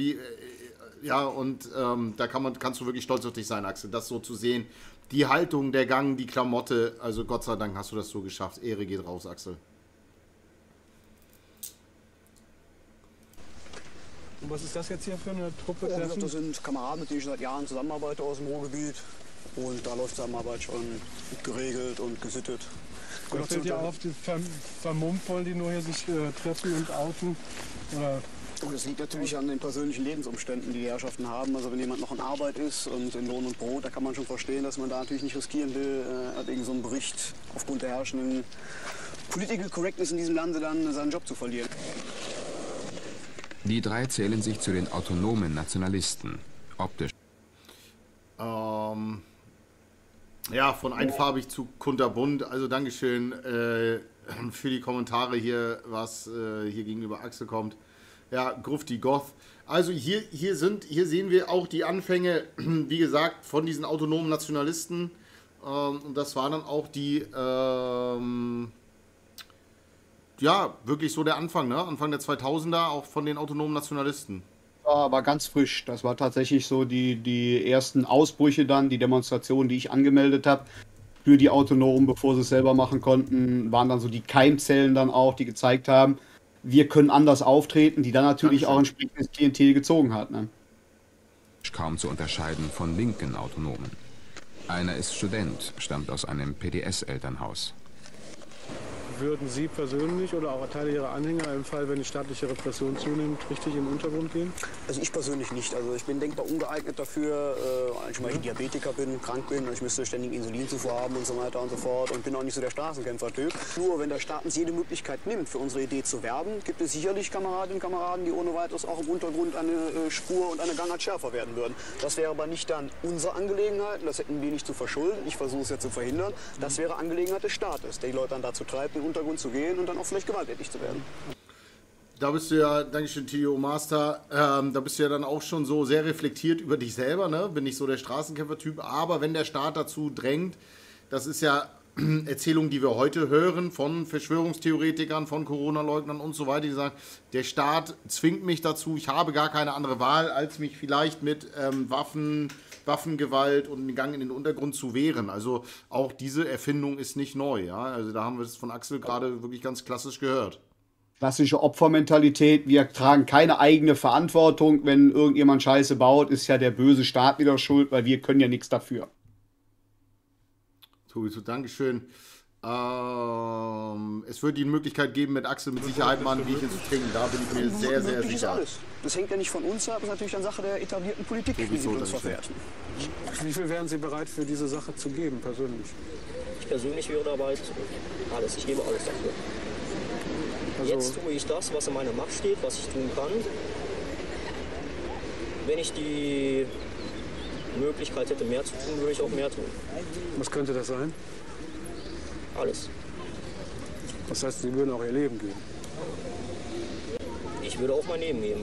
da kannst du wirklich stolz auf dich sein, Axel, das so zu sehen. Die Haltung, der Gang, die Klamotte, also Gott sei Dank hast du das so geschafft. Ehre geht raus, Axel. Und was ist das jetzt hier für eine Truppe? Das sind Kameraden, mit denen ich seit Jahren zusammenarbeite aus dem Ruhrgebiet. Und da läuft Zusammenarbeit schon geregelt und gesittet. Da fällt ja auf, die vermummt wollen die nur hier sich treffen und outen? Oder? Und das liegt natürlich an den persönlichen Lebensumständen, die die Herrschaften haben. Also wenn jemand noch in Arbeit ist und in Lohn und Brot, da kann man schon verstehen, dass man da natürlich nicht riskieren will, wegen so einem Bericht aufgrund der herrschenden Political Correctness in diesem Lande dann seinen Job zu verlieren. Die drei zählen sich zu den autonomen Nationalisten. Optisch. Ja, von einfarbig zu kunterbunt. Also Dankeschön für die Kommentare hier, was hier gegenüber Axel kommt. Ja, Grufti Goth. Also hier sehen wir auch die Anfänge, wie gesagt, von diesen autonomen Nationalisten. Und das war dann auch die, ja, wirklich so der Anfang, ne? Anfang der 2000er, auch von den autonomen Nationalisten. War ganz frisch. Das war tatsächlich so die ersten Ausbrüche dann, die Demonstrationen, die ich angemeldet habe für die Autonomen, bevor sie es selber machen konnten, waren dann so die Keimzellen dann auch, die gezeigt haben, wir können anders auftreten, die dann natürlich auch entsprechendes Klientel gezogen hat. Ne? Kaum zu unterscheiden von linken Autonomen. Einer ist Student, stammt aus einem PDS-Elternhaus. Würden Sie persönlich oder auch Teile Ihrer Anhänger im Fall, wenn die staatliche Repression zunimmt, richtig in den Untergrund gehen? Also ich persönlich nicht. Also ich bin denkbar ungeeignet dafür, weil ich Diabetiker bin, krank bin und ich müsste ständig Insulinzufuhr haben und so weiter und so fort und bin auch nicht so der Straßenkämpfer-Typ. Nur wenn der Staat uns jede Möglichkeit nimmt, für unsere Idee zu werben, gibt es sicherlich Kameradinnen und Kameraden, die ohne weiteres auch im Untergrund eine Spur und eine Gangart schärfer werden würden. Das wäre aber nicht dann unsere Angelegenheit, das hätten wir nicht zu verschulden, ich versuche es ja zu verhindern. Das wäre Angelegenheit des Staates, der die Leute dann dazu treibt, in den Untergrund zu gehen und dann auch vielleicht gewalttätig zu werden. Da bist du ja, Dankeschön, Theo Master, da bist du ja dann auch schon so sehr reflektiert über dich selber, ne? Bin nicht so der Straßenkämpfer-Typ, aber wenn der Staat dazu drängt, das ist ja Erzählungen, die wir heute hören von Verschwörungstheoretikern, von Corona-Leugnern und so weiter, die sagen, der Staat zwingt mich dazu, ich habe gar keine andere Wahl, als mich vielleicht mit Waffengewalt und den Gang in den Untergrund zu wehren. Also auch diese Erfindung ist nicht neu. Ja? Also da haben wir es von Axel gerade wirklich ganz klassisch gehört. Klassische Opfermentalität, wir tragen keine eigene Verantwortung, wenn irgendjemand Scheiße baut, ist ja der böse Staat wieder schuld, weil wir können ja nichts dafür. Tobi, Dankeschön. Es wird die Möglichkeit geben, mit Axel mit Sicherheit mal ein Bierchen zu trinken. Da bin ich mir sehr, sehr sicher. Alles. Das hängt ja nicht von uns ab, das ist natürlich eine Sache der etablierten Politik, wie sie uns verwerten. Wie viel wären Sie bereit für diese Sache zu geben, persönlich? Ich persönlich wäre dabei alles. Ich gebe alles dafür. Also jetzt tue ich das, was in meiner Macht steht, was ich tun kann. Wenn ich die Möglichkeit hätte, mehr zu tun, würde ich auch mehr tun. Was könnte das sein? Alles. Das heißt, Sie würden auch Ihr Leben geben? Ich würde auch mein Leben geben.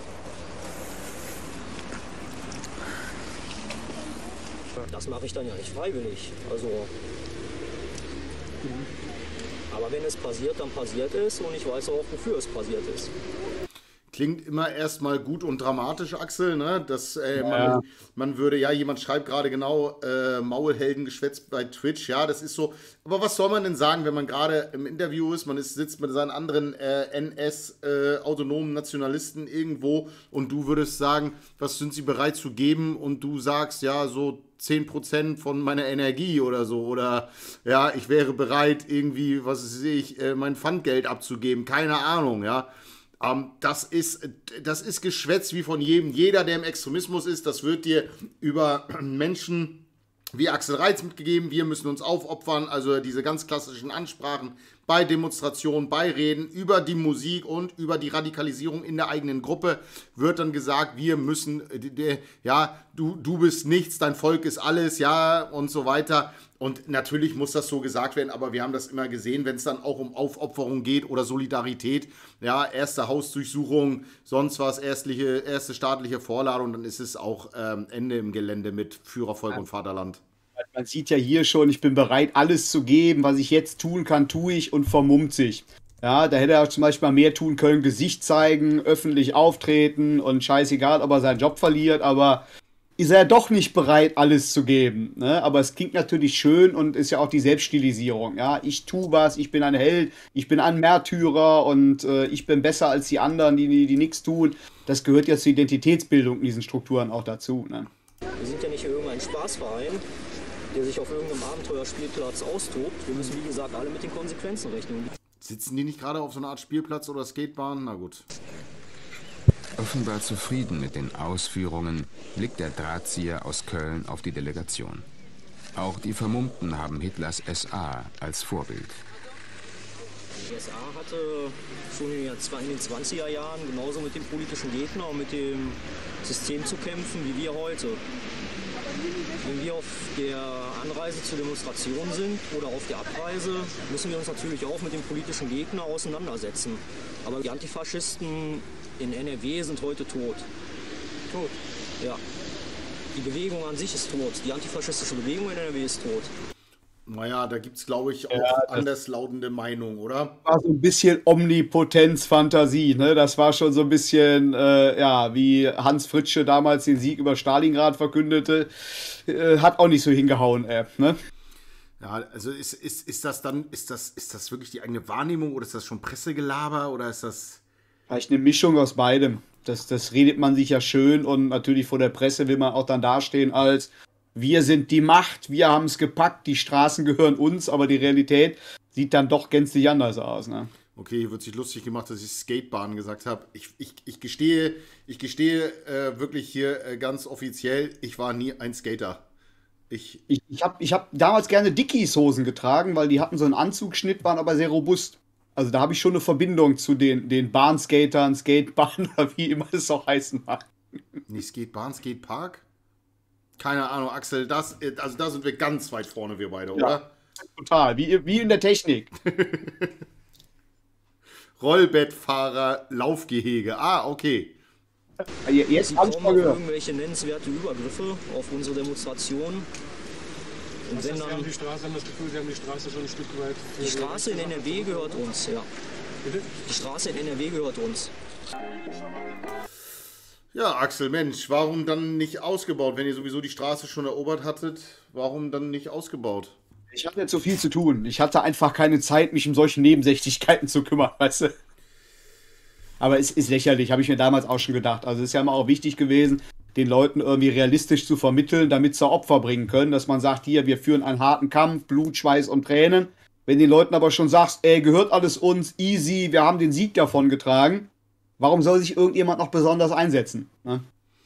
Das mache ich dann ja nicht freiwillig. Also. Aber wenn es passiert, dann passiert es und ich weiß auch, wofür es passiert ist. Klingt immer erstmal gut und dramatisch, Axel, ne? Dass man würde, ja, jemand schreibt gerade genau, Maulheldengeschwätz bei Twitch, ja, das ist so. Aber was soll man denn sagen, wenn man gerade im Interview ist, sitzt mit seinen anderen NS-autonomen Nationalisten irgendwo und du würdest sagen, was sind sie bereit zu geben und du sagst, ja, so 10% von meiner Energie oder so, oder ja, ich wäre bereit, irgendwie, was weiß ich, mein Pfandgeld abzugeben, keine Ahnung, ja. Das ist Geschwätz wie von jedem. Jeder, der im Extremismus ist, das wird dir über Menschen wie Axel Reitz mitgegeben. Wir müssen uns aufopfern. Also diese ganz klassischen Ansprachen, bei Demonstrationen, bei Reden über die Musik und über die Radikalisierung in der eigenen Gruppe wird dann gesagt, wir müssen, ja, du bist nichts, dein Volk ist alles, ja, und so weiter. Und natürlich muss das so gesagt werden, aber wir haben das immer gesehen, wenn es dann auch um Aufopferung geht oder Solidarität, ja, erste Hausdurchsuchung, sonst was, erste staatliche Vorladung, dann ist es auch Ende im Gelände mit Führer, Volk und Vaterland. Man sieht ja hier schon, ich bin bereit, alles zu geben, was ich jetzt tun kann, tue ich und vermummt sich. Ja, da hätte er zum Beispiel mal mehr tun können, Gesicht zeigen, öffentlich auftreten und scheißegal, ob er seinen Job verliert, aber ist er doch nicht bereit, alles zu geben. Ne? Aber es klingt natürlich schön und ist ja auch die Selbststilisierung. Ja, ich tue was, ich bin ein Held, ich bin ein Märtyrer und ich bin besser als die anderen, die nichts tun. Das gehört ja zur Identitätsbildung in diesen Strukturen auch dazu. Ne? Wir sind ja nicht irgendein Spaßverein, der sich auf irgendeinem Abenteuerspielplatz austobt. Wir müssen, wie gesagt, alle mit den Konsequenzen rechnen. Sitzen die nicht gerade auf so einer Art Spielplatz oder Skatebahn? Na gut. Offenbar zufrieden mit den Ausführungen blickt der Drahtzieher aus Köln auf die Delegation. Auch die Vermummten haben Hitlers SA als Vorbild. Die SA hatte schon in den 20er Jahren genauso mit dem politischen Gegner und mit dem System zu kämpfen wie wir heute. Wenn wir auf der Anreise zur Demonstration sind oder auf der Abreise, müssen wir uns natürlich auch mit dem politischen Gegner auseinandersetzen. Aber die Antifaschisten in NRW sind heute tot. Tot? Ja. Die Bewegung an sich ist tot. Die antifaschistische Bewegung in NRW ist tot. Naja, da gibt es, glaube ich, auch anderslautende Meinungen, oder? War so ein bisschen Omnipotenz-Fantasie, ne? Das war schon so ein bisschen, ja, wie Hans Fritzsche damals den Sieg über Stalingrad verkündete. Hat auch nicht so hingehauen, ne? Ja, also ist das wirklich die eigene Wahrnehmung oder ist das schon Pressegelaber oder ist das... Vielleicht eine Mischung aus beidem. Das redet man sich ja schön und natürlich vor der Presse will man auch dann dastehen als wir sind die Macht, wir haben es gepackt, die Straßen gehören uns, aber die Realität sieht dann doch gänzlich anders aus. Ne? Okay, hier wird sich lustig gemacht, dass ich Skatebahn gesagt habe. Ich gestehe wirklich hier ganz offiziell, ich war nie ein Skater. Ich hab damals gerne Dickies-Hosen getragen, weil die hatten so einen Anzugschnitt, waren aber sehr robust. Also da habe ich schon eine Verbindung zu den Bahnskatern, Skatebahnen oder wie immer es auch heißen mag. Nicht Skatebahn, Skatepark? Keine Ahnung, Axel, da sind wir ganz weit vorne, wir beide, oder? Ja, total, wie in der Technik. Rollbettfahrer, Laufgehege, okay. Jetzt haben wir irgendwelche nennenswerte Übergriffe auf unsere Demonstration. Und wenn dann, haben die Straße, haben das Gefühl, sie haben die Straße schon ein Stück weit... Die Straße in NRW gehört uns, ja. Bitte? Die Straße in NRW gehört uns. Ja, Axel, Mensch, warum dann nicht ausgebaut? Wenn ihr sowieso die Straße schon erobert hattet, warum dann nicht ausgebaut? Ich hatte jetzt so viel zu tun. Ich hatte einfach keine Zeit, mich um solche Nebensächlichkeiten zu kümmern, weißt du? Aber es ist lächerlich, habe ich mir damals auch schon gedacht. Also es ist ja immer auch wichtig gewesen, den Leuten irgendwie realistisch zu vermitteln, damit sie Opfer bringen können, dass man sagt, hier, wir führen einen harten Kampf, Blut, Schweiß und Tränen. Wenn den Leuten aber schon sagst, ey, gehört alles uns, easy, wir haben den Sieg davongetragen, warum soll sich irgendjemand noch besonders einsetzen? Ne?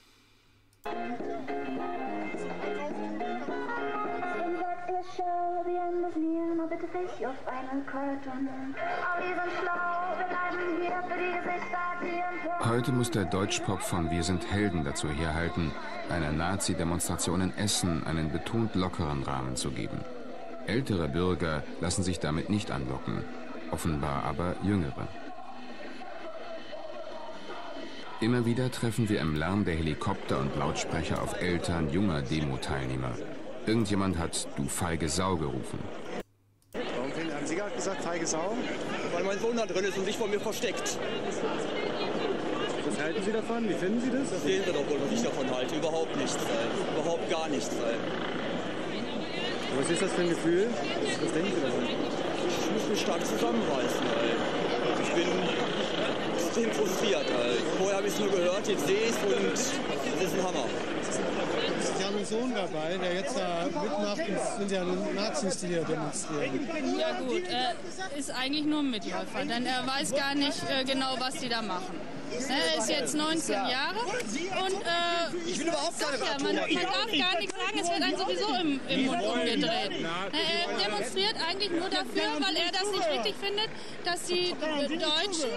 Heute muss der Deutschpop von Wir sind Helden dazu herhalten, einer Nazi-Demonstration in Essen einen betont lockeren Rahmen zu geben. Ältere Bürger lassen sich damit nicht anlocken, offenbar aber jüngere. Immer wieder treffen wir im Lärm der Helikopter und Lautsprecher auf Eltern junger Demo-Teilnehmer. Irgendjemand hat "Du feige Sau" gerufen. Warum haben Sie gerade gesagt, feige Sau? Weil mein Sohn da drin ist und sich vor mir versteckt. Was halten Sie davon? Wie finden Sie das? Das sehen Sie doch wohl, was ich davon halte. Überhaupt nichts, überhaupt gar nichts. Was ist das für ein Gefühl? Was denken Sie davon? Ich muss mich stark zusammenreißen. Ich bin extrem frustriert. Vorher habe ich es nur gehört, jetzt sehe ich es und es ist ein Hammer. Sie haben einen Sohn dabei, der jetzt da mitmacht und sind ja nun Nazis, die hier demonstrieren. Ja gut, er ist eigentlich nur ein Mitläufer, denn er weiß gar nicht genau, was die da machen. Er ist jetzt 19 Jahre und ich will überhaupt keine man darf gar nichts sagen, es wird einem sowieso im Mund umgedreht. Er demonstriert eigentlich nur dafür, weil er das nicht richtig findet, dass die Deutschen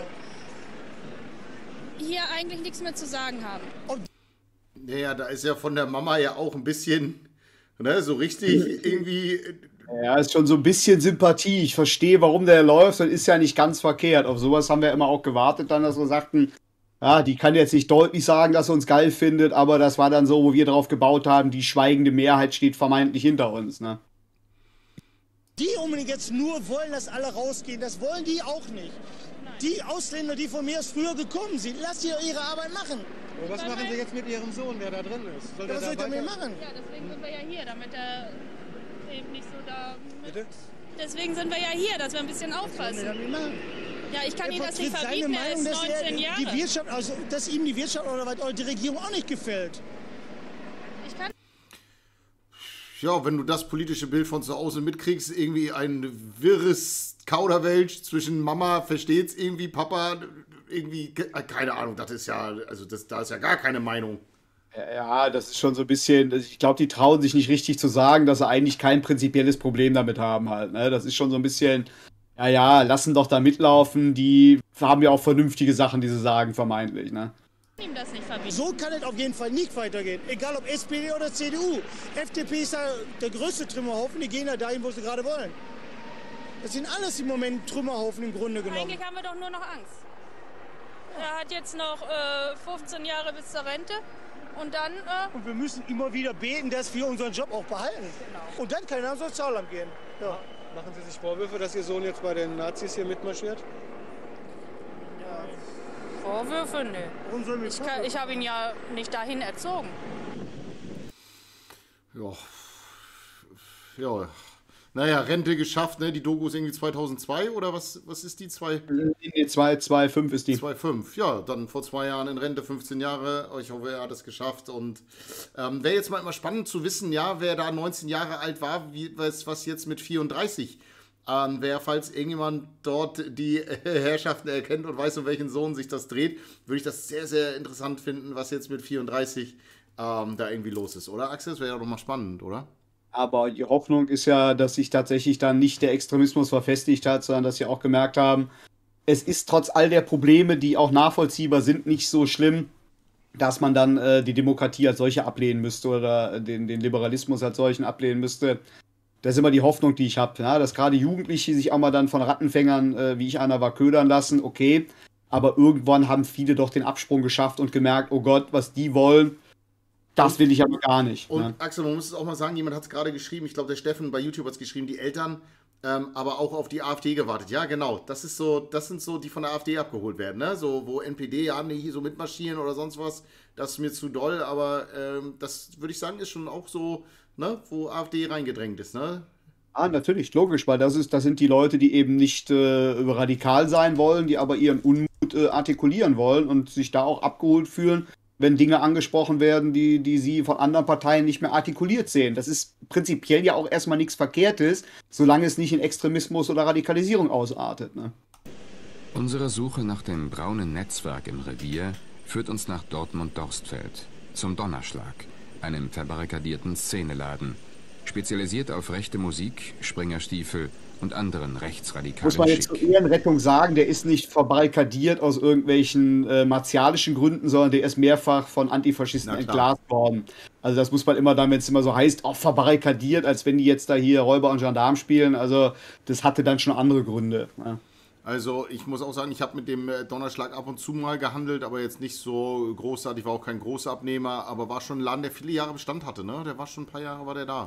hier eigentlich nichts mehr zu sagen haben. Naja, da ist ja von der Mama ja auch ein bisschen, ne, so richtig irgendwie... Ja, ist schon so ein bisschen Sympathie. Ich verstehe, warum der läuft. Das ist ja nicht ganz verkehrt. Auf sowas haben wir immer auch gewartet, dann, dass wir sagten, ja, die kann jetzt nicht deutlich sagen, dass sie uns geil findet, aber das war dann so, wo wir drauf gebaut haben, die schweigende Mehrheit steht vermeintlich hinter uns, ne? Die unbedingt jetzt nur wollen, dass alle rausgehen, das wollen die auch nicht. Die Ausländer, die von mir aus früher gekommen sind, lass sie ihre Arbeit machen. Aber was machen Sie jetzt mit Ihrem Sohn, der da drin ist? Ja, was soll ich damit machen? Ja, deswegen sind wir ja hier, damit er eben nicht so da... Bitte? Deswegen sind wir ja hier, dass wir ein bisschen aufpassen. Ja, ich kann Ihnen das nicht verbieten, er ist 19 Jahre. Die Wirtschaft, also, dass ihm die Wirtschaft oder was die Regierung auch nicht gefällt. Ja, wenn du das politische Bild von zu Hause mitkriegst, irgendwie ein wirres Kauderwelsch zwischen Mama versteht's irgendwie, Papa irgendwie, keine Ahnung, das ist ja, also da ist ja gar keine Meinung. Ja, das ist schon so ein bisschen, ich glaube, die trauen sich nicht richtig zu sagen, dass sie eigentlich kein prinzipielles Problem damit haben halt, ne? Das ist schon so ein bisschen, ja, lassen doch da mitlaufen, die haben ja auch vernünftige Sachen, die sie sagen, vermeintlich, ne? Ihm das nicht verbieten. So kann es auf jeden Fall nicht weitergehen. Egal ob SPD oder CDU. FDP ist ja der größte Trümmerhaufen, die gehen ja dahin, wo sie gerade wollen. Das sind alles im Moment Trümmerhaufen im Grunde genommen. Eigentlich haben wir doch nur noch Angst. Er hat jetzt noch 15 Jahre bis zur Rente und dann... Und wir müssen immer wieder beten, dass wir unseren Job auch behalten. Genau. Und dann kann er ins Sozialamt gehen. Ja. Machen Sie sich Vorwürfe, dass Ihr Sohn jetzt bei den Nazis hier mitmarschiert? Vorwürfe? Nö. Ich habe ihn ja nicht dahin erzogen. Ja. Naja, Rente geschafft, ne? Die Doku ist irgendwie 2002 oder was ist die? 2,5 ist die. 2,5, ja, dann vor 2 Jahren in Rente, 15 Jahre. Ich hoffe, er hat es geschafft. Und wäre jetzt mal immer spannend zu wissen, ja, wer da 19 Jahre alt war, was jetzt mit 34 wäre, falls irgendjemand dort die Herrschaften erkennt und weiß, um welchen Sohn sich das dreht, würde ich das sehr, sehr interessant finden, was jetzt mit 34 da irgendwie los ist, oder Axel? Das wäre ja doch mal spannend, oder? Aber die Hoffnung ist ja, dass sich tatsächlich dann nicht der Extremismus verfestigt hat, sondern dass sie auch gemerkt haben, es ist trotz all der Probleme, die auch nachvollziehbar sind, nicht so schlimm, dass man dann die Demokratie als solche ablehnen müsste oder den Liberalismus als solchen ablehnen müsste. Das ist immer die Hoffnung, die ich habe, ja, dass gerade Jugendliche sich auch mal dann von Rattenfängern, wie ich einer war, ködern lassen, okay, aber irgendwann haben viele doch den Absprung geschafft und gemerkt, oh Gott, was die wollen, das will ich aber gar nicht. Und ne? Axel, man muss es auch mal sagen, jemand hat es gerade geschrieben, ich glaube, der Steffen bei YouTube hat es geschrieben, die Eltern aber auch auf die AfD gewartet. Ja, genau, das sind so, die von der AfD abgeholt werden, ne? So, wo NPD, ja, nee, hier so mitmarschieren oder sonst was, das ist mir zu doll, aber das würde ich sagen, ist schon auch so, ne, wo AfD reingedrängt ist, ne? Ah, natürlich, logisch, weil das sind die Leute, die eben nicht radikal sein wollen, die aber ihren Unmut artikulieren wollen und sich da auch abgeholt fühlen, wenn Dinge angesprochen werden, die sie von anderen Parteien nicht mehr artikuliert sehen. Das ist prinzipiell ja auch erstmal nichts Verkehrtes, solange es nicht in Extremismus oder Radikalisierung ausartet, ne? Unsere Suche nach dem braunen Netzwerk im Revier führt uns nach Dortmund-Dorstfeld, zum Donnerschlag, einem verbarrikadierten Szeneladen, spezialisiert auf rechte Musik, Springerstiefel und anderen rechtsradikalen Muss man jetzt zur Ehrenrettung sagen, der ist nicht verbarrikadiert aus irgendwelchen martialischen Gründen, sondern der ist mehrfach von Antifaschisten entglast worden. Also das muss man immer dann, wenn es immer so heißt, auch verbarrikadiert, als wenn die jetzt da hier Räuber und Gendarm spielen. Also das hatte dann schon andere Gründe. Ja. Also ich muss auch sagen, ich habe mit dem Donnerschlag ab und zu mal gehandelt, aber jetzt nicht so großartig, war auch kein großer Abnehmer, aber war schon ein Laden, der viele Jahre Bestand hatte, ne? Der war schon ein paar Jahre, war der da.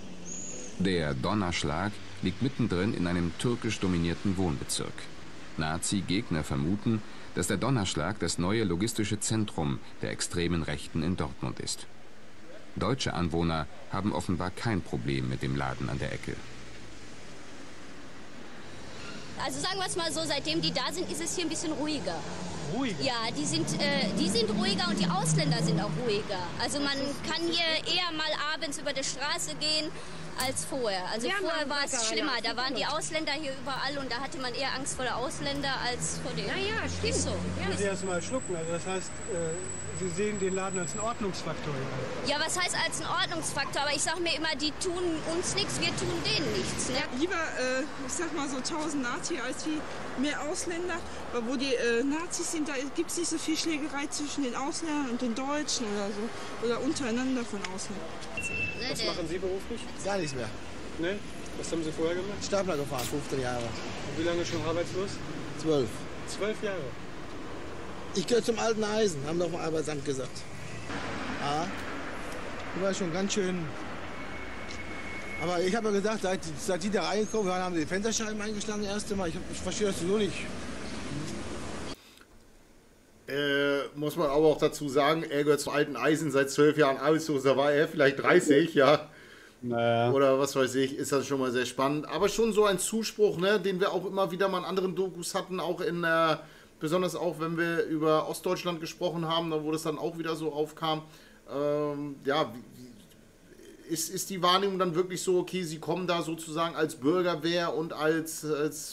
Der Donnerschlag liegt mittendrin in einem türkisch dominierten Wohnbezirk. Nazi-Gegner vermuten, dass der Donnerschlag das neue logistische Zentrum der extremen Rechten in Dortmund ist. Deutsche Anwohner haben offenbar kein Problem mit dem Laden an der Ecke. Also sagen wir es mal so, seitdem die da sind, ist es hier ein bisschen ruhiger. ruhiger? Ja, die sind ruhiger und die Ausländer sind auch ruhiger. Also man kann hier eher mal abends über die Straße gehen als vorher. Also vorher war es schlimmer. Da waren die Ausländer hier überall und da hatte man eher Angst vor den Ausländern als vor den... Ja, stimmt. Ist so. Ich muss erst mal schlucken. Also das heißt, Sie sehen den Laden als einen Ordnungsfaktor hier. Ja, was heißt als ein Ordnungsfaktor? Aber ich sag mir immer, die tun uns nichts, wir tun denen nichts. Ne? Lieber, ich sag mal so 1000 Nazis als wie mehr Ausländer. Weil wo die Nazis sind, da gibt es nicht so viel Schlägerei zwischen den Ausländern und den Deutschen oder so. Oder untereinander von Ausländern. Was machen Sie beruflich? Gar nichts mehr. Ne? Was haben Sie vorher gemacht? Stapler gefahren, 15 Jahre. Und wie lange schon arbeitslos? 12. 12 Jahre? Ich gehöre zum alten Eisen, haben doch mal Arbeitsamt gesagt. Ja, das war schon ganz schön. Aber ich habe ja gesagt, seit die da reingekommen waren, haben sie die Fensterscheiben eingeschlagen das erste Mal. Ich verstehe das so nicht. Muss man aber auch dazu sagen, er gehört zum alten Eisen seit 12 Jahren arbeitslos, da war er vielleicht 30, ja. Naja. Oder was weiß ich, ist das schon mal sehr spannend. Aber schon so ein Zuspruch, ne, den wir auch immer wieder mal in anderen Dokus hatten, auch in besonders auch, wenn wir über Ostdeutschland gesprochen haben, wo das dann auch wieder so aufkam. Ja, ist die Wahrnehmung dann wirklich so, okay, sie kommen da sozusagen als Bürgerwehr und als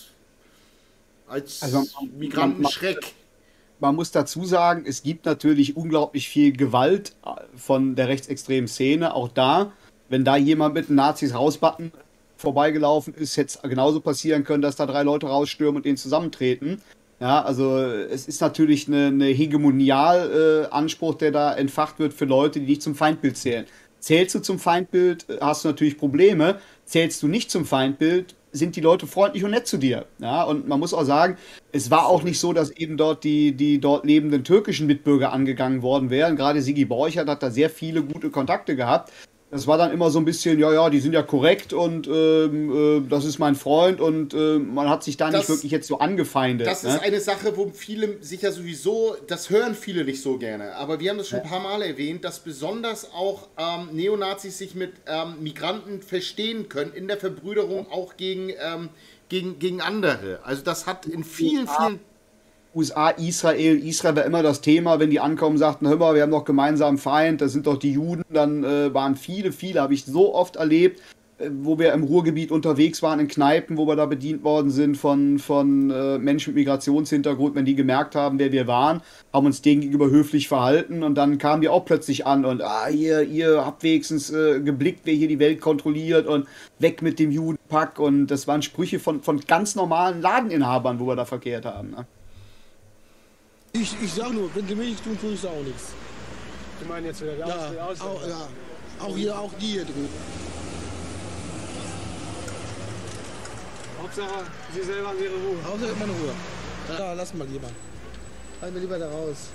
Migrantenschreck? Man muss dazu sagen, es gibt natürlich unglaublich viel Gewalt von der rechtsextremen Szene. Auch da, wenn da jemand mit einem Nazis-Rausbutton vorbeigelaufen ist, hätte es genauso passieren können, dass da 3 Leute rausstürmen und denen zusammentreten. Ja, also es ist natürlich eine Hegemonial-Anspruch, der da entfacht wird für Leute, die nicht zum Feindbild zählen. Zählst du zum Feindbild, hast du natürlich Probleme. Zählst du nicht zum Feindbild, sind die Leute freundlich und nett zu dir. Ja, und man muss auch sagen, es war auch nicht so, dass eben dort die dort lebenden türkischen Mitbürger angegangen worden wären. Gerade Sigi Borchert hat da sehr viele gute Kontakte gehabt. Das war dann immer so ein bisschen, ja, die sind ja korrekt und das ist mein Freund und man hat sich da nicht wirklich jetzt so angefeindet. Das ist eine Sache, wo viele sich ja sowieso, das hören viele nicht so gerne, aber wir haben das schon ein paar Mal erwähnt, dass besonders auch Neonazis sich mit Migranten verstehen können, in der Verbrüderung auch gegen andere. Also das hat in vielen USA, Israel war immer das Thema, wenn die ankommen, sagten, hör mal, wir haben doch gemeinsamen Feind, das sind doch die Juden, dann waren viele, habe ich so oft erlebt, wo wir im Ruhrgebiet unterwegs waren, in Kneipen, wo wir da bedient worden sind von Menschen mit Migrationshintergrund, wenn die gemerkt haben, wer wir waren, haben uns denen gegenüber höflich verhalten und dann kamen die auch plötzlich an und ihr habt wenigstens geblickt, wer hier die Welt kontrolliert und weg mit dem Judenpack und das waren Sprüche von ganz normalen Ladeninhabern, wo wir da verkehrt haben. Ne? Ich sag nur, wenn sie mich nicht tun, tue ich auch nichts. Sie meinen jetzt wieder die Ausländer? Auch die hier drüben. Hauptsache, Sie selber haben Ihre Ruhe. Hauptsache meine Ruhe. Ja, lass mal lieber. Halten wir lieber da raus.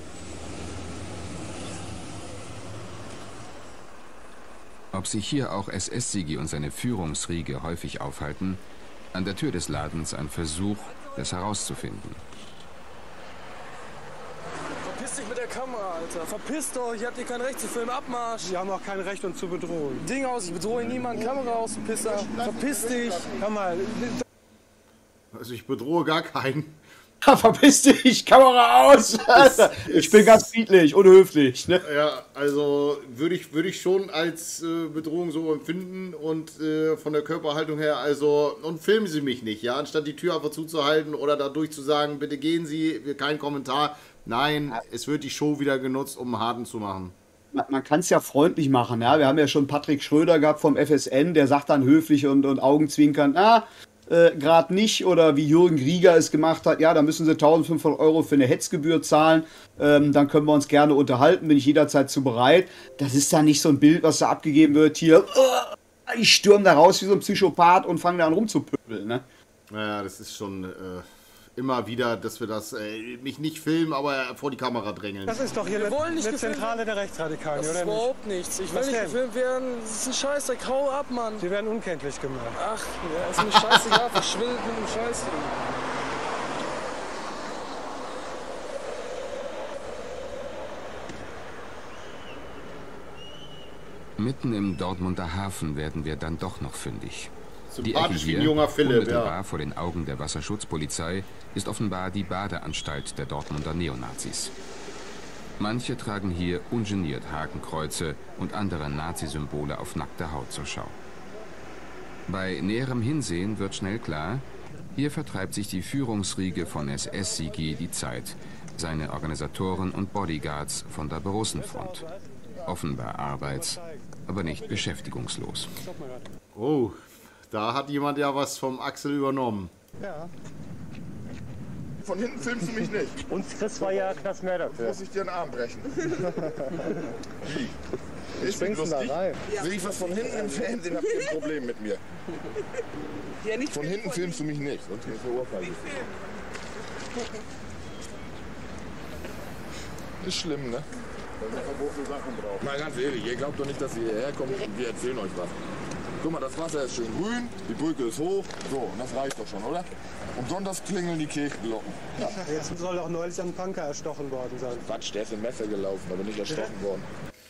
Ob sich hier auch SS-Sigi und seine Führungsriege häufig aufhalten, an der Tür des Ladens ein Versuch, das herauszufinden. Verpiss dich mit der Kamera, Alter. Verpisst euch, ihr habt hier kein Recht zu filmen. Abmarsch. Sie haben auch kein Recht, uns zu bedrohen. Ding aus, ich bedrohe niemanden. Kamera aus, du Pisser. Verpiss dich. Komm mal. Also ich bedrohe gar keinen. Verpiss dich, Kamera aus! Ich bin ganz friedlich und höflich. Ne? Ja, also würde ich schon als Bedrohung so empfinden und von der Körperhaltung her, also, und filmen Sie mich nicht, ja, anstatt die Tür einfach zuzuhalten oder dadurch zu sagen, bitte gehen Sie, kein Kommentar. Nein, es wird die Show wieder genutzt, um einen Harten zu machen. Man kann es ja freundlich machen, ja. Wir haben ja schon Patrick Schröder gehabt vom FSN, der sagt dann höflich und augenzwinkernd, gerade nicht, oder wie Jürgen Rieger es gemacht hat, ja, da müssen Sie 1.500 € für eine Hetzgebühr zahlen, dann können wir uns gerne unterhalten, bin ich jederzeit zu bereit. Das ist dann nicht so ein Bild, was da abgegeben wird, hier, ich stürme da raus wie so ein Psychopath und fange da an rumzupöbeln, ne? Naja, das ist schon immer wieder, dass wir das mich nicht filmen, aber vor die Kamera drängeln. Das ist doch hier eine Zentrale der Rechtsradikalen, oder? Das ist nicht? überhaupt nichts. Ich will nicht gefilmt werden. Das ist ein Scheißdreck. Hau ab, Mann. Sie werden unkenntlich gemacht. Ach, ja, ist mir scheißegal. Verschwindet mit dem Scheiß. Mitten im Dortmunder Hafen werden wir dann doch noch fündig. Die Ecke Sympathisch wie ein hier, junger Philipp, unmittelbar ja. vor den Augen der Wasserschutzpolizei, ist offenbar die Badeanstalt der Dortmunder Neonazis. Manche tragen hier ungeniert Hakenkreuze und andere Nazi-Symbole auf nackter Haut zur Schau. Bei näherem Hinsehen wird schnell klar, hier vertreibt sich die Führungsriege von SS-Sigi die Zeit, seine Organisatoren und Bodyguards von der Borussenfront. Offenbar arbeits-, aber nicht beschäftigungslos. Oh, da hat jemand ja was vom Axel übernommen. Ja. Von hinten filmst du mich nicht. Uns kriegst du ja Knast mehr dafür. Muss ich dir den Arm brechen. Wie? Wie springst du da rein? Will ich was von hinten im Fernsehen, habt ihr ein Problem mit mir. Ja, nicht von hinten filmst du mich nicht, sonst kriegst du Ohrfeige. Ist schlimm, ne? Da sind verbotene Sachen drauf. Mal ganz ehrlich, ihr glaubt doch nicht, dass ihr hierher kommt und wir erzählen euch was. Guck mal, das Wasser ist schön grün, die Brücke ist hoch, so, und das reicht doch schon, oder? Und sonntags klingeln die Kirchenglocken. Ja. Jetzt soll auch neulich ein Punker erstochen worden sein. Quatsch, der ist im Messer gelaufen, aber nicht erstochen worden.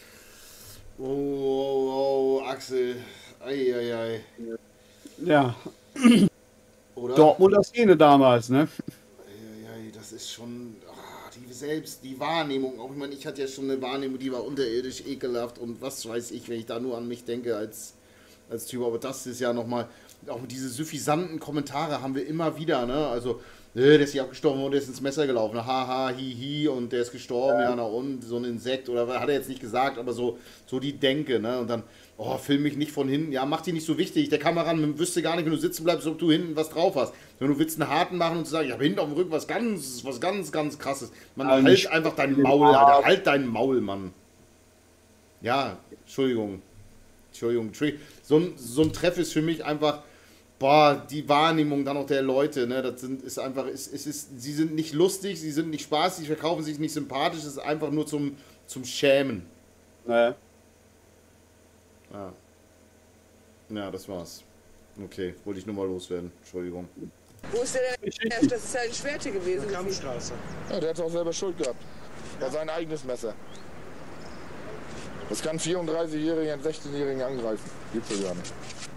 Oh, Axel. Eieiei. Ja. Oder? Dortmunder Szene damals, ne? Eieiei, das ist schon... die Wahrnehmung, auch ich meine, ich hatte ja schon eine Wahrnehmung, die war unterirdisch ekelhaft und was weiß ich, wenn ich da nur an mich denke als Typ, aber das ist ja nochmal, auch diese suffisanten Kommentare haben wir immer wieder, ne, also, der ist ja abgestorben und der ist ins Messer gelaufen, haha, hi, und der ist gestorben, ja, na und, so ein Insekt, oder hat er jetzt nicht gesagt, aber so die Denke, ne, und dann, oh, film mich nicht von hinten, ja, mach die nicht so wichtig, der Kameramann wüsste gar nicht, wenn du sitzen bleibst, ob du hinten was drauf hast, wenn du willst einen harten machen und zu sagen, ich habe hinten auf dem Rücken was ganz krasses, man, halt einfach dein Maul, Alter, halt dein Maul, Mann. Ja, Entschuldigung, so ein Treff ist für mich einfach, boah, die Wahrnehmung dann auch der Leute, ne, sie sind nicht lustig, sie sind nicht spaßig, sie verkaufen sich nicht sympathisch, es ist einfach nur zum Schämen. Naja. Ja, das war's. Okay, wollte ich nur mal loswerden, Entschuldigung. Wo ist der denn? Das ist ja ein Schwerte gewesen. Kammstraße. Ja, der hat auch selber Schuld gehabt. War sein eigenes Messer. Das kann 34-Jährigen, einen 16-Jährigen angreifen. Gibt's ja gar nicht.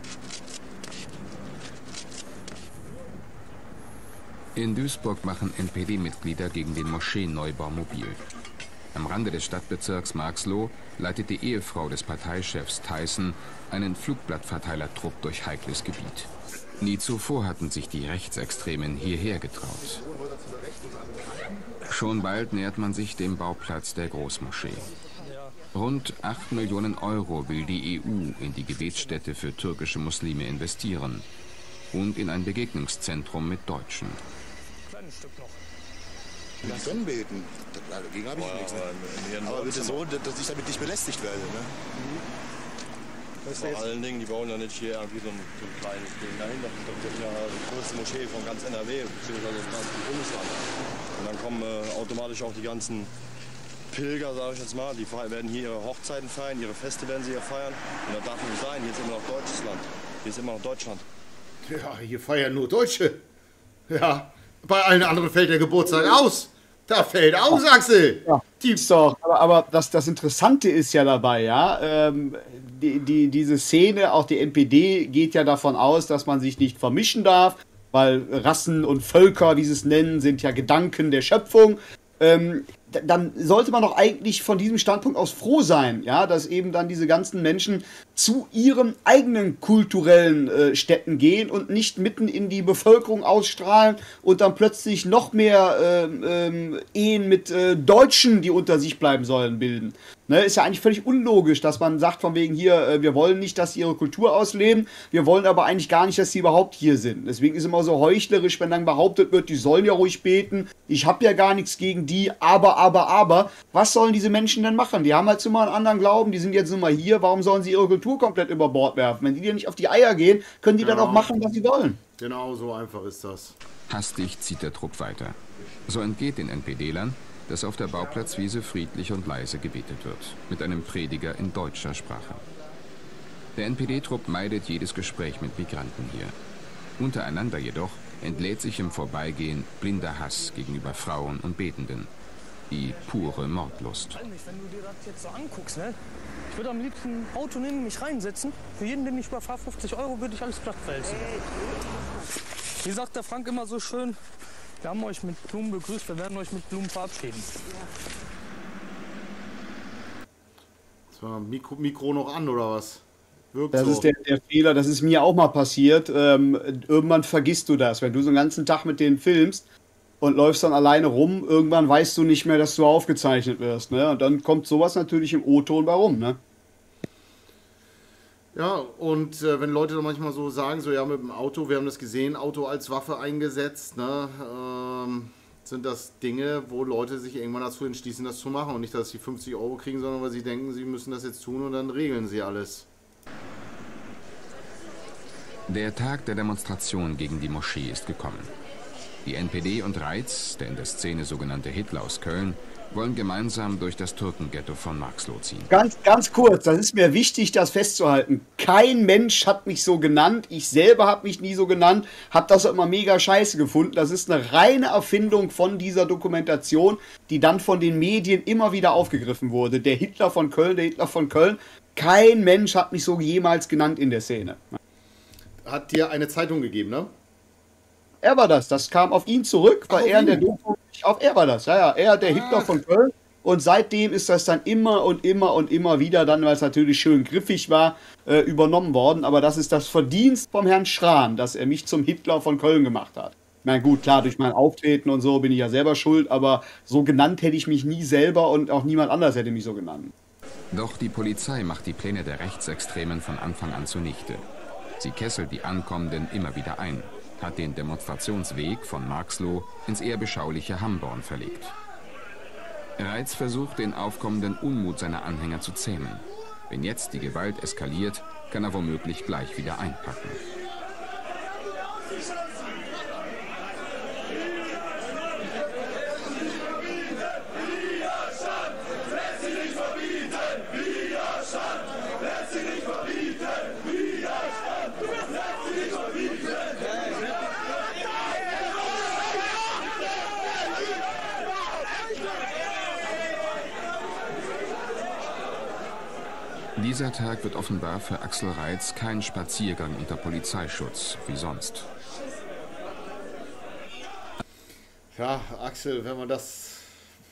In Duisburg machen NPD-Mitglieder gegen den Moscheenneubau mobil. Am Rande des Stadtbezirks Marxloh leitet die Ehefrau des Parteichefs Theissen einen Flugblattverteilertrupp durch heikles Gebiet. Nie zuvor hatten sich die Rechtsextremen hierher getraut. Schon bald nähert man sich dem Bauplatz der Großmoschee. Rund 8 Millionen Euro will die EU in die Gebetsstätte für türkische Muslime investieren und in ein Begegnungszentrum mit Deutschen. Die können beten. Dagegen habe ich nichts. Ne? Aber bitte so, dass ich damit nicht belästigt werde. Ne? Vor allen Dingen, die bauen ja nicht hier irgendwie so ein kleines Ding dahin. Das ist ja die größte Moschee von ganz NRW, beziehungsweise das ganze Bundesland. Und dann kommen automatisch auch die ganzen Pilger, sage ich jetzt mal, die werden hier ihre Hochzeiten feiern, ihre Feste werden sie hier feiern. Und das darf nicht sein, hier ist immer noch deutsches Land. Hier ist immer noch Deutschland. Ja, hier feiern nur Deutsche. Ja, bei allen anderen fällt der Geburtstag aus. Da fällt aus, Axel. Ja, doch. Aber das Interessante ist ja dabei, ja, diese Szene, auch die NPD geht ja davon aus, dass man sich nicht vermischen darf, weil Rassen und Völker, wie sie es nennen, sind ja Gedanken der Schöpfung. Dann sollte man doch eigentlich von diesem Standpunkt aus froh sein, ja, dass eben dann diese ganzen Menschen zu ihren eigenen kulturellen Städten gehen und nicht mitten in die Bevölkerung ausstrahlen und dann plötzlich noch mehr Ehen mit Deutschen, die unter sich bleiben sollen, bilden. Ne, ist ja eigentlich völlig unlogisch, dass man sagt von wegen hier, wir wollen nicht, dass sie ihre Kultur ausleben, wir wollen aber eigentlich gar nicht, dass sie überhaupt hier sind. Deswegen ist es immer so heuchlerisch, wenn dann behauptet wird, die sollen ja ruhig beten, ich habe ja gar nichts gegen die, aber. Was sollen diese Menschen denn machen? Die haben halt immer einen anderen Glauben, die sind jetzt nun mal hier, warum sollen sie ihre Kultur komplett über Bord werfen? Wenn die dir nicht auf die Eier gehen, können die dann auch machen, was sie wollen. Genau, so einfach ist das. Hastig zieht der Trupp weiter. So entgeht den NPD-Lern, dass auf der Bauplatzwiese friedlich und leise gebetet wird, mit einem Prediger in deutscher Sprache. Der NPD-Trupp meidet jedes Gespräch mit Migranten hier. Untereinander jedoch entlädt sich im Vorbeigehen blinder Hass gegenüber Frauen und Betenden. Die pure Mordlust. Wenn du dir das jetzt so anguckst, ne? Ich würde am liebsten ein Auto nehmen, mich reinsetzen. Für jeden, den ich überfahre, 50 € würde ich alles plattwälzen. Wie sagt der Frank immer so schön, wir haben euch mit Blumen begrüßt, wir werden euch mit Blumen verabschieden. So, Mikro noch an, oder was? Wirkt das so. Ist der Fehler, das ist mir auch mal passiert. Irgendwann vergisst du das, wenn du so einen ganzen Tag mit denen filmst und läufst dann alleine rum, irgendwann weißt du nicht mehr, dass du aufgezeichnet wirst. Ne? Und dann kommt sowas natürlich im O-Ton bei rum. Ne? Ja, und wenn Leute dann manchmal so sagen, so ja, mit dem Auto, wir haben das gesehen, Auto als Waffe eingesetzt, ne, sind das Dinge, wo Leute sich irgendwann dazu entschließen, das zu machen. Und nicht, dass sie 50 € kriegen, sondern weil sie denken, sie müssen das jetzt tun und dann regeln sie alles. Der Tag der Demonstration gegen die Moschee ist gekommen. Die NPD und Reitz, der in der Szene sogenannte Hitler aus Köln, wollen gemeinsam durch das Türkenghetto von Marxloh ziehen. Ganz kurz, das ist mir wichtig, das festzuhalten. Kein Mensch hat mich so genannt, ich selber habe mich nie so genannt, habe das immer mega scheiße gefunden. Das ist eine reine Erfindung von dieser Dokumentation, die dann von den Medien immer wieder aufgegriffen wurde. Der Hitler von Köln, kein Mensch hat mich so jemals genannt in der Szene. Hat dir eine Zeitung gegeben, ne? Er war das kam auf ihn zurück, weil er in der Doku, er war das, ja, er, der Hitler von Köln. Und seitdem ist das dann immer und immer wieder, dann, weil es natürlich schön griffig war, übernommen worden. Aber das ist das Verdienst vom Herrn Schrahn, dass er mich zum Hitler von Köln gemacht hat. Na gut, klar, durch mein Auftreten und so bin ich ja selber schuld, aber so genannt hätte ich mich nie selber und auch niemand anders hätte mich so genannt. Doch die Polizei macht die Pläne der Rechtsextremen von Anfang an zunichte. Sie kesselt die Ankommenden immer wieder ein, hat den Demonstrationsweg von Marxloh ins eher beschauliche Hamborn verlegt. Reitz versucht, den aufkommenden Unmut seiner Anhänger zu zähmen. Wenn jetzt die Gewalt eskaliert, kann er womöglich gleich wieder einpacken. Dieser Tag wird offenbar für Axel Reitz kein Spaziergang unter Polizeischutz wie sonst. Ja, Axel, wenn man das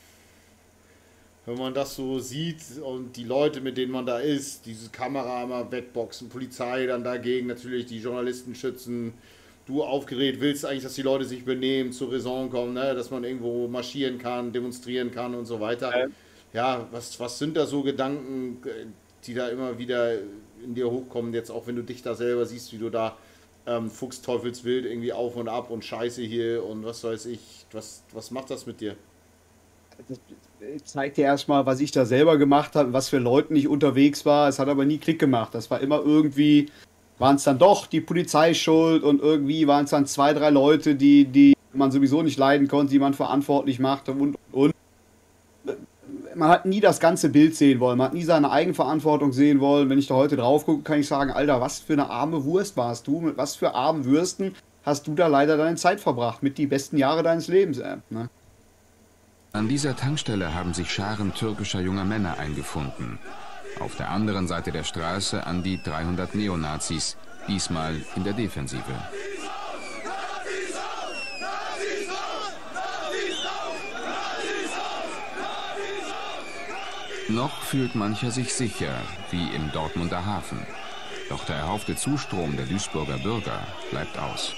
so sieht und die Leute, mit denen man da ist, diese Kamera immer wegboxen, Polizei dann dagegen, natürlich die Journalisten schützen, du aufgeregt willst eigentlich, dass die Leute sich benehmen, zur Raison kommen, ne? Dass man irgendwo marschieren kann, demonstrieren kann und so weiter. Ja, was sind da so Gedanken, die da immer wieder in dir hochkommen, jetzt auch wenn du dich da selber siehst, wie du da Fuchsteufelswild irgendwie auf und ab und Scheiße hier und was weiß ich, was macht das mit dir? Das zeigt dir erstmal, was ich da selber gemacht habe, was für Leuten ich unterwegs war. Es hat aber nie Klick gemacht. Das war immer irgendwie, waren es dann doch die Polizei schuld und irgendwie waren es dann 2, 3 Leute, die man sowieso nicht leiden konnte, die man verantwortlich machte und. Man hat nie das ganze Bild sehen wollen, man hat nie seine Eigenverantwortung sehen wollen. Wenn ich da heute drauf gucke, kann ich sagen, Alter, was für eine arme Wurst warst du, mit was für armen Würsten hast du da leider deine Zeit verbracht, mit die besten Jahre deines Lebens. Ne? An dieser Tankstelle haben sich Scharen türkischer junger Männer eingefunden. Auf der anderen Seite der Straße an die 300 Neonazis, diesmal in der Defensive. Noch fühlt mancher sich sicher, wie im Dortmunder Hafen. Doch der erhoffte Zustrom der Duisburger Bürger bleibt aus.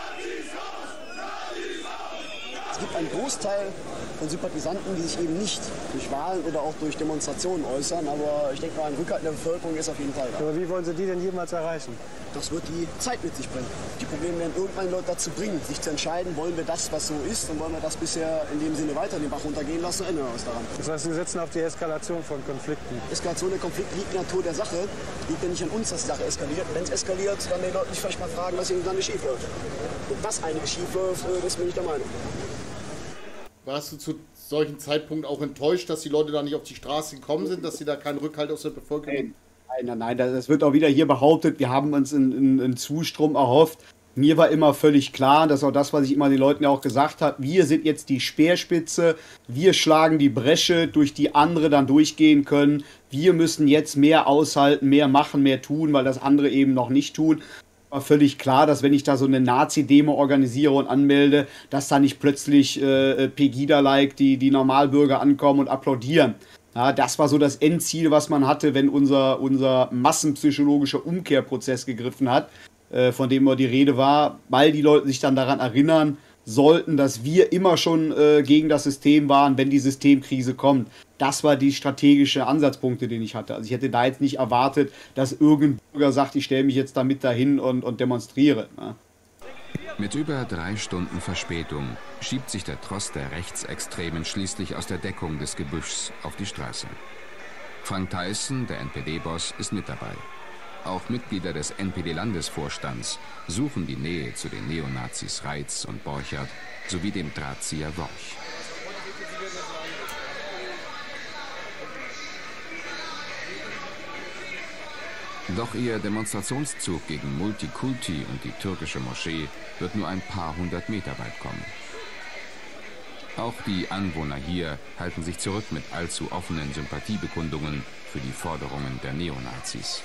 Es gibt einen Großteil von Sympathisanten, die sich eben nicht durch Wahlen oder auch durch Demonstrationen äußern. Aber ich denke mal, ein Rückhalt in der Bevölkerung ist auf jeden Fall da. Aber wie wollen Sie die denn jemals erreichen? Das wird die Zeit mit sich bringen. Die Probleme werden irgendwann Leute dazu bringen, sich zu entscheiden, wollen wir das, was so ist, und wollen wir das bisher in dem Sinne weiter den Bach runtergehen lassen, ändern wir was daran. Das heißt, Sie setzen auf die Eskalation von Konflikten. Eskalation der Konflikte liegt in der Natur der Sache. Liegt ja nicht an uns, dass die Sache eskaliert. Wenn es eskaliert, dann die Leute sich vielleicht mal fragen, was ihnen dann schief läuft. Und was einiges schief läuft, das bin ich der Meinung. Warst du zu solchen Zeitpunkt auch enttäuscht, dass die Leute da nicht auf die Straße gekommen sind, dass sie da keinen Rückhalt aus der Bevölkerung haben? Nein, das wird auch wieder hier behauptet, wir haben uns einen Zustrom erhofft. Mir war immer völlig klar, das ist auch das, was ich immer den Leuten ja auch gesagt habe, wir sind jetzt die Speerspitze, wir schlagen die Bresche, durch die andere dann durchgehen können. Wir müssen jetzt mehr aushalten, mehr machen, mehr tun, weil das andere eben noch nicht tun. War völlig klar, dass wenn ich da so eine Nazi-Demo organisiere und anmelde, dass da nicht plötzlich Pegida-like die Normalbürger ankommen und applaudieren. Ja, das war so das Endziel, was man hatte, wenn unser massenpsychologischer Umkehrprozess gegriffen hat, von dem die Rede war, weil die Leute sich dann daran erinnern sollten, dass wir immer schon gegen das System waren, wenn die Systemkrise kommt. Das war die strategische Ansatzpunkte, den ich hatte. Also ich hätte da jetzt nicht erwartet, dass irgendein Bürger sagt, ich stelle mich jetzt damit dahin und demonstriere. Ne? Mit über 3 Stunden Verspätung schiebt sich der Tross der Rechtsextremen schließlich aus der Deckung des Gebüschs auf die Straße. Frank Theissen, der NPD-Boss, ist mit dabei. Auch Mitglieder des NPD-Landesvorstands suchen die Nähe zu den Neonazis Reitz und Borchert sowie dem Drahtzieher Worch. Doch ihr Demonstrationszug gegen Multikulti und die türkische Moschee wird nur ein paar 100 Meter weit kommen. Auch die Anwohner hier halten sich zurück mit allzu offenen Sympathiebekundungen für die Forderungen der Neonazis.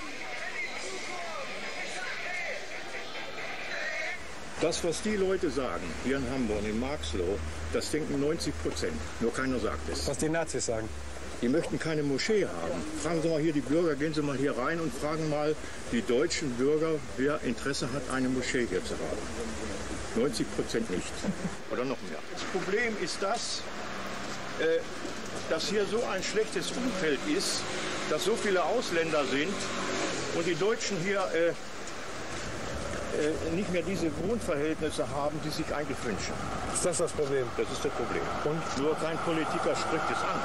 Das, was die Leute sagen, hier in Hamburg, in Marxloh, das denken 90%. Nur keiner sagt es. Was die Nazis sagen? Die möchten keine Moschee haben. Fragen Sie mal hier die Bürger, gehen Sie mal hier rein und fragen mal die deutschen Bürger, wer Interesse hat, eine Moschee hier zu haben. 90% nicht. Oder noch mehr. Das Problem ist das, dass hier so ein schlechtes Umfeld ist, dass so viele Ausländer sind und die Deutschen hier nicht mehr diese Grundverhältnisse haben, die sich eigentlich wünschen. Ist das das Problem? Das ist das Problem. Und nur kein Politiker spricht es an.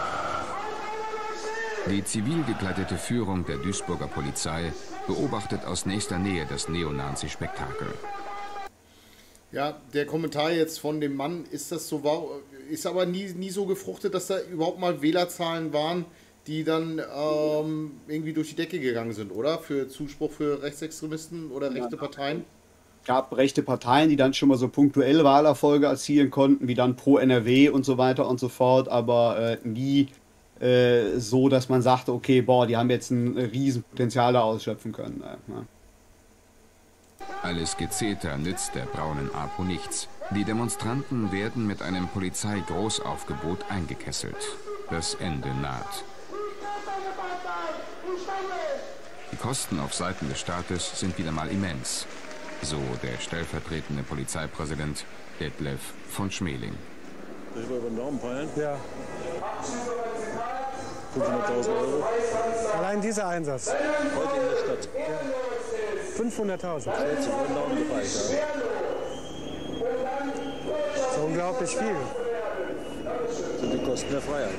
Die zivil gekleidete Führung der Duisburger Polizei beobachtet aus nächster Nähe das Neonazi-Spektakel. Ja, der Kommentar jetzt von dem Mann, ist das so, ist aber nie so gefruchtet, dass da überhaupt mal Wählerzahlen waren, die dann irgendwie durch die Decke gegangen sind, oder? Für Zuspruch für Rechtsextremisten oder rechte Parteien? Es gab rechte Parteien, die dann schon mal so punktuell Wahlerfolge erzielen konnten, wie dann Pro NRW und so weiter und so fort, aber nie so, dass man sagte, okay, boah, die haben jetzt ein Riesenpotenzial da ausschöpfen können. Ja. Alles Gezeter nützt der braunen Apo nichts. Die Demonstranten werden mit einem Polizeigroßaufgebot eingekesselt. Das Ende naht. Die Kosten auf Seiten des Staates sind wieder mal immens. So der stellvertretende Polizeipräsident Detlef von Schmeling. Soll ich mal über den Daumen peilen? Ja. 500.000 Euro. Allein dieser Einsatz. Heute in der Stadt. 500.000. Das ist über den Daumen gereicht. Ja. Das ist unglaublich viel. Das sind die Kosten der Freiheit.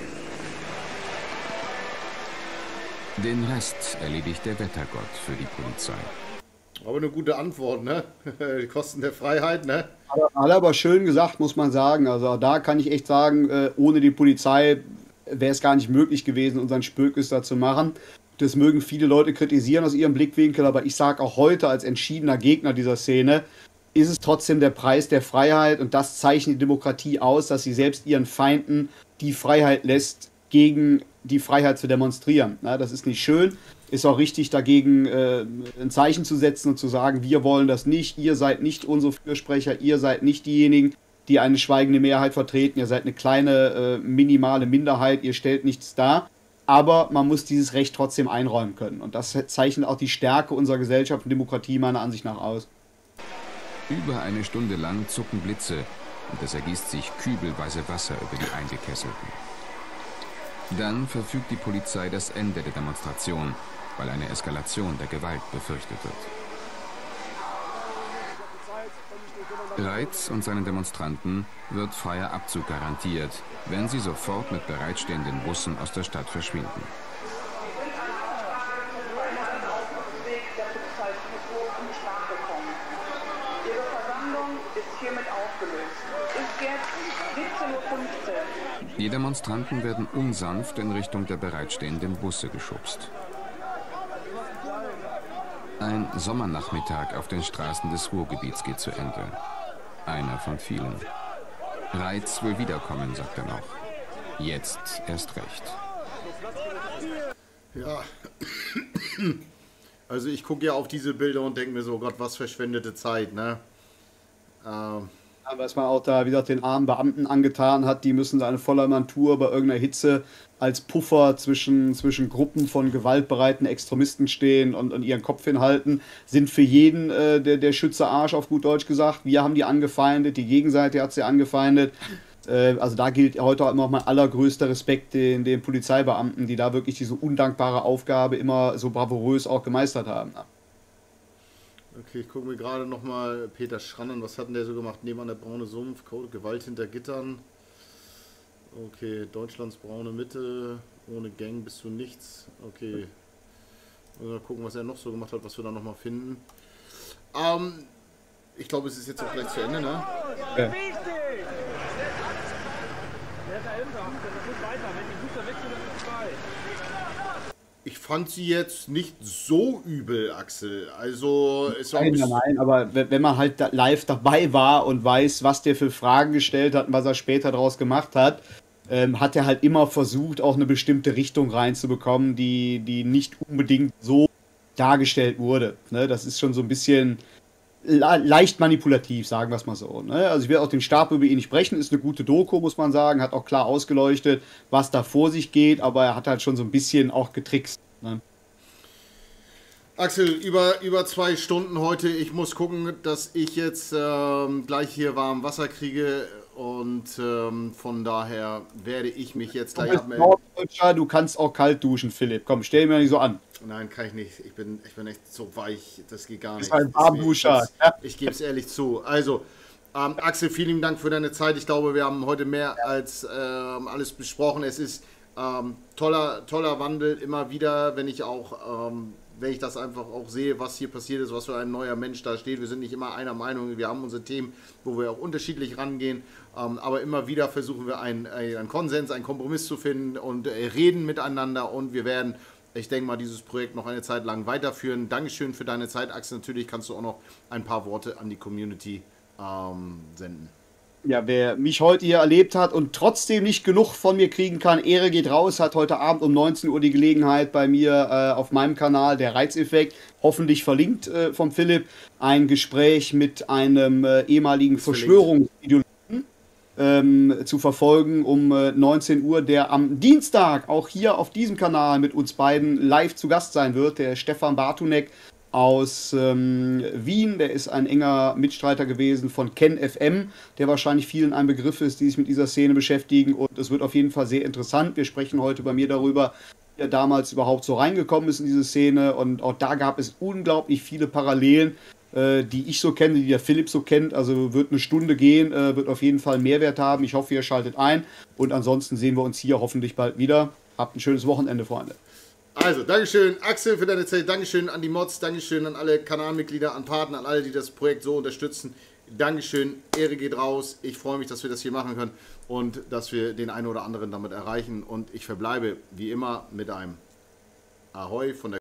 Den Rest erledigt der Wettergott für die Polizei. Aber eine gute Antwort, ne? Die Kosten der Freiheit, ne? Hat aber schön gesagt, muss man sagen. Also da kann ich echt sagen, ohne die Polizei wäre es gar nicht möglich gewesen, unseren Spökes da zu machen. Das mögen viele Leute kritisieren aus ihrem Blickwinkel, aber ich sage auch heute als entschiedener Gegner dieser Szene, ist es trotzdem der Preis der Freiheit und das zeichnet die Demokratie aus, dass sie selbst ihren Feinden die Freiheit lässt, gegen die Freiheit zu demonstrieren. Na, das ist nicht schön, ist auch richtig dagegen ein Zeichen zu setzen und zu sagen, wir wollen das nicht, ihr seid nicht unsere Fürsprecher, ihr seid nicht diejenigen, die eine schweigende Mehrheit vertreten, ihr seid eine kleine, minimale Minderheit, ihr stellt nichts dar, aber man muss dieses Recht trotzdem einräumen können und das zeichnet auch die Stärke unserer Gesellschaft und Demokratie meiner Ansicht nach aus. Über eine Stunde lang zucken Blitze und es ergießt sich kübelweise Wasser über die Eingekesselten. Dann verfügt die Polizei das Ende der Demonstration, weil eine Eskalation der Gewalt befürchtet wird. Reitz und seinen Demonstranten wird freier Abzug garantiert, wenn sie sofort mit bereitstehenden Bussen aus der Stadt verschwinden. Die Demonstranten werden unsanft in Richtung der bereitstehenden Busse geschubst. Ein Sommernachmittag auf den Straßen des Ruhrgebiets geht zu Ende. Einer von vielen. Reitz will wiederkommen, sagt er noch. Jetzt erst recht. Ja, also ich gucke ja auf diese Bilder und denke mir so, Gott, was verschwendete Zeit, ne? Was man auch da wieder den armen Beamten angetan hat, die müssen da eine voller Montur bei irgendeiner Hitze als Puffer zwischen Gruppen von gewaltbereiten Extremisten stehen und ihren Kopf hinhalten, sind für jeden der Schütze Arsch, auf gut Deutsch gesagt. Wir haben die angefeindet, die Gegenseite hat sie angefeindet. Also da gilt heute auch immer mein allergrößter Respekt den Polizeibeamten, die da wirklich diese undankbare Aufgabe immer so bravourös auch gemeistert haben. Okay, ich gucke mir gerade nochmal Peter Schrann an. Was hat denn der so gemacht? Nebenan der braune Sumpf, Code, Gewalt hinter Gittern. Okay, Deutschlands braune Mitte, ohne Gang bist du nichts. Okay, mal gucken, was er noch so gemacht hat, was wir da nochmal finden. Ich glaube, es ist jetzt auch gleich zu Ende, ne? Ja. Ich fand sie jetzt nicht so übel, Axel. Also, es war nein, aber wenn man halt live dabei war und weiß, was der für Fragen gestellt hat und was er später daraus gemacht hat, hat er halt immer versucht, auch eine bestimmte Richtung reinzubekommen, die nicht unbedingt so dargestellt wurde. Ne? Das ist schon so ein bisschen leicht manipulativ, sagen wir es mal so. Ne? Also ich will auch den Stab über ihn nicht brechen, ist eine gute Doku, muss man sagen, hat auch klar ausgeleuchtet, was da vor sich geht, aber er hat halt schon so ein bisschen auch getrickst. Ne? Axel, über 2 Stunden heute. Ich muss gucken, dass ich jetzt gleich hier warm Wasser kriege und von daher werde ich mich jetzt gleich abmelden. Du kannst auch kalt duschen, Philipp. Komm, stell mir nicht so an. Nein, kann ich nicht. Ich bin echt so weich. Das geht gar nicht. Das ist ein Warmduscher. Ich gebe es ehrlich zu. Also, Axel, vielen Dank für deine Zeit. Ich glaube, wir haben heute mehr als alles besprochen. Es ist toller Wandel immer wieder, wenn ich das einfach auch sehe, was hier passiert ist, was für ein neuer Mensch da steht. Wir sind nicht immer einer Meinung, wir haben unsere Themen, wo wir auch unterschiedlich rangehen, aber immer wieder versuchen wir einen Konsens, einen Kompromiss zu finden und reden miteinander und wir werden, ich denke mal, dieses Projekt noch eine Zeit lang weiterführen. Dankeschön für deine Zeit, Axel. Natürlich kannst du auch noch ein paar Worte an die Community senden. Ja, wer mich heute hier erlebt hat und trotzdem nicht genug von mir kriegen kann, Ehre geht raus, hat heute Abend um 19 Uhr die Gelegenheit bei mir auf meinem Kanal, der Reizeffekt, hoffentlich verlinkt vom Philipp, ein Gespräch mit einem ehemaligen Verschwörungsideologen zu verfolgen um 19 Uhr, der am Dienstag auch hier auf diesem Kanal mit uns beiden live zu Gast sein wird, der Stefan Bartunek aus Wien, der ist ein enger Mitstreiter gewesen von Ken FM, der wahrscheinlich vielen ein Begriff ist, die sich mit dieser Szene beschäftigen und es wird auf jeden Fall sehr interessant. Wir sprechen heute bei mir darüber, wie er damals überhaupt so reingekommen ist in diese Szene und auch da gab es unglaublich viele Parallelen, die ich so kenne, die der Philipp so kennt, also wird eine Stunde gehen, wird auf jeden Fall Mehrwert haben. Ich hoffe, ihr schaltet ein und ansonsten sehen wir uns hier hoffentlich bald wieder. Habt ein schönes Wochenende, Freunde. Also, Dankeschön, Axel, für deine Zeit. Dankeschön an die Mods. Dankeschön an alle Kanalmitglieder, an Partner, an alle, die das Projekt so unterstützen. Dankeschön. Ehre geht raus. Ich freue mich, dass wir das hier machen können und dass wir den einen oder anderen damit erreichen. Und ich verbleibe, wie immer, mit einem Ahoi von der